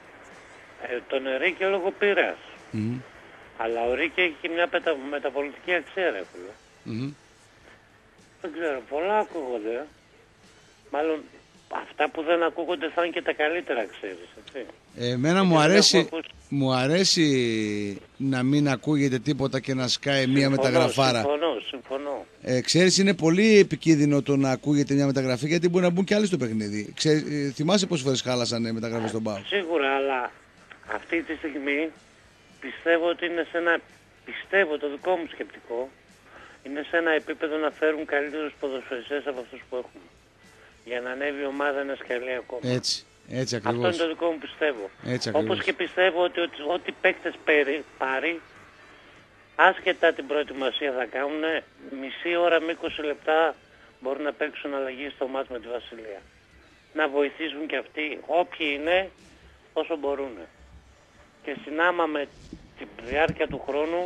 S7: Τον Ενρίκε λόγω πείρας. Αλλά ο Ρίκε έχει και μια μεταπολιτική αξία, ρε φίλε. Δεν ξέρω, πολλά ακούγονται. Μάλλον αυτά που δεν ακούγονται θα είναι και τα καλύτερα, ξέρεις, έτσι.
S1: Εμένα μου αρέσει να μην ακούγεται τίποτα και να σκάει μία μεταγραφάρα.
S7: Συμφωνώ.
S1: Ξέρεις, είναι πολύ επικίνδυνο το να ακούγεται μια μεταγραφή, γιατί μπορεί να μπουν και άλλοι στο παιχνίδι. Θυμάσαι πόσες φορές χάλασαν μεταγραφές στον ΠΑΟΚ?
S7: Σίγουρα, αλλά αυτή τη στιγμή πιστεύω ότι είναι σε ένα... Πιστεύω, το δικό μου σκεπτικό, είναι σε ένα επίπεδο να φέρουν καλύτερους ποδοσφαιριστές από αυτούς που έχουμε. Για να ανέβει η ομάδα ένα σκαλί ακόμα.
S1: Έτσι ακριβώς.
S7: Αυτό είναι το δικό μου πιστεύω. Όπως και πιστεύω ότι ό,τι παίκτες πάρει, άσχετα την προετοιμασία θα κάνουν, μισή ώρα με 20 λεπτά μπορούν να παίξουν αλλαγή στο μάτς με τη Βασιλεία. Να βοηθήσουν και αυτοί, όποιοι είναι, όσο μπορούν. Και συνάμα με τη διάρκεια του χρόνου,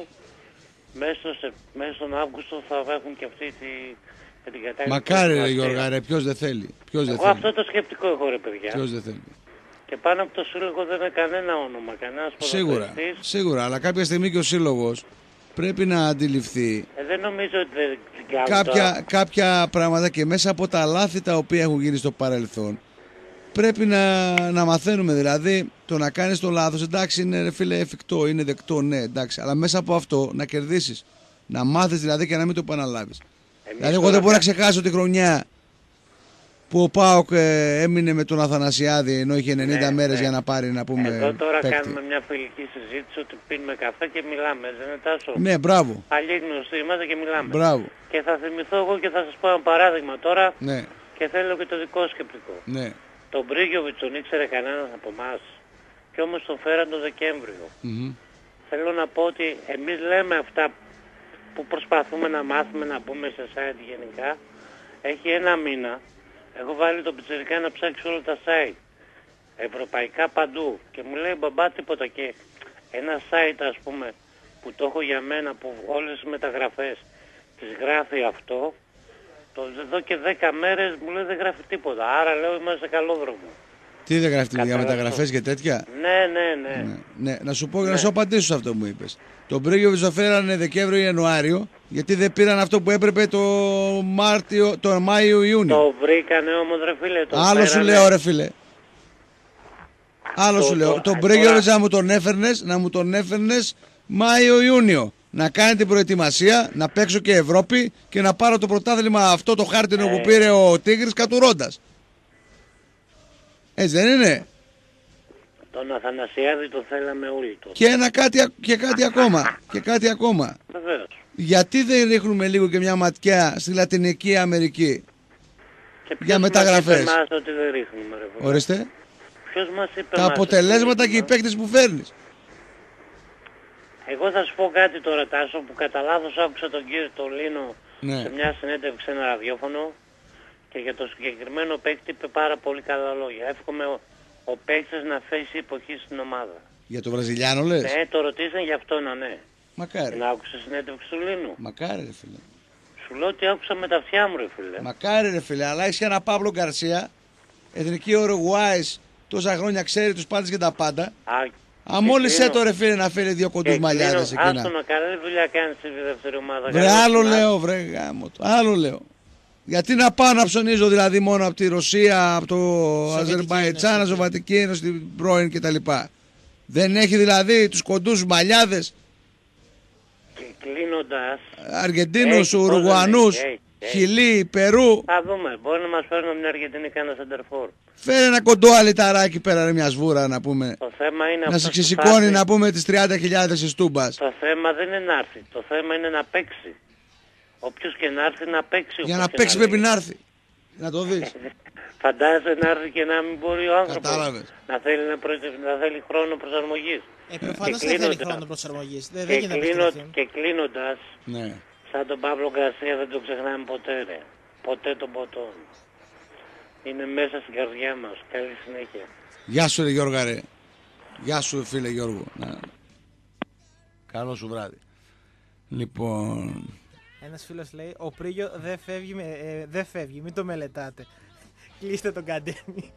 S7: μέσα στον Αύγουστο θα έχουν και αυτοί την κατάλληλη.
S1: Μακάρι, ρε Γιώργα, ρε, ποιος δεν θέλει.
S7: Εγώ αυτό το σκεπτικό έχω, ρε παιδιά.
S1: Ποιος δεν θέλει.
S7: Και πάνω από το σύλλογο δεν είναι κανένα όνομα, κανένας ποδοσφαιριστής.
S1: Σίγουρα, αλλά κάποια στιγμή και ο σύλλογος πρέπει να αντιληφθεί
S7: δεν νομίζω ότι δεν την
S1: κάποια πράγματα, και μέσα από τα λάθη τα οποία έχουν γίνει στο παρελθόν πρέπει να μαθαίνουμε. Δηλαδή, το να κάνεις το λάθος, εντάξει, είναι, ρε φίλε, εφικτό, είναι δεκτό, ναι, εντάξει, αλλά μέσα από αυτό να κερδίσεις, να μάθεις δηλαδή και να μην το επαναλάβεις. Δηλαδή, εγώ δεν μπορώ να ξεχάσω τη χρονιά που ο ΠΑΟΚ έμεινε με τον Αθανασιάδη, ενώ είχε 90 μέρες για να πάρει, να πούμε,
S7: εδώ τώρα
S1: παίκτη.
S7: κάνουμε μια φιλική συζήτηση ότι πίνουμε καφέ και μιλάμε, δεν είναι Τάσο?
S1: Ναι, μπράβο.
S7: Αλλοί γνωστοί είμαστε και μιλάμε.
S1: Μπράβο.
S7: Και θα θυμηθώ εγώ και θα σας πω ένα παράδειγμα τώρα,
S1: Ναι.
S7: και θέλω και το δικό σκεπτικό.
S1: Ναι.
S7: Τον Μπρίγιοβιτς τον ήξερε κανένας από εμάς, και όμως τον φέραν το Δεκέμβριο. Θέλω να πω ότι εμείς λέμε αυτά που προσπαθούμε να μάθουμε, να πούμε σε site γενικά. Έχει ένα μήνα, έχω βάλει τον πιτσιρικά να ψάξει όλα τα site, ευρωπαϊκά παντού, και μου λέει μπαμπά τίποτα, και ένα site, ας πούμε, που το έχω για μένα, που όλες τις μεταγραφές τις γράφει αυτό, εδώ και 10 μέρες μου λέει δεν γράφει τίποτα, άρα λέω είμαστε σε καλό δρόμο.
S1: Τι δεν γράφει για μεταγραφές και τέτοια?
S7: Ναι.
S1: Να σου πω, να σου απαντήσω σε αυτό που μου είπες. Τον Μπρίγιοβιτς το φέρανε Δεκέμβριο-Ιανουάριο, γιατί δεν πήραν αυτό που έπρεπε το Μάιο-Ιούνιο.
S7: Το βρήκανε όμως, ρε φίλε.
S1: Άλλο σου λέω, ρε φίλε. Άλλο σου λέω. Τον Μπρίγιοβιτς να μου τον έφερνες Μάιο-Ιούνιο. Να κάνει την προετοιμασία, να παίξω και Ευρώπη και να πάρω το πρωτάθλημα, αυτό το χάρτινο που πήρε ο Τίγρης, κατουρώντας. Έτσι δεν είναι?
S7: Τον Αθανασιάδη το θέλαμε όλοι τότε.
S1: Και κάτι ακόμα.
S7: Βεβαίως.
S1: Γιατί δεν ρίχνουμε λίγο και μια ματιά στη Λατινική Αμερική για μεταγραφές?
S7: Μας είπε ότι δεν ρίχνουμε, ρε φίλε.
S1: Ορίστε.
S7: Ποιος μας είπε?
S1: Τα αποτελέσματα και οι παίκτες που φέρνεις.
S7: Εγώ θα σου πω κάτι τώρα, Τάσο, που κατά λάθος άκουσα τον κύριο Τολίνο σε μια συνέντευξη, ένα ραδιόφωνο, και για το συγκεκριμένο παίκτη είπε πάρα πολύ καλά λόγια. Εύχομαι ο παίκτης να θέσει εποχή στην ομάδα.
S1: Για τον Βραζιλιάνο λες?
S7: Ναι, το ρωτήσαν γι' αυτό, ναι.
S1: Μακάρι.
S7: Να άκουσα συνέντευξη του Λίνου.
S1: Μακάρι, ρε φίλε.
S7: Σου λέω ότι άκουσα με τα αυτιά μου, ρε φίλε.
S1: Μακάρι, ρε φίλε, αλλά έχεις και ένα Παύλο Γκαρσία, εθνική Ουρουγουάης, τόσα χρόνια ξέρει τους πάντες και τα πάντα. Μόλις έτω, φίλε, να φέρει δύο κοντούς μαλλιάδες εκείνα.
S7: Άστονα, καλή δουλειά κάνει στη δεύτερη ομάδα.
S1: Βρε, άλλο λέω, βρε γάμο το. Άλλο λέω. Γιατί να πάω να ψωνίζω δηλαδή μόνο από τη Ρωσία, από το Αζερμπαϊτζάν, Σοβιετική Ένωση, την πρώην κτλ. Δεν έχει δηλαδή τους κοντούς μαλλιάδες?
S7: Και κλείνοντας,
S1: Αργεντίνους, Ουρουγουανούς, Χιλή, Περού.
S7: Θα δούμε, μπορεί να μας φέρουν μια Αργεντινή κάνα σεντερφόρ.
S1: Φέρε ένα κοντό αλιταράκι πέρα, ρε, μια σβούρα, να πούμε.
S7: Το θέμα είναι
S1: να σε ξεσηκώνει, να πούμε, τις 30.000 της Τούμπας.
S7: Το θέμα δεν είναι να έρθει, το θέμα είναι να παίξει. Όποιος και να έρθει να παίξει.
S1: Για να παίξει πρέπει να έρθει. Να το δεις.
S7: Φαντάζεσαι να έρθει και να μην μπορεί ο άνθρωπος.
S1: Κατάλαβες.
S7: Να θέλει χρόνο προσαρμογής.
S2: Προφανώς δεν θέλει χρόνο προσαρμογής.
S7: Και κλείνοντας,
S1: ναι,
S7: σαν τον Παύλο Γκαρσία δεν το ξεχνάμε ποτέ, ρε. Ποτέ τον ποτόν. Είναι μέσα στην καρδιά μας. Καλή συνέχεια.
S1: Γεια σου, ρε Γιώργα, ρε. Γεια σου, φίλε Γιώργο. Καλό σου βράδυ. Λοιπόν,
S2: Ένας φίλος λέει, ο Πρίγιο δεν φεύγει, μην το μελετάτε. Κλείστε τον Καντέμι.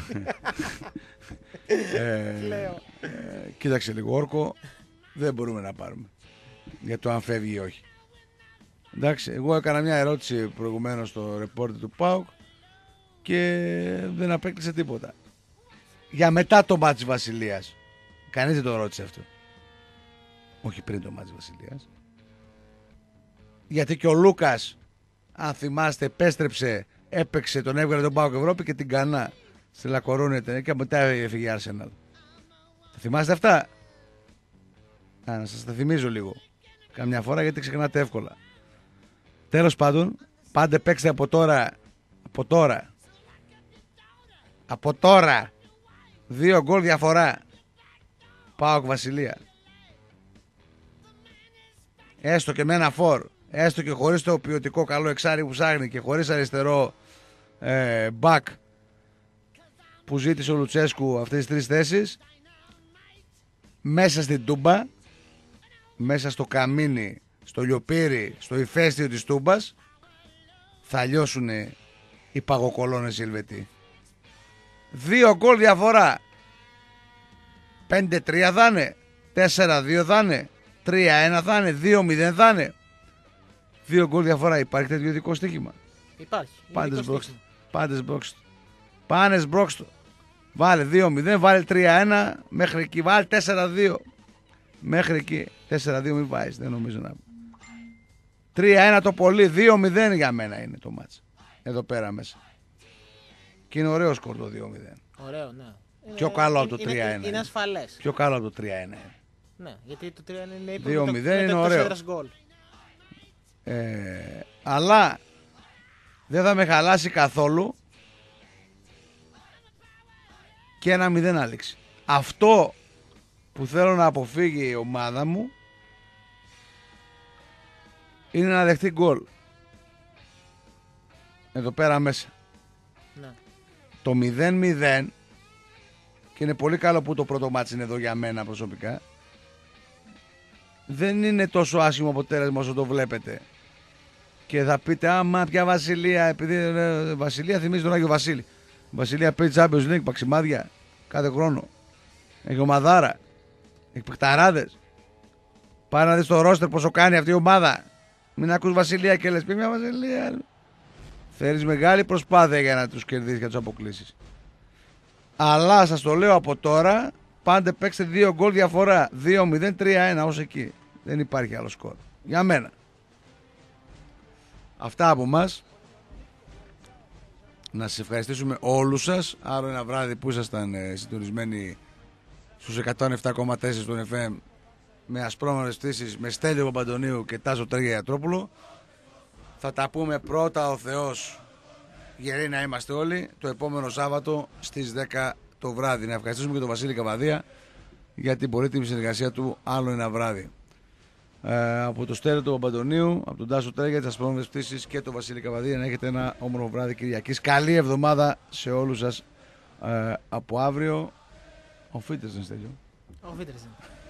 S2: Λέω.
S1: Κοίταξε λίγο, Όρκο, δεν μπορούμε να πάρουμε για το αν φεύγει ή όχι. Εντάξει, εγώ έκανα μια ερώτηση προηγουμένως στο ρεπόρτερ του ΠΑΟΚ και δεν απέκλεισε τίποτα. Για μετά το μάτς Βασιλείας. Κανείς δεν το ρώτησε αυτό. Όχι πριν το μάτς Βασιλείας. Γιατί και ο Λούκας, αν θυμάστε, επέστρεψε, έπαιξε, τον έβγαλε τον ΠΑΟΚ Ευρώπη και την Κανά στη Λακορούνια και μετά έφυγε η Arsenal. Τα θυμάστε αυτά? Να σας τα θυμίζω λίγο καμιά φορά, γιατί ξεχνάτε εύκολα. Τέλος πάντων, πάντε παίξτε από τώρα 2 γκολ διαφορά ΠΑΟΚ Βασιλεία. Έστω και με ένα φορ, έστω και χωρίς το ποιοτικό καλό εξάρι που ψάχνει και χωρίς αριστερό μπακ που ζήτησε ο Λουτσέσκου αυτές τις 3 θέσεις, μέσα στην Τούμπα, μέσα στο καμίνι, στο λιοπύρι, στο ηφαίστειο της Τούμπας, θα λιώσουν οι παγοκολώνες οι Ελβετοί. 2 γκολ διαφορά. 5-3 θα είναι, 4-2 θα είναι, 3-1 θα είναι, 2-0 θα είναι. 2 γκολ διαφορά. Υπάρχει τέτοιο ειδικό στοίχημα?
S2: Υπάρχει.
S1: Πάνε σμπρώξτο. Βάλε 2-0, βάλε 3-1, μέχρι εκεί, βάλε 4-2. Μέχρι εκεί, 4-2 μην βάζεις, δεν νομίζω να. 3-1 το πολύ, 2-0 για μένα είναι το μάτς. Εδώ πέρα μέσα. Και είναι ωραίο σκορ το 2-0.
S2: Ωραίο, ναι.
S1: Πιο καλό από το 3-1.
S2: Είναι ασφαλές.
S1: Πιο καλό από το 3-1.
S2: Ναι, γιατί το 3-1 είναι
S1: 2-0 είναι ωραίο. Αλλά δεν θα με χαλάσει καθόλου και 1-0 άλεξη. Αυτό που θέλω να αποφύγει η ομάδα μου είναι να δεχτεί γκολ. Εδώ πέρα μέσα.
S2: Ναι.
S1: Το 0-0, και είναι πολύ καλό που το πρώτο μάτς είναι εδώ για μένα προσωπικά, δεν είναι τόσο άσχημο αποτέλεσμα όσο το βλέπετε. Και θα πείτε, άμα πια Βασιλεία, επειδή Βασιλεία θυμίζει τον Άγιο Βασίλη. Βασιλεία παίζει Champions League, παξιμάδια κάθε χρόνο. Έχει ομαδάρα, έχει παιχταράδες. Πάρε να δεις το ρόστερ πόσο κάνει αυτή η ομάδα. Μην ακούς Βασιλεία και λες, πει μια Βασιλεία. Θέλεις μεγάλη προσπάθεια για να τους κερδίσεις και να τους αποκλείσεις. Αλλά σας το λέω από τώρα, πάντε παίξτε 2 γκολ διαφορά. 2-0, 3-1 ως εκεί. Δεν υπάρχει άλλο σκορ. Για μένα. Αυτά από μας. Να σας ευχαριστήσουμε όλους σας. Άλλο ένα βράδυ που ήσασταν συντονισμένοι στους 107,4 του FM με ασπρόμερες πτήσεις, με Στέλιο Παπαντονίου και Τάσο Τρίγια-Γιατρόπουλο. Θα τα πούμε πρώτα ο Θεός, γεροί να είμαστε όλοι, το επόμενο Σάββατο στις 10 το βράδυ. Να ευχαριστήσουμε και τον Βασίλη Καβαδία για την πολύτιμη συνεργασία του άλλο ένα βράδυ. Από το Στέλιο του Παπαντονίου, από τον Τάσο Τρίγια, τις ασπρόμερες πτήσεις και τον Βασίλη Καβαδία, να έχετε ένα όμορφο βράδυ Κυριακής. Καλή εβδομάδα σε όλους σας από αύριο. Ο Φίτερς είναι, Στέλιο.
S2: Ο Φίτερς είναι.